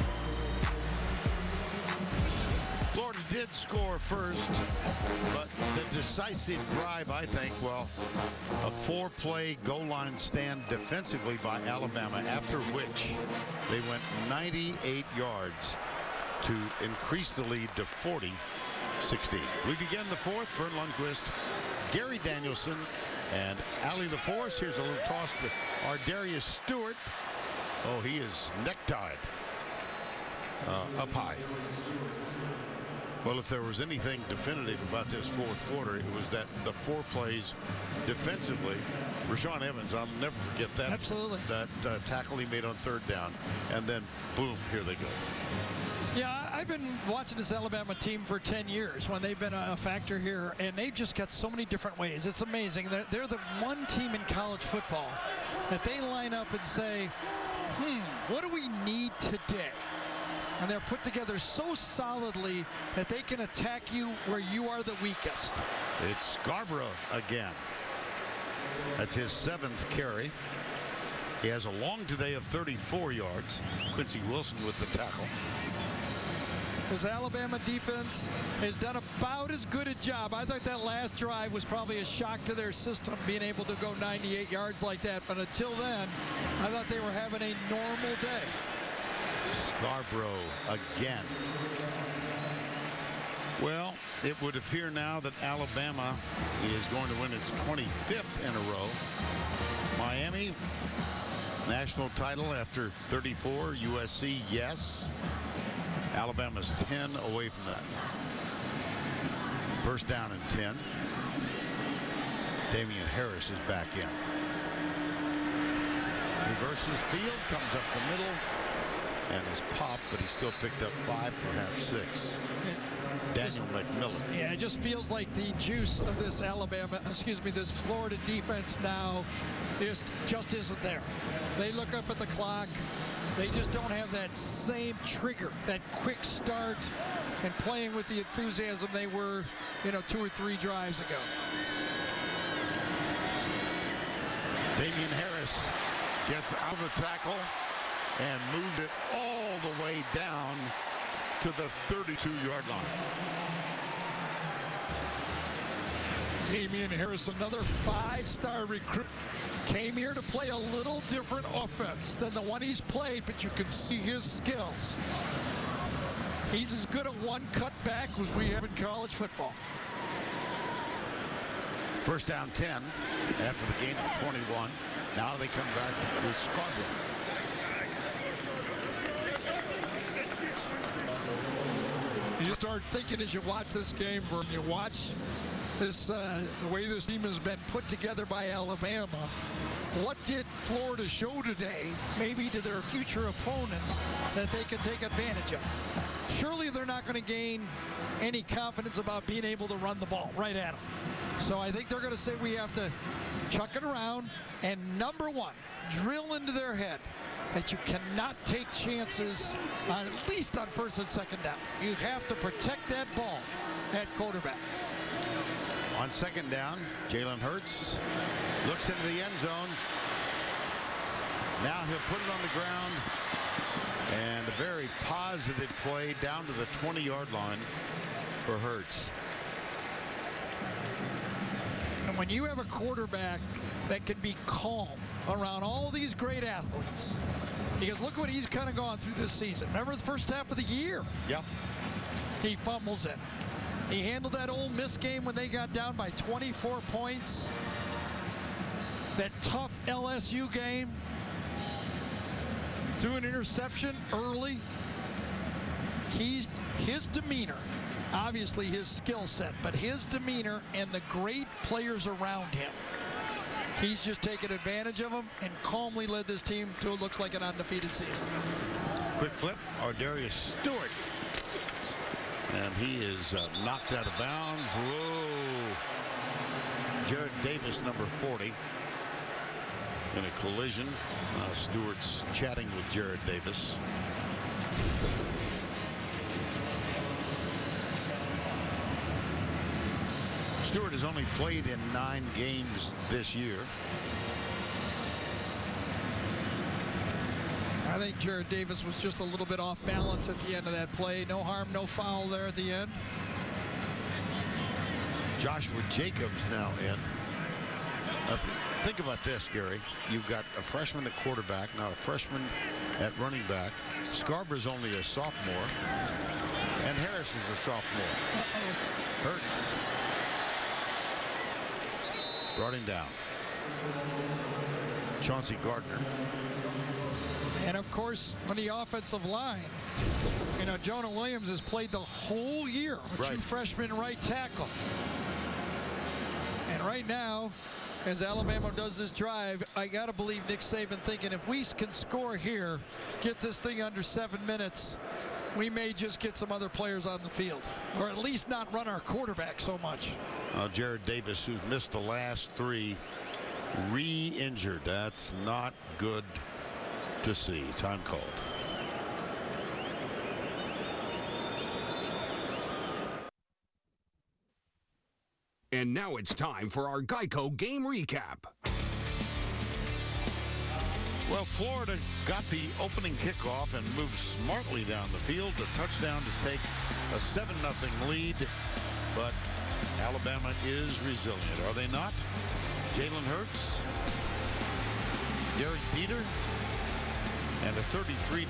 Florida did score first, but the decisive drive, I think, well, a 4-play goal line stand defensively by Alabama, after which they went 98 yards to increase the lead to 40-16. We begin the fourth. Vern Lundquist, Gary Danielson, and Allie LaForce. Here's a little toss to Ardarius Stewart. Oh, he is necktied up high. Well, if there was anything definitive about this fourth quarter, it was that the 4 plays defensively. Rashawn Evans, I'll never forget that. Absolutely. That tackle he made on 3rd down. And then, boom, here they go. Yeah, I've been watching this Alabama team for 10 years when they've been a factor here, and they've just got so many different ways. It's amazing. They're the one team in college football that they line up and say, what do we need today? And they're put together so solidly that they can attack you where you are the weakest. It's Scarborough again. That's his 7th carry. He has a long today of 34 yards. Quincy Wilson with the tackle. This Alabama defense has done about as good a job. I thought that last drive was probably a shock to their system, being able to go 98 yards like that. But until then, I thought they were having a normal day. Scarborough again. Well, it would appear now that Alabama is going to win its 25th in a row. Miami, national title after 34. USC, yes. Alabama's 10 away from that. First down and 10. Damian Harris is back in. Reverses field, comes up the middle, and is popped, but he still picked up 5, perhaps 6. Daniel McMillan. Yeah, it just feels like the juice of this this Florida defense now just isn't there. They look up at the clock. They just don't have that same trigger, that quick start, and playing with the enthusiasm they were, 2 or 3 drives ago. Damian Harris gets out of the tackle and moves it all the way down to the 32-yard line. Damian Harris, another 5-star recruit, came here to play a little different offense than the one he's played, but you can see his skills. He's as good a one-cut back as we have in college football. First down 10 after the gain of 21. Now they come back with Scarborough. You start thinking as you watch this game, Vern, you watch this, the way this team has been put together by Alabama. What did Florida show today, maybe to their future opponents, that they could take advantage of? Surely they're not going to gain any confidence about being able to run the ball right at them. So I think they're going to say we have to chuck it around and, number one, drill into their head that you cannot take chances on, at least on 1st and 2nd down. You have to protect that ball at quarterback. On 2nd down, Jalen Hurts looks into the end zone. Now he'll put it on the ground. And a very positive play down to the 20-yard line for Hurts. And when you have a quarterback that can be calm around all these great athletes, because look what he's kind of gone through this season. Remember the first half of the year? Yep. He fumbles it. He handled that Ole Miss game when they got down by 24 points. That tough LSU game. Threw an interception early. His demeanor, obviously his skill set, but his demeanor and the great players around him, he's just taken advantage of them and calmly led this team to what looks like an undefeated season. Quick flip, Ardarius Stewart. And he is knocked out of bounds. Whoa. Jared Davis, number 40. In a collision. Stewart's chatting with Jared Davis. Stewart has only played in 9 games this year. I think Jared Davis was just a little bit off balance at the end of that play. No harm, no foul there at the end. Joshua Jacobs now in. Think about this, Gary. You've got a freshman at quarterback, now a freshman at running back. Scarborough's only a sophomore, and Harris is a sophomore. Hurts brought him down. Chauncey Gardner. And of course, on the offensive line, you know, Jonah Williams has played the whole year, a true freshman right tackle. And right now, as Alabama does this drive, I got to believe Nick Saban thinking if we can score here, get this thing under 7 minutes, we may just get some other players on the field, or at least not run our quarterback so much. Jared Davis, who's missed the last 3, re-injured. That's not good to see. Time called. And now it's time for our Geico game recap. Well, Florida got the opening kickoff and moved smartly down the field. A touchdown to take a 7-0 lead. But Alabama is resilient, are they not? Jalen Hurts, Derek Jeter, and a 33-2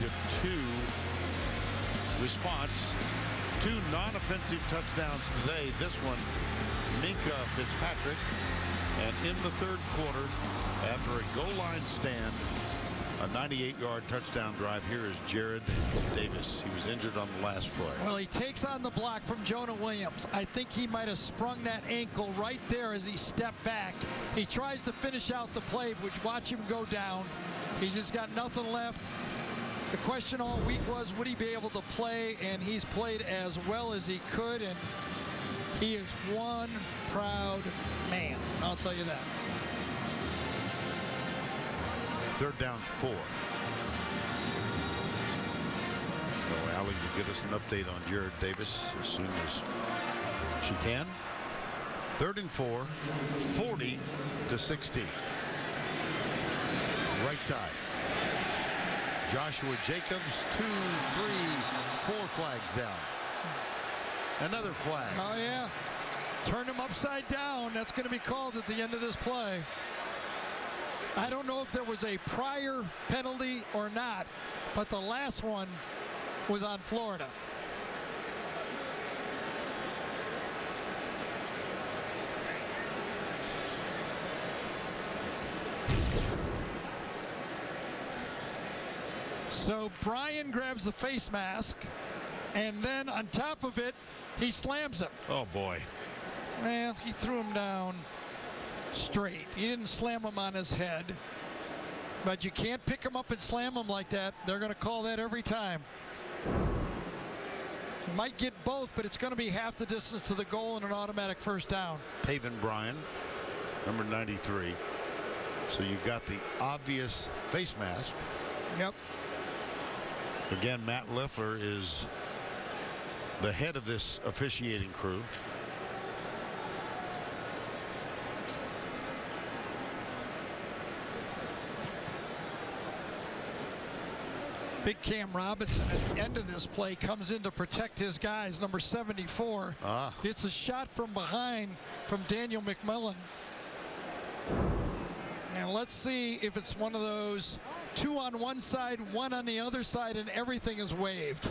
response. 2 non-offensive touchdowns today. This one, Minkah Fitzpatrick. And in the 3rd quarter, after a goal line stand, a 98-yard touchdown drive. Here is Jared Davis. He was injured on the last play. Well, he takes on the block from Jonah Williams. I think he might have sprung that ankle right there as he stepped back. He tries to finish out the play, but watch him go down. He's just got nothing left. The question all week was, would he be able to play? And he's played as well as he could, and he is one proud man. I'll tell you that. 3rd down 4. So Allie will get us an update on Jared Davis as soon as she can. 3rd and 4, 40-16. Right side. Joshua Jacobs, 2, 3, 4 flags down. Another flag. Oh, yeah. Turn him upside down. That's going to be called at the end of this play. I don't know if there was a prior penalty or not, but the last one was on Florida. So Brian grabs the face mask, and then on top of it, he slams him. Oh, boy. Well, he threw him down straight. He didn't slam him on his head. But you can't pick him up and slam him like that. They're going to call that every time. You might get both, but it's going to be half the distance to the goal and an automatic 1st down. Taven Bryan, number 93. So you've got the obvious face mask. Yep. Again, Matt Leffler is the head of this officiating crew. Big Cam Robinson at the end of this play comes in to protect his guys. Number 74. It's a shot from behind from Daniel McMillan. And let's see if it's one of those 2 on one side, 1 on the other side, and everything is waved.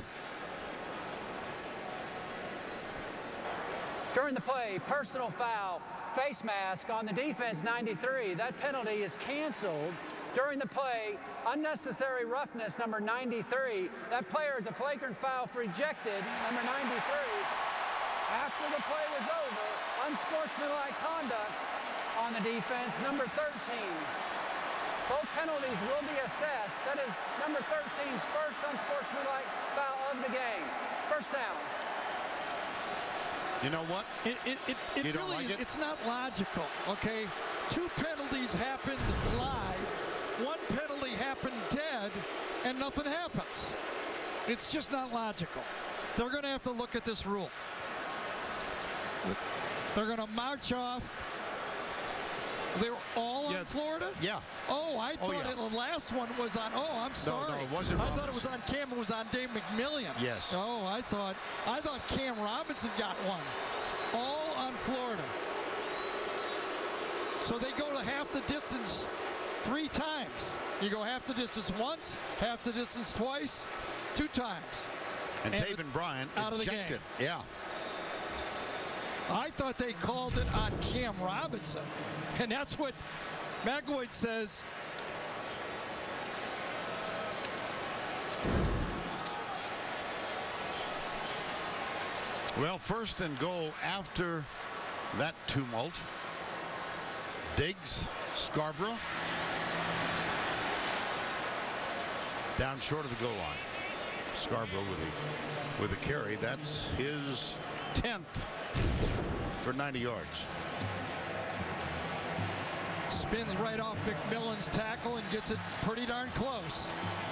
During the play, personal foul, face mask on the defense, 93. That penalty is canceled. During the play, unnecessary roughness, number 93. That player is a flagrant foul for ejected, number 93. After the play was over, unsportsmanlike conduct on the defense, number 13. Both penalties will be assessed. That is number 13's first unsportsmanlike foul of the game. 1st down. You know what? It really like it's not logical, okay? 2 penalties happened live. 1 penalty happened dead, and nothing happens. It's just not logical. They're going to have to look at this rule. They're going to march off. They were all on Florida? Yeah. Oh, I thought the last one was on. Oh, I'm sorry. No, it wasn't I thought it was on Cam. It was on Dave McMillian. Yes. Oh, I thought Cam Robinson got one. All on Florida. So they go to half the distance 3 times. You go half the distance once, half the distance twice, 2 times. And Taven Bryan out of the game. Yeah. I thought they called it on Cam Robinson. And that's what McElwain says. Well, first and goal after that tumult. Diggs, Scarborough. Down short of the goal line. Scarborough with a carry. That's his 10th for 90 yards. Spins right off McMillan's tackle and gets it pretty darn close.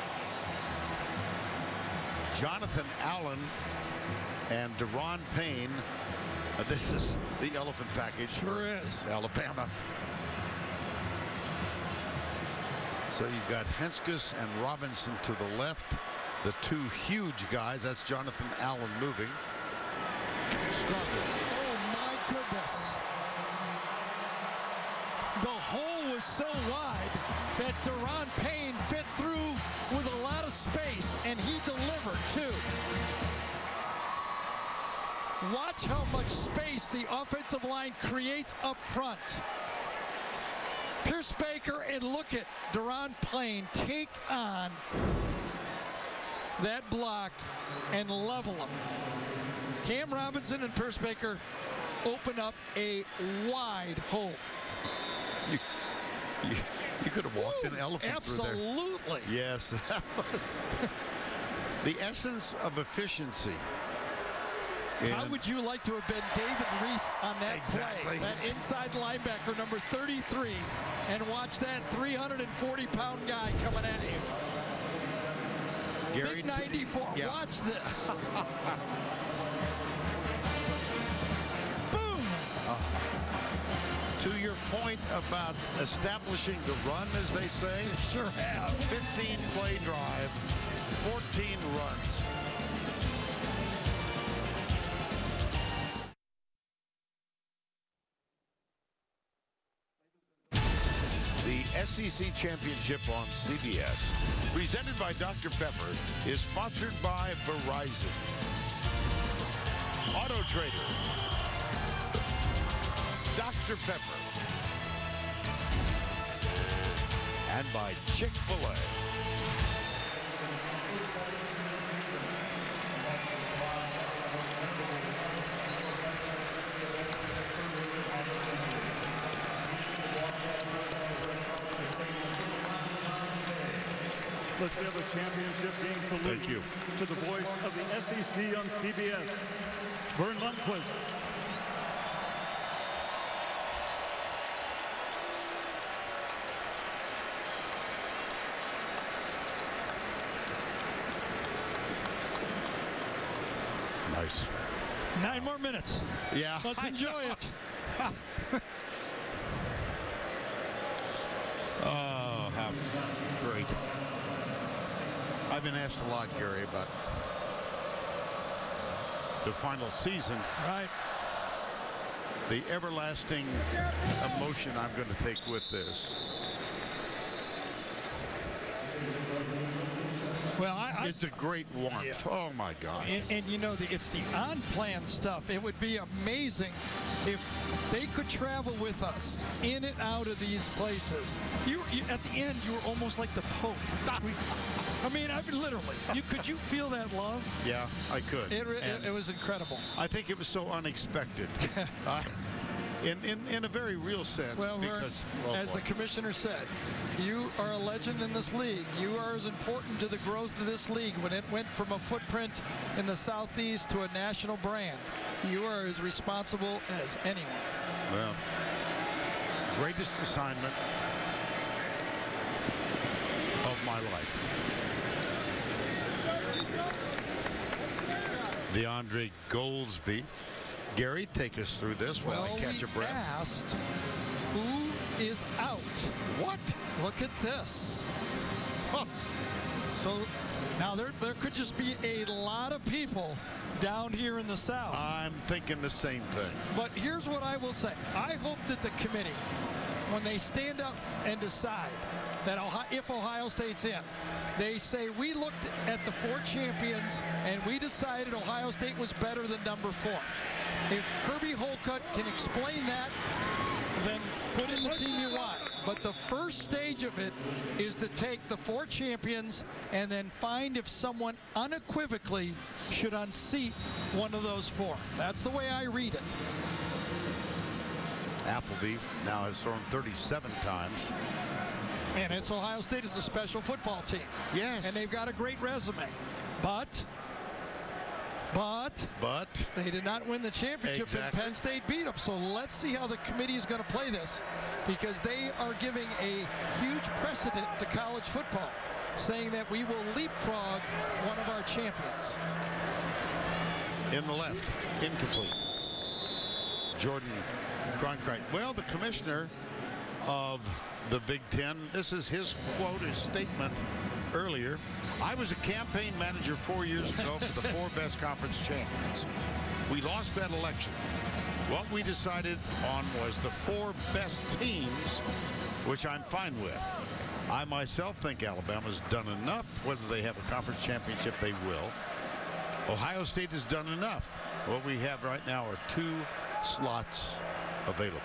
Jonathan Allen and Deron Payne. This is the elephant package. Sure is. Alabama. So you've got Hentges and Robinson to the left. The 2 huge guys. That's Jonathan Allen moving. Scarborough. Oh, my goodness. The hole was so wide that Deron Payne fit through with a lot of space, and he delivered, too. Watch how much space the offensive line creates up front. Pierce Baker, and look at Deron Payne take on that block and level him. Cam Robinson and Pierce Baker open up a wide hole. You could have walked an elephant through there. Absolutely. Yes, that was the essence of efficiency. How would you like to have been David Reese on that play? That inside linebacker, number 33, and watch that 340-pound guy coming at you. Gary, Big 94. Yeah. Watch this. Boom. To your point about establishing the run, as they say, sure have. 15-play drive, 14 runs. The SEC Championship on CBS, presented by Dr. Pepper, is sponsored by Verizon, Auto Trader, Dr. Pepper, and by Chick-fil-A. Let's give a championship game salute Thank you. to the voice of the SEC on CBS, Vern Lundquist. Nice. 9 more minutes. Yeah. Let's enjoy it. Oh, how great. I've been asked a lot, Gary, about the final season. Right. The everlasting emotion I'm going to take with this. Well, it's a great warmth. Yeah. Oh, my gosh. And you know, it's the on-plan stuff. It would be amazing if they could travel with us in and out of these places. You at the end, you were almost like the Pope. I mean, literally. Could you feel that love? Yeah, I could. It was incredible. I think it was so unexpected. In a very real sense. Well, because, as the commissioner said, you are a legend in this league. You are as important to the growth of this league when it went from a footprint in the Southeast to a national brand. You are as responsible as anyone. Well, greatest assignment of my life. DeAndre Goldsby Gary, take us through this while I catch a breath. Asked who is out. What? Look at this. Huh. So now there could just be a lot of people down here in the South. I'm thinking the same thing. But here's what I will say. I hope that the committee, when they stand up and decide that if Ohio State's in, they say we looked at the 4 champions and we decided Ohio State was better than number 4. If Kirby Holcutt can explain that, then put in the team you want. But the first stage of it is to take the 4 champions and then find if someone unequivocally should unseat one of those 4. That's the way I read it. Appleby now has thrown 37 times. And it's Ohio State is a special football team. Yes. And they've got a great resume. But they did not win the championship, exactly. And Penn State beat them. So let's see how the committee is going to play this, because they are giving a huge precedent to college football, saying that we will leapfrog one of our champions. In the left, incomplete. Jordan Cronkrite. Well, the commissioner of the Big Ten, this is his quote, his statement earlier. I was a campaign manager 4 years ago for the 4 best conference champions. We lost that election. What we decided on was the 4 best teams, which I'm fine with. I myself think Alabama's done enough. Whether they have a conference championship, they will. Ohio State has done enough. What we have right now are 2 slots available.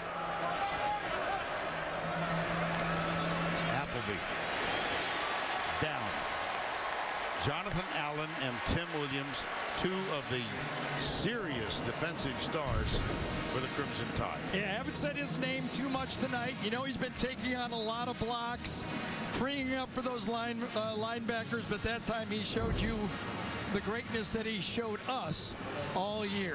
Appleby down. Jonathan Allen and Tim Williams, 2 of the serious defensive stars for the Crimson Tide. Yeah, I haven't said his name too much tonight. You know, he's been taking on a lot of blocks, freeing up for those linebackers, but that time he showed you the greatness that he showed us all year.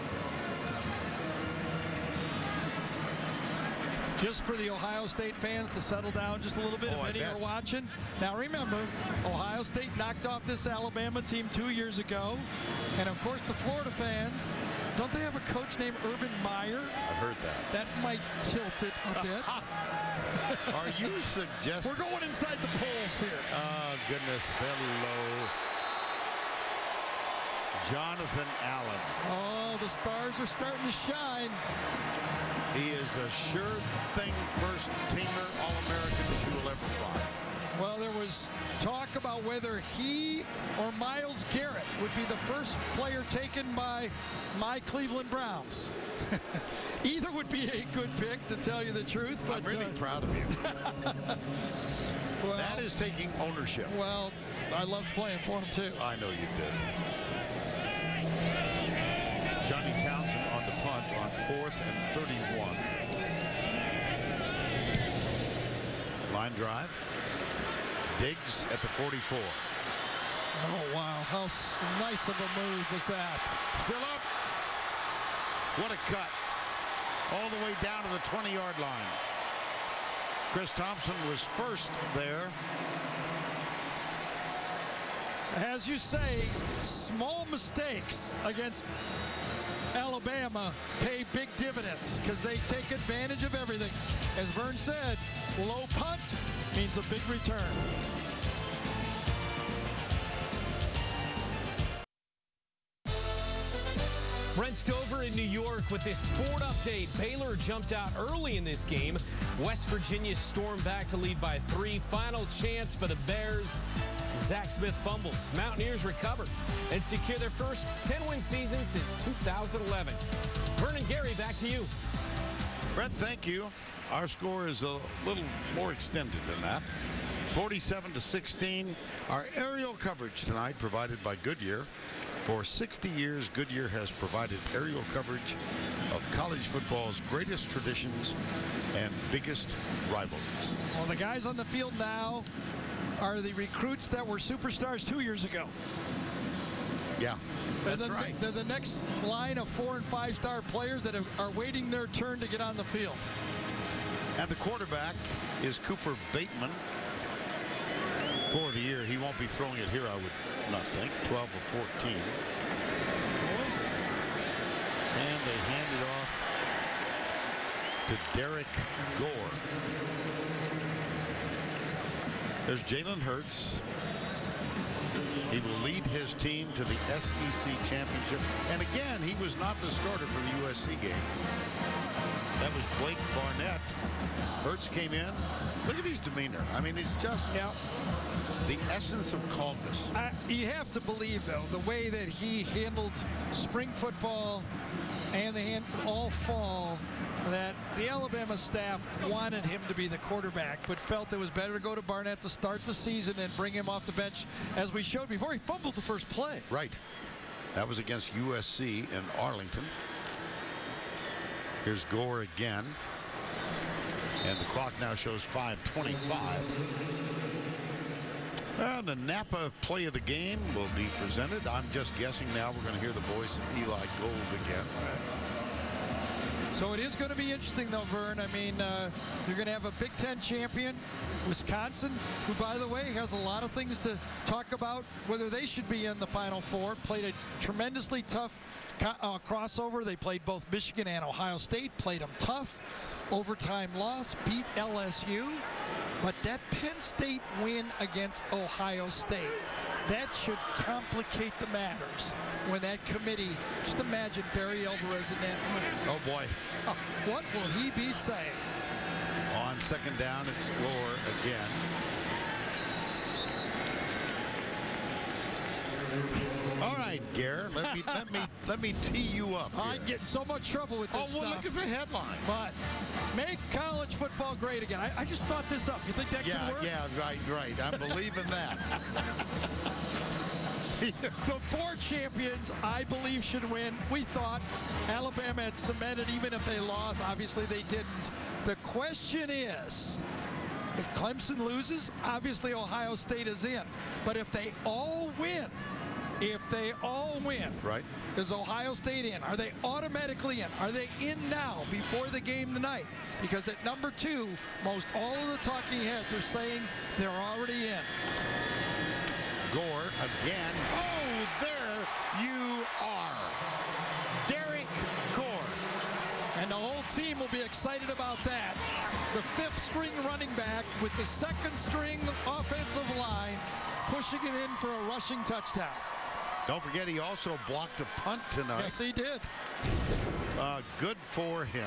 Just for the Ohio State fans to settle down just a little bit, if any are watching. Now remember, Ohio State knocked off this Alabama team 2 years ago. And of course the Florida fans, don't they have a coach named Urban Meyer? I've heard that. That might tilt it a bit. Are you suggesting? We're going inside the polls here. Oh, goodness. Hello. Jonathan Allen. Oh, the stars are starting to shine. He is a sure thing first teamer All-American that you will ever find. Well, there was talk about whether he or Myles Garrett would be the first player taken by my Cleveland Browns. Either would be a good pick, to tell you the truth. But I'm really proud of you. Well, that is taking ownership. Well, I loved playing for him, too. I know you did. Johnny Townsend on the punt on 4th and 31. Line drive. Diggs at the 44. Oh, wow. How nice of a move was that? Still up. What a cut. All the way down to the 20-yard line. Chris Thompson was first there. As you say, small mistakes against Alabama pay big dividends because they take advantage of everything. As Vern said, low punt means a big return. Brent Stover in New York with this Ford update. Baylor jumped out early in this game. West Virginia stormed back to lead by 3. Final chance for the Bears. Zach Smith fumbles. Mountaineers recover and secure their first 10-win season since 2011. Vernon Gary, back to you. Brett, thank you. Our score is a little more extended than that. 47-16. Our aerial coverage tonight provided by Goodyear. For 60 years, Goodyear has provided aerial coverage of college football's greatest traditions and biggest rivalries. Well, the guys on the field now are the recruits that were superstars 2 years ago. Yeah, that's right. They're the next line of 4- and 5-star players that are waiting their turn to get on the field. And the quarterback is Cooper Bateman. For the year, he won't be throwing it here, I would not think. 12 of 14. And they hand it off to Derek Gore. There's Jalen Hurts. He will lead his team to the SEC championship. And again, he was not the starter for the USC game. That was Blake Barnett. Hurts came in. Look at his demeanor. I mean, it's just the essence of calmness. You have to believe, though, the way that he handled spring football and all fall, that the Alabama staff wanted him to be the quarterback, but felt it was better to go to Barnett to start the season and bring him off the bench, as we showed before. He fumbled the first play. Right. That was against USC in Arlington. Here's Gore again. And the clock now shows 5:25. And the Napa play of the game will be presented. I'm just guessing now we're going to hear the voice of Eli Gold again. So it is going to be interesting, though, Vern. I mean, you're going to have a Big Ten champion, Wisconsin, who, by the way, has a lot of things to talk about, whether they should be in the Final Four. Played a tremendously tough crossover. They played both Michigan and Ohio State, played them tough. Overtime loss, beat LSU. But that Penn State win against Ohio State, that should complicate the matters when that committee, just imagine Barry Alvarez in that room. Oh, boy. What will he be saying? On second down, it's Gore again. All right, Gare, let me tee you up here. I get in so much trouble with this stuff. Look at the headline. But make college football great again. I just thought this up. You think that could work? Yeah, right. I'm believing that. The 4 champions, I believe, should win. We thought Alabama had cemented even if they lost. Obviously, they didn't. The question is, if Clemson loses, obviously Ohio State is in. But if they all win, right, is Ohio State in? Are they automatically in? Are they in now before the game tonight? Because at number 2, most all of the talking heads are saying they're already in. Gore again. Oh, there you are. Derek Gore. And the whole team will be excited about that. The 5th string running back with the 2nd string offensive line pushing it in for a rushing touchdown. Don't forget, he also blocked a punt tonight. Yes, he did. Good for him.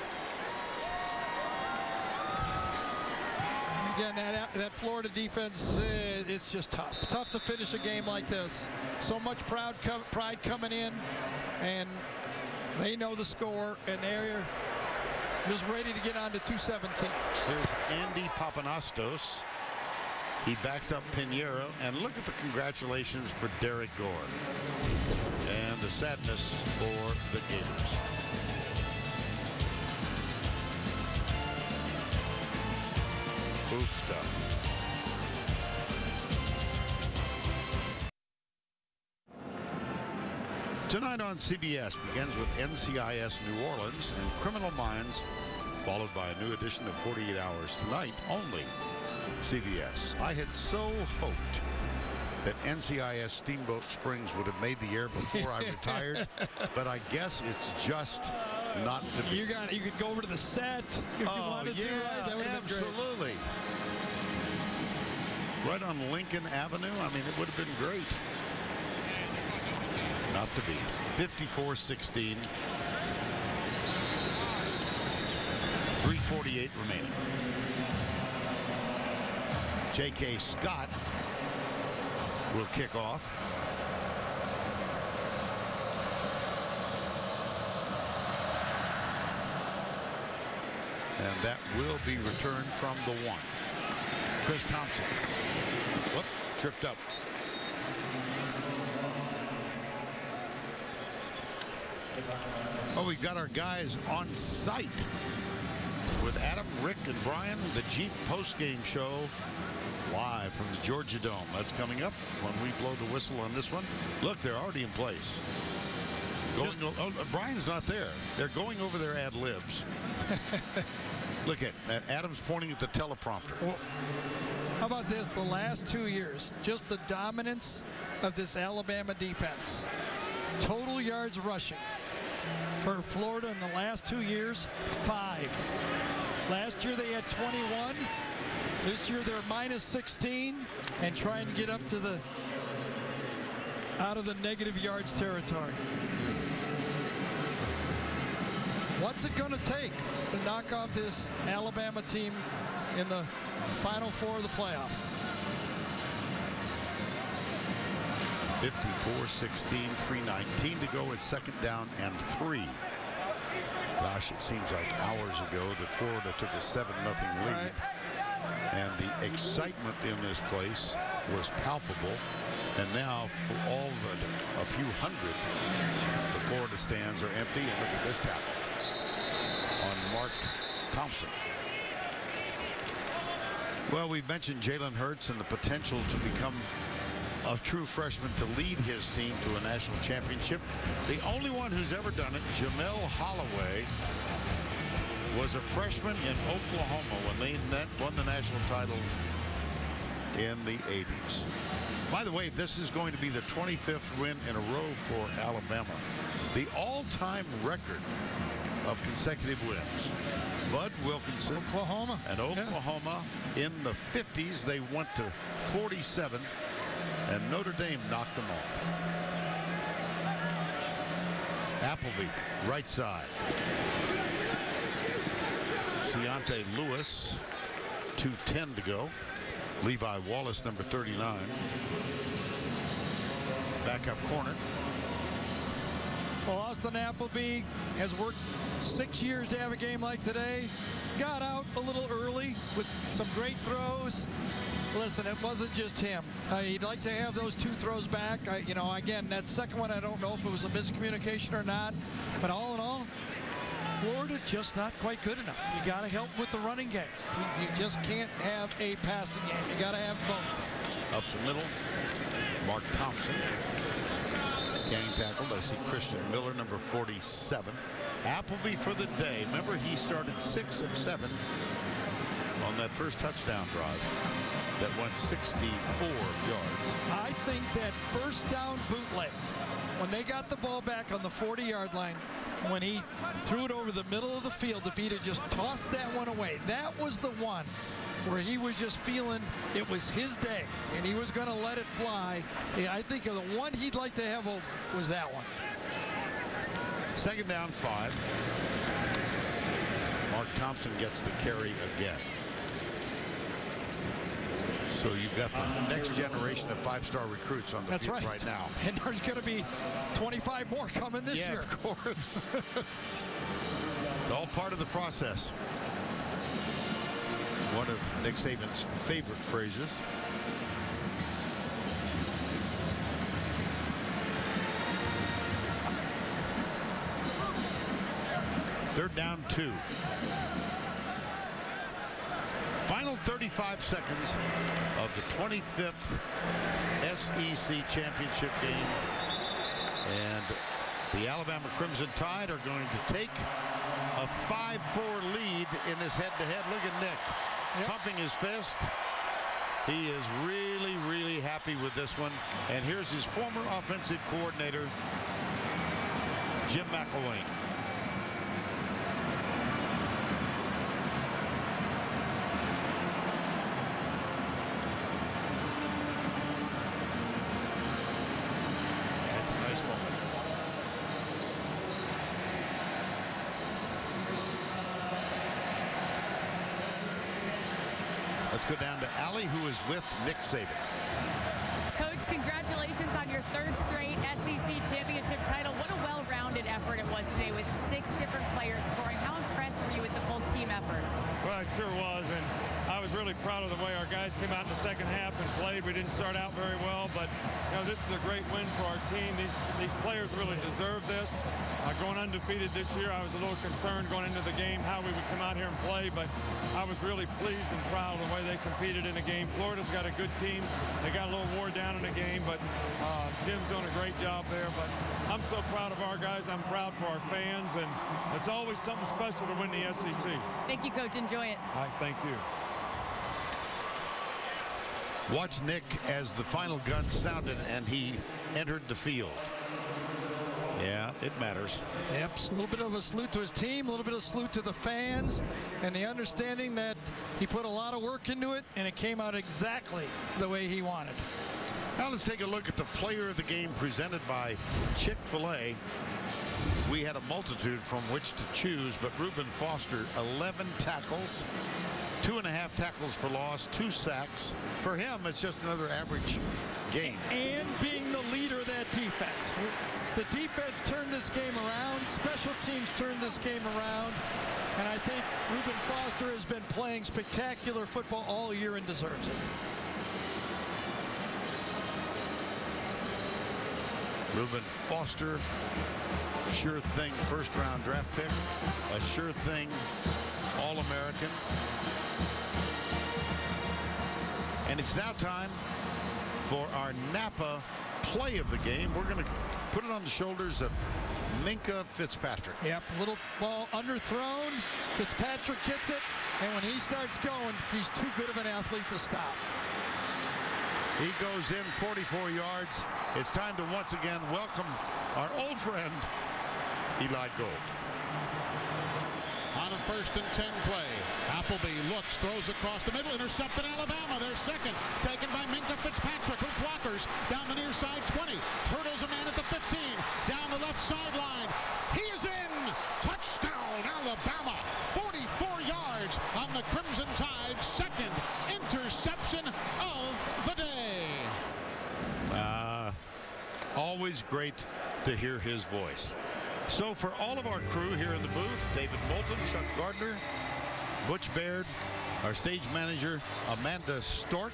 Again, that Florida defense, it's just tough. Tough to finish a game like this. So much pride coming in, and they know the score, and they're just ready to get on to 217. Here's Andy Papanastos. He backs up Pinheiro, and look at the congratulations for Derek Gore. And the sadness for the Gators. Oof stuff. Tonight on CBS begins with NCIS New Orleans and Criminal Minds, followed by a new edition of 48 Hours Tonight, only CBS. I had so hoped that NCIS Steamboat Springs would have made the air before I retired, but I guess it's just not to be. You could go over to the set if you wanted to. Right? That would have been great. Absolutely. Right on Lincoln Avenue. I mean, it would have been great. Not to be. 54-16. 3:48 remaining. J.K. Scott will kick off. And that will be returned from the 1. Chris Thompson. Whoop, tripped up. Oh, we've got our guys on site with Adam, Rick, and Brian, the Jeep postgame show live from the Georgia Dome. That's coming up when we blow the whistle on this one. Look, they're already in place. Brian's not there. They're going over their ad libs. Look at that. Adam's pointing at the teleprompter. Well, how about this? The last 2 years, just the dominance of this Alabama defense. Total yards rushing, For Florida in the last 2 years, 5. Last year they had 21. This year they're minus 16 and trying to get up to the out of the negative yards territory. What's it going to take to knock off this Alabama team in the Final Four of the playoffs? 54-16, 3:19 to go. It's second down and 3. Gosh, it seems like hours ago that Florida took a 7-0 lead. Right. And the excitement in this place was palpable. And now, for all but a few hundred, the Florida stands are empty. And look at this tackle on Mark Thompson. Well, we mentioned Jalen Hurts and the potential to become a true freshman to lead his team to a national championship. The only one who's ever done it, Jamel Holloway, was a freshman in Oklahoma when they won the national title in the 80s. By the way, this is going to be the 25th win in a row for Alabama. The all-time record of consecutive wins. Bud Wilkinson, Oklahoma, and Oklahoma in the 50s, they went to 47, and Notre Dame knocked them off. Appleby, right side. Deontay Lewis, 2:10 to go. Levi Wallace, number 39. Backup corner. Well, Austin Appleby has worked 6 years to have a game like today. Got out a little early with some great throws. Listen, it wasn't just him. He'd like to have those 2 throws back. You know, again, that second one, I don't know if it was a miscommunication or not. But all in all, Florida just not quite good enough. You got to help with the running game. You just can't have a passing game. You got to have both. Up the middle, Mark Thompson. Getting tackled. I see Christian Miller, number 47. Appleby for the day. Remember, he started 6 of 7 on that first touchdown drive that went 64 yards. I think that first down bootleg, when they got the ball back on the 40-yard line, when he threw it over the middle of the field, if he'd have just tossed that one away, that was the one where he was just feeling it was his day and he was going to let it fly. I think the one he'd like to have over was that one. Second down, 5. Mark Thompson gets the carry again. So you've got the next generation of 5-star recruits on the field right now. And there's going to be 25 more coming this year. Of course. It's all part of the process. One of Nick Saban's favorite phrases. Third down, 2. Final 35 seconds of the 25th SEC championship game. And the Alabama Crimson Tide are going to take a 5-4 lead in this head-to-head. Look at Nick pumping his fist. He is really, really happy with this one. And here's his former offensive coordinator, Jim McElwain. Let's go down to Allie, who is with Nick Saban. Coach, congratulations on your 3rd straight SEC championship title. What a well-rounded effort it was today with 6 different players scoring. How impressed were you with the full team effort? Well, it sure was, and I was really proud of the way our guys came out in the second half and played. We didn't start out very well, but you know, this is a great win for our team. These players really deserve this. Going undefeated this year, I was a little concerned going into the game how we would come out here and play, but I was really pleased and proud of the way they competed in the game. Florida's got a good team. They got a little wore down in the game, but Jim's doing a great job there. But I'm so proud of our guys. I'm proud for our fans, and it's always something special to win the SEC. Thank you, Coach. Enjoy it. All right, thank you. Watch Nick as the final gun sounded and he entered the field. Yeah, it matters. Yep, a little bit of a salute to his team, a little bit of a salute to the fans, and the understanding that he put a lot of work into it, and it came out exactly the way he wanted. Now let's take a look at the player of the game presented by Chick-fil-A. We had a multitude from which to choose, but Reuben Foster, 11 tackles, 2.5 tackles for loss, 2 sacks. For him, it's just another average game. And being the leader of that defense. The defense turned this game around. Special teams turned this game around. And I think Reuben Foster has been playing spectacular football all year and deserves it. Reuben Foster, sure thing first-round draft pick, a sure thing All-American. And it's now time for our Napa play of the game. We're going to put it on the shoulders of Minkah Fitzpatrick. Yep, little ball underthrown. Fitzpatrick gets it, and when he starts going, he's too good of an athlete to stop. He goes in 44 yards. It's time to once again welcome our old friend, Eli Gold. On a 1st and 10 play, Appleby looks, throws across the middle, intercepted Alabama. Their second, taken by Minkah Fitzpatrick, who blockers down the near side 20, hurdles a man at the 15, down the left sideline. He is in! Touchdown, Alabama! 44 yards on the Crimson Tide's second interception of the day. Always great to hear his voice. So for all of our crew here in the booth, David Moulton, Chuck Gardner, Butch Baird, our stage manager, Amanda Stork,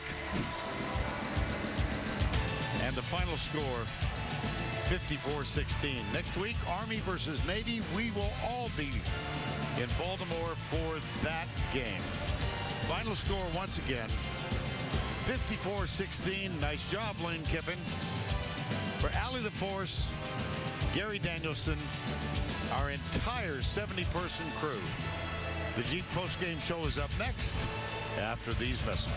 and the final score, 54-16. Next week, Army versus Navy. We will all be in Baltimore for that game. Final score once again, 54-16. Nice job, Lane Kiffin. For Allie LaForce, Gary Danielson, our entire 70-person crew. The Jeep postgame show is up next after these messages.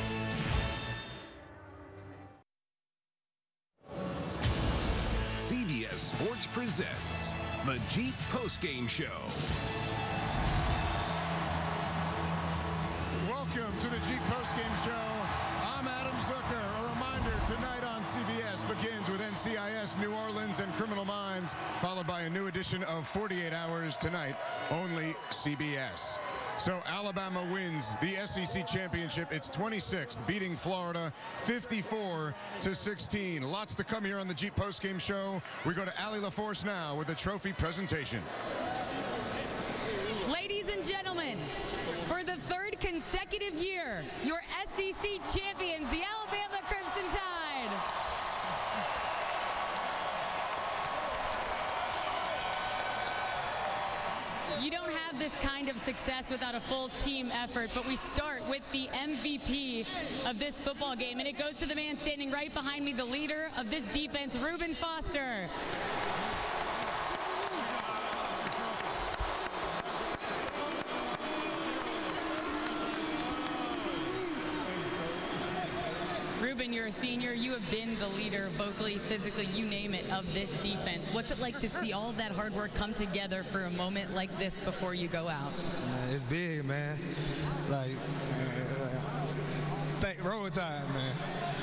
CBS Sports presents the Jeep postgame show. Welcome to the Jeep postgame show. I'm Adam Zucker. A reminder, tonight on CBS begins with NCIS, New Orleans, and Criminal Minds, followed by a new edition of 48 Hours tonight, only CBS. So Alabama wins the SEC championship. It's 26th, beating Florida 54-16. Lots to come here on the Jeep postgame show. We go to Allie LaForce now with the trophy presentation. Ladies and gentlemen, for the 3rd consecutive year, your SEC champions, the Alabama Crimson Tide. You don't have this kind of success without a full team effort, but we start with the MVP of this football game, and it goes to the man standing right behind me, the leader of this defense, Reuben Foster. Reuben, you're a senior. You have been the leader vocally, physically, you name it, of this defense. What's it like to see all of that hard work come together for a moment like this before you go out? Man, it's big, man. Like, roll tide, man.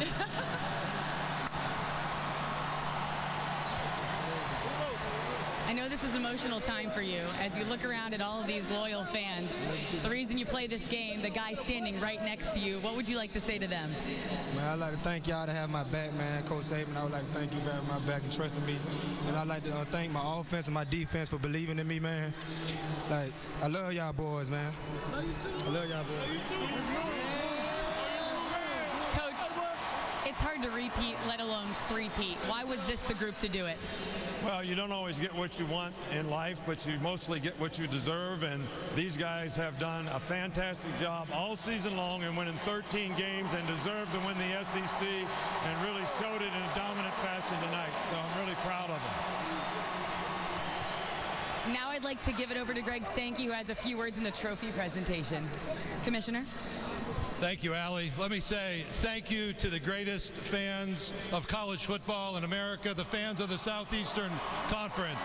I know this is an emotional time for you as you look around at all of these loyal fans. The reason you play this game, the guy standing right next to you, what would you like to say to them? Man, I'd like to thank y'all to have my back, man. Coach Saban, I would like to thank you for having my back and trusting me. And I'd like to thank my offense and my defense for believing in me, man. Like, I love y'all boys, man. I love y'all boys. Coach, it's hard to repeat, let alone three-peat. Why was this the group to do it? Well, you don't always get what you want in life, but you mostly get what you deserve, and these guys have done a fantastic job all season long and winning 13 games and deserve to win the SEC and really showed it in a dominant fashion tonight. So I'm really proud of them. Now I'd like to give it over to Greg Sankey, who has a few words in the trophy presentation. Commissioner? Thank you, Allie. Let me say thank you to the greatest fans of college football in America, the fans of the Southeastern Conference.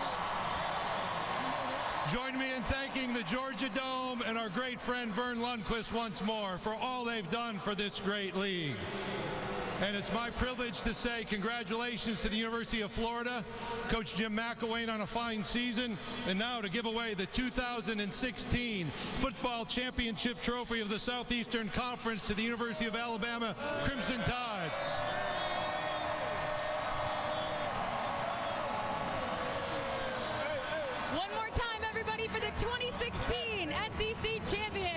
Join me in thanking the Georgia Dome and our great friend Vern Lundquist once more for all they've done for this great league. And it's my privilege to say congratulations to the University of Florida, Coach Jim McElwain on a fine season, and now to give away the 2016 Football Championship Trophy of the Southeastern Conference to the University of Alabama Crimson Tide. One more time, everybody, for the 2016 SEC champions.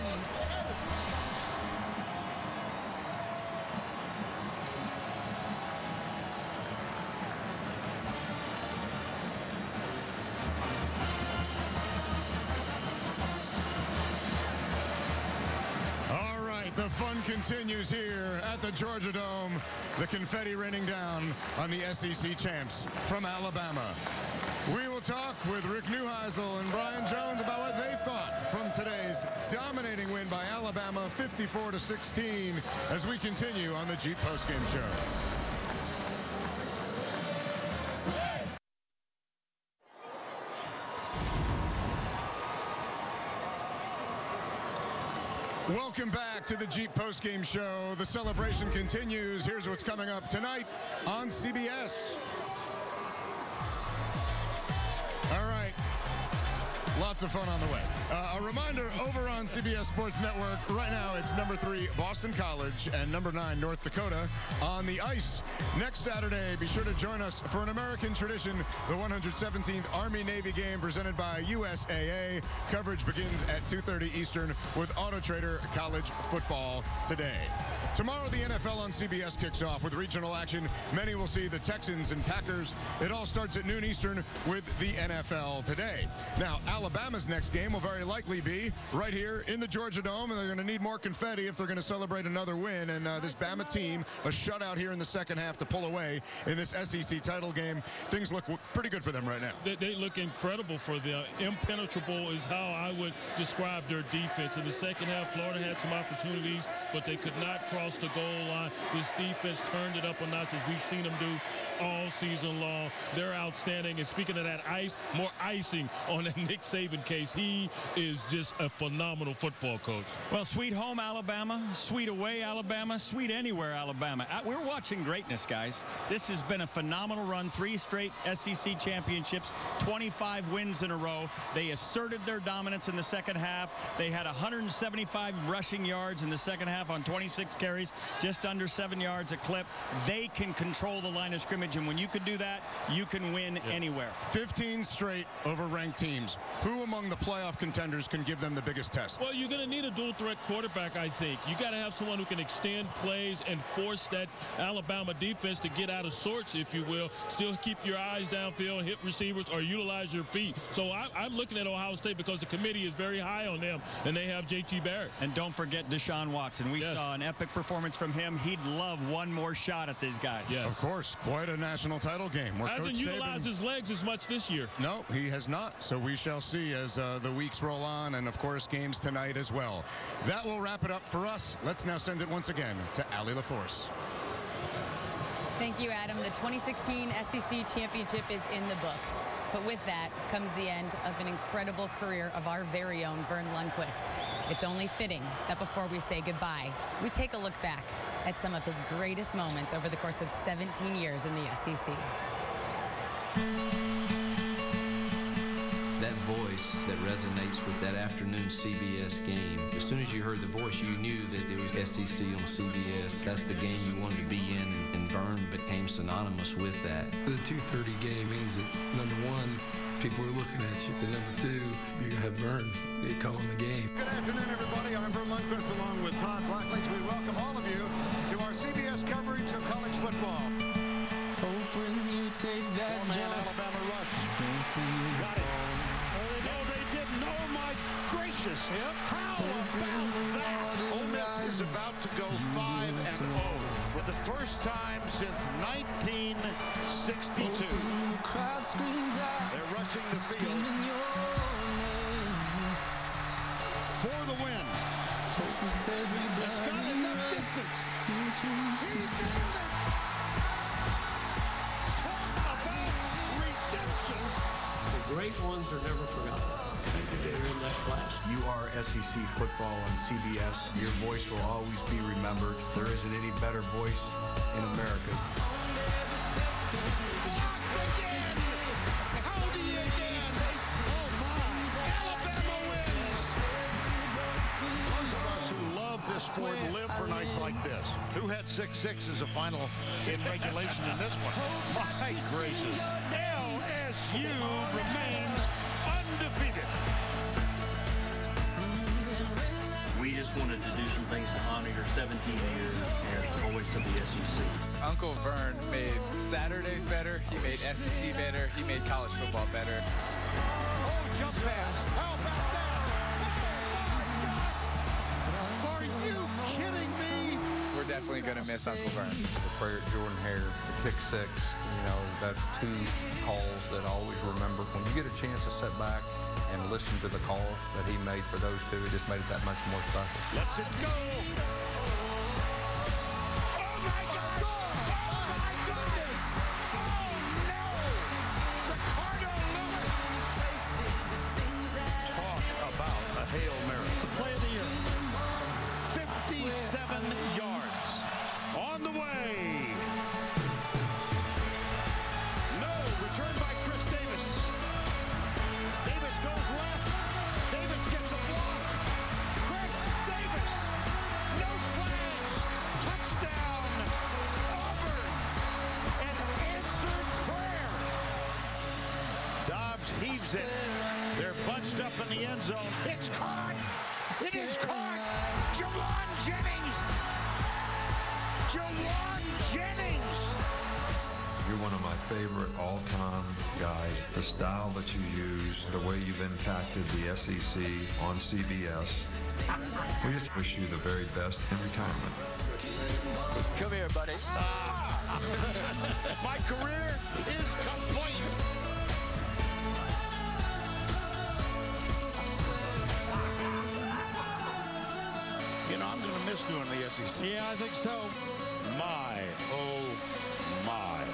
The fun continues here at the Georgia Dome. The confetti raining down on the SEC champs from Alabama. We will talk with Rick Neuheisel and Brian Jones about what they thought from today's dominating win by Alabama, 54-16, as we continue on the Jeep Postgame Show. Welcome back to the Jeep Postgame Show. The celebration continues. Here's what's coming up tonight on CBS. All right. Lots of fun on the way. A reminder, over on CBS Sports Network, right now it's number 3, Boston College, and number 9, North Dakota, on the ice. Next Saturday, be sure to join us for an American tradition, the 117th Army-Navy game presented by USAA. Coverage begins at 2:30 Eastern with Auto Trader College Football Today. Tomorrow, the NFL on CBS kicks off with regional action. Many will see the Texans and Packers. It all starts at noon Eastern with the NFL Today. Now, Alabama's next game will very likely be right here in the Georgia Dome, and they're going to need more confetti if they're going to celebrate another win. And this Bama team, a shutout here in the second half to pull away in this SEC title game. Things look pretty good for them right now. They look incredible for them. Impenetrable is how I would describe their defense. In the second half, Florida had some opportunities, but they could not cross the goal line. This defense turned it up a notch, as we've seen them do all season long. They're outstanding. And speaking of that ice, more icing on that Nick Saban case. He is just a phenomenal football coach. Well, sweet home Alabama, sweet away Alabama, sweet anywhere Alabama. We're watching greatness, guys. This has been a phenomenal run. 3 straight SEC championships, 25 wins in a row. They asserted their dominance in the second half. They had 175 rushing yards in the second half on 26 carries, just under 7 yards a clip. They can control the line of scrimmage, and when you can do that, you can win anywhere. 15 straight over ranked teams. Who among the playoff contenders can give them the biggest test? Well, you're going to need a dual threat quarterback, I think. You got to have someone who can extend plays and force that Alabama defense to get out of sorts, if you will. Still keep your eyes downfield, hit receivers, or utilize your feet. So I'm looking at Ohio State because the committee is very high on them, and they have J.T. Barrett. And don't forget Deshaun Watson. We saw an epic performance from him. He'd love one more shot at these guys. Yes. Of course, quite a national title game. Hasn't utilized his legs as much this year. No, he has not. So we shall see as the weeks roll on, and of course games tonight as well. That will wrap it up for us. Let's now send it once again to Allie LaForce. Thank you, Adam. The 2016 SEC Championship is in the books. But with that comes the end of an incredible career of our very own Vern Lundquist. It's only fitting that before we say goodbye, we take a look back at some of his greatest moments over the course of 17 years in the SEC. That voice that resonates with that afternoon CBS game. As soon as you heard the voice, you knew that it was SEC on CBS. That's the game you wanted to be in, and Vern became synonymous with that. The 2:30 game means that, number one, people are looking at you. And number two, you're going to have Vern calling the game. Good afternoon, everybody. I'm Vern Lundquist along with Todd Blackledge. We welcome all of you to our CBS coverage of college football. Hope when you take that jump, Alabama rush. Don't feel the fall. No, they didn't. Oh, my gracious. How about that? Ole Miss is about to go 5-0 for the first time since 1962. They're rushing the field for the win. It's got SEC football on CBS. Your voice will always be remembered. There isn't any better voice in America. This sport live for nights like this. Who had 6-6 as a final in regulation in this one? My gracious. LSU remains undefeated. We just wanted to do some things to honor your 17 years as the voice of the SEC. Uncle Vern made Saturdays better. He made SEC better. He made college football better. Oh, jump pass. How about that? We're definitely going to miss Uncle Vern. The prayer at Jordan Hare, the kick six, that's two calls that I always remember. When you get a chance to sit back and listen to the call that he made for those two, it just made it that much more special. Let's it go! Oh my gosh! Oh my goodness! Oh no! Ricardo Lewis! Talk about a Hail Mary. It's the play of the year. 57 yards on the way. No, return by Chris Davis. Davis goes left. Davis gets a block. Chris Davis. No flags. Touchdown. Auburn. An answered prayer. Dobbs heaves it. They're bunched up in the end zone. It's caught. It is caught. Jawan Jennings! Jawan Jennings! You're one of my favorite all-time guys. The style that you use, the way you've impacted the SEC on CBS. We just wish you the very best in retirement. Come here, buddy. My career is complete. I'm going to miss doing the SEC. Yeah, I think so. My, oh, my.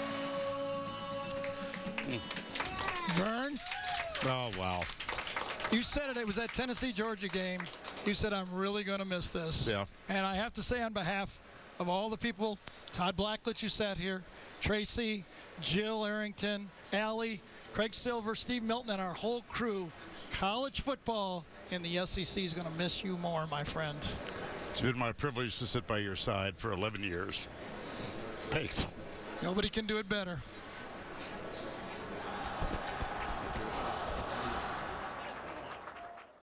Vern? Oh, wow. You said it was that Tennessee-Georgia game. You said, I'm really going to miss this. Yeah. And I have to say on behalf of all the people, Todd Blackledge, who sat here, Tracy, Jill Arrington, Allie, Craig Silver, Steve Milton, and our whole crew, college football in the SEC is going to miss you more, my friend. It's been my privilege to sit by your side for 11 years. Thanks. Nobody can do it better.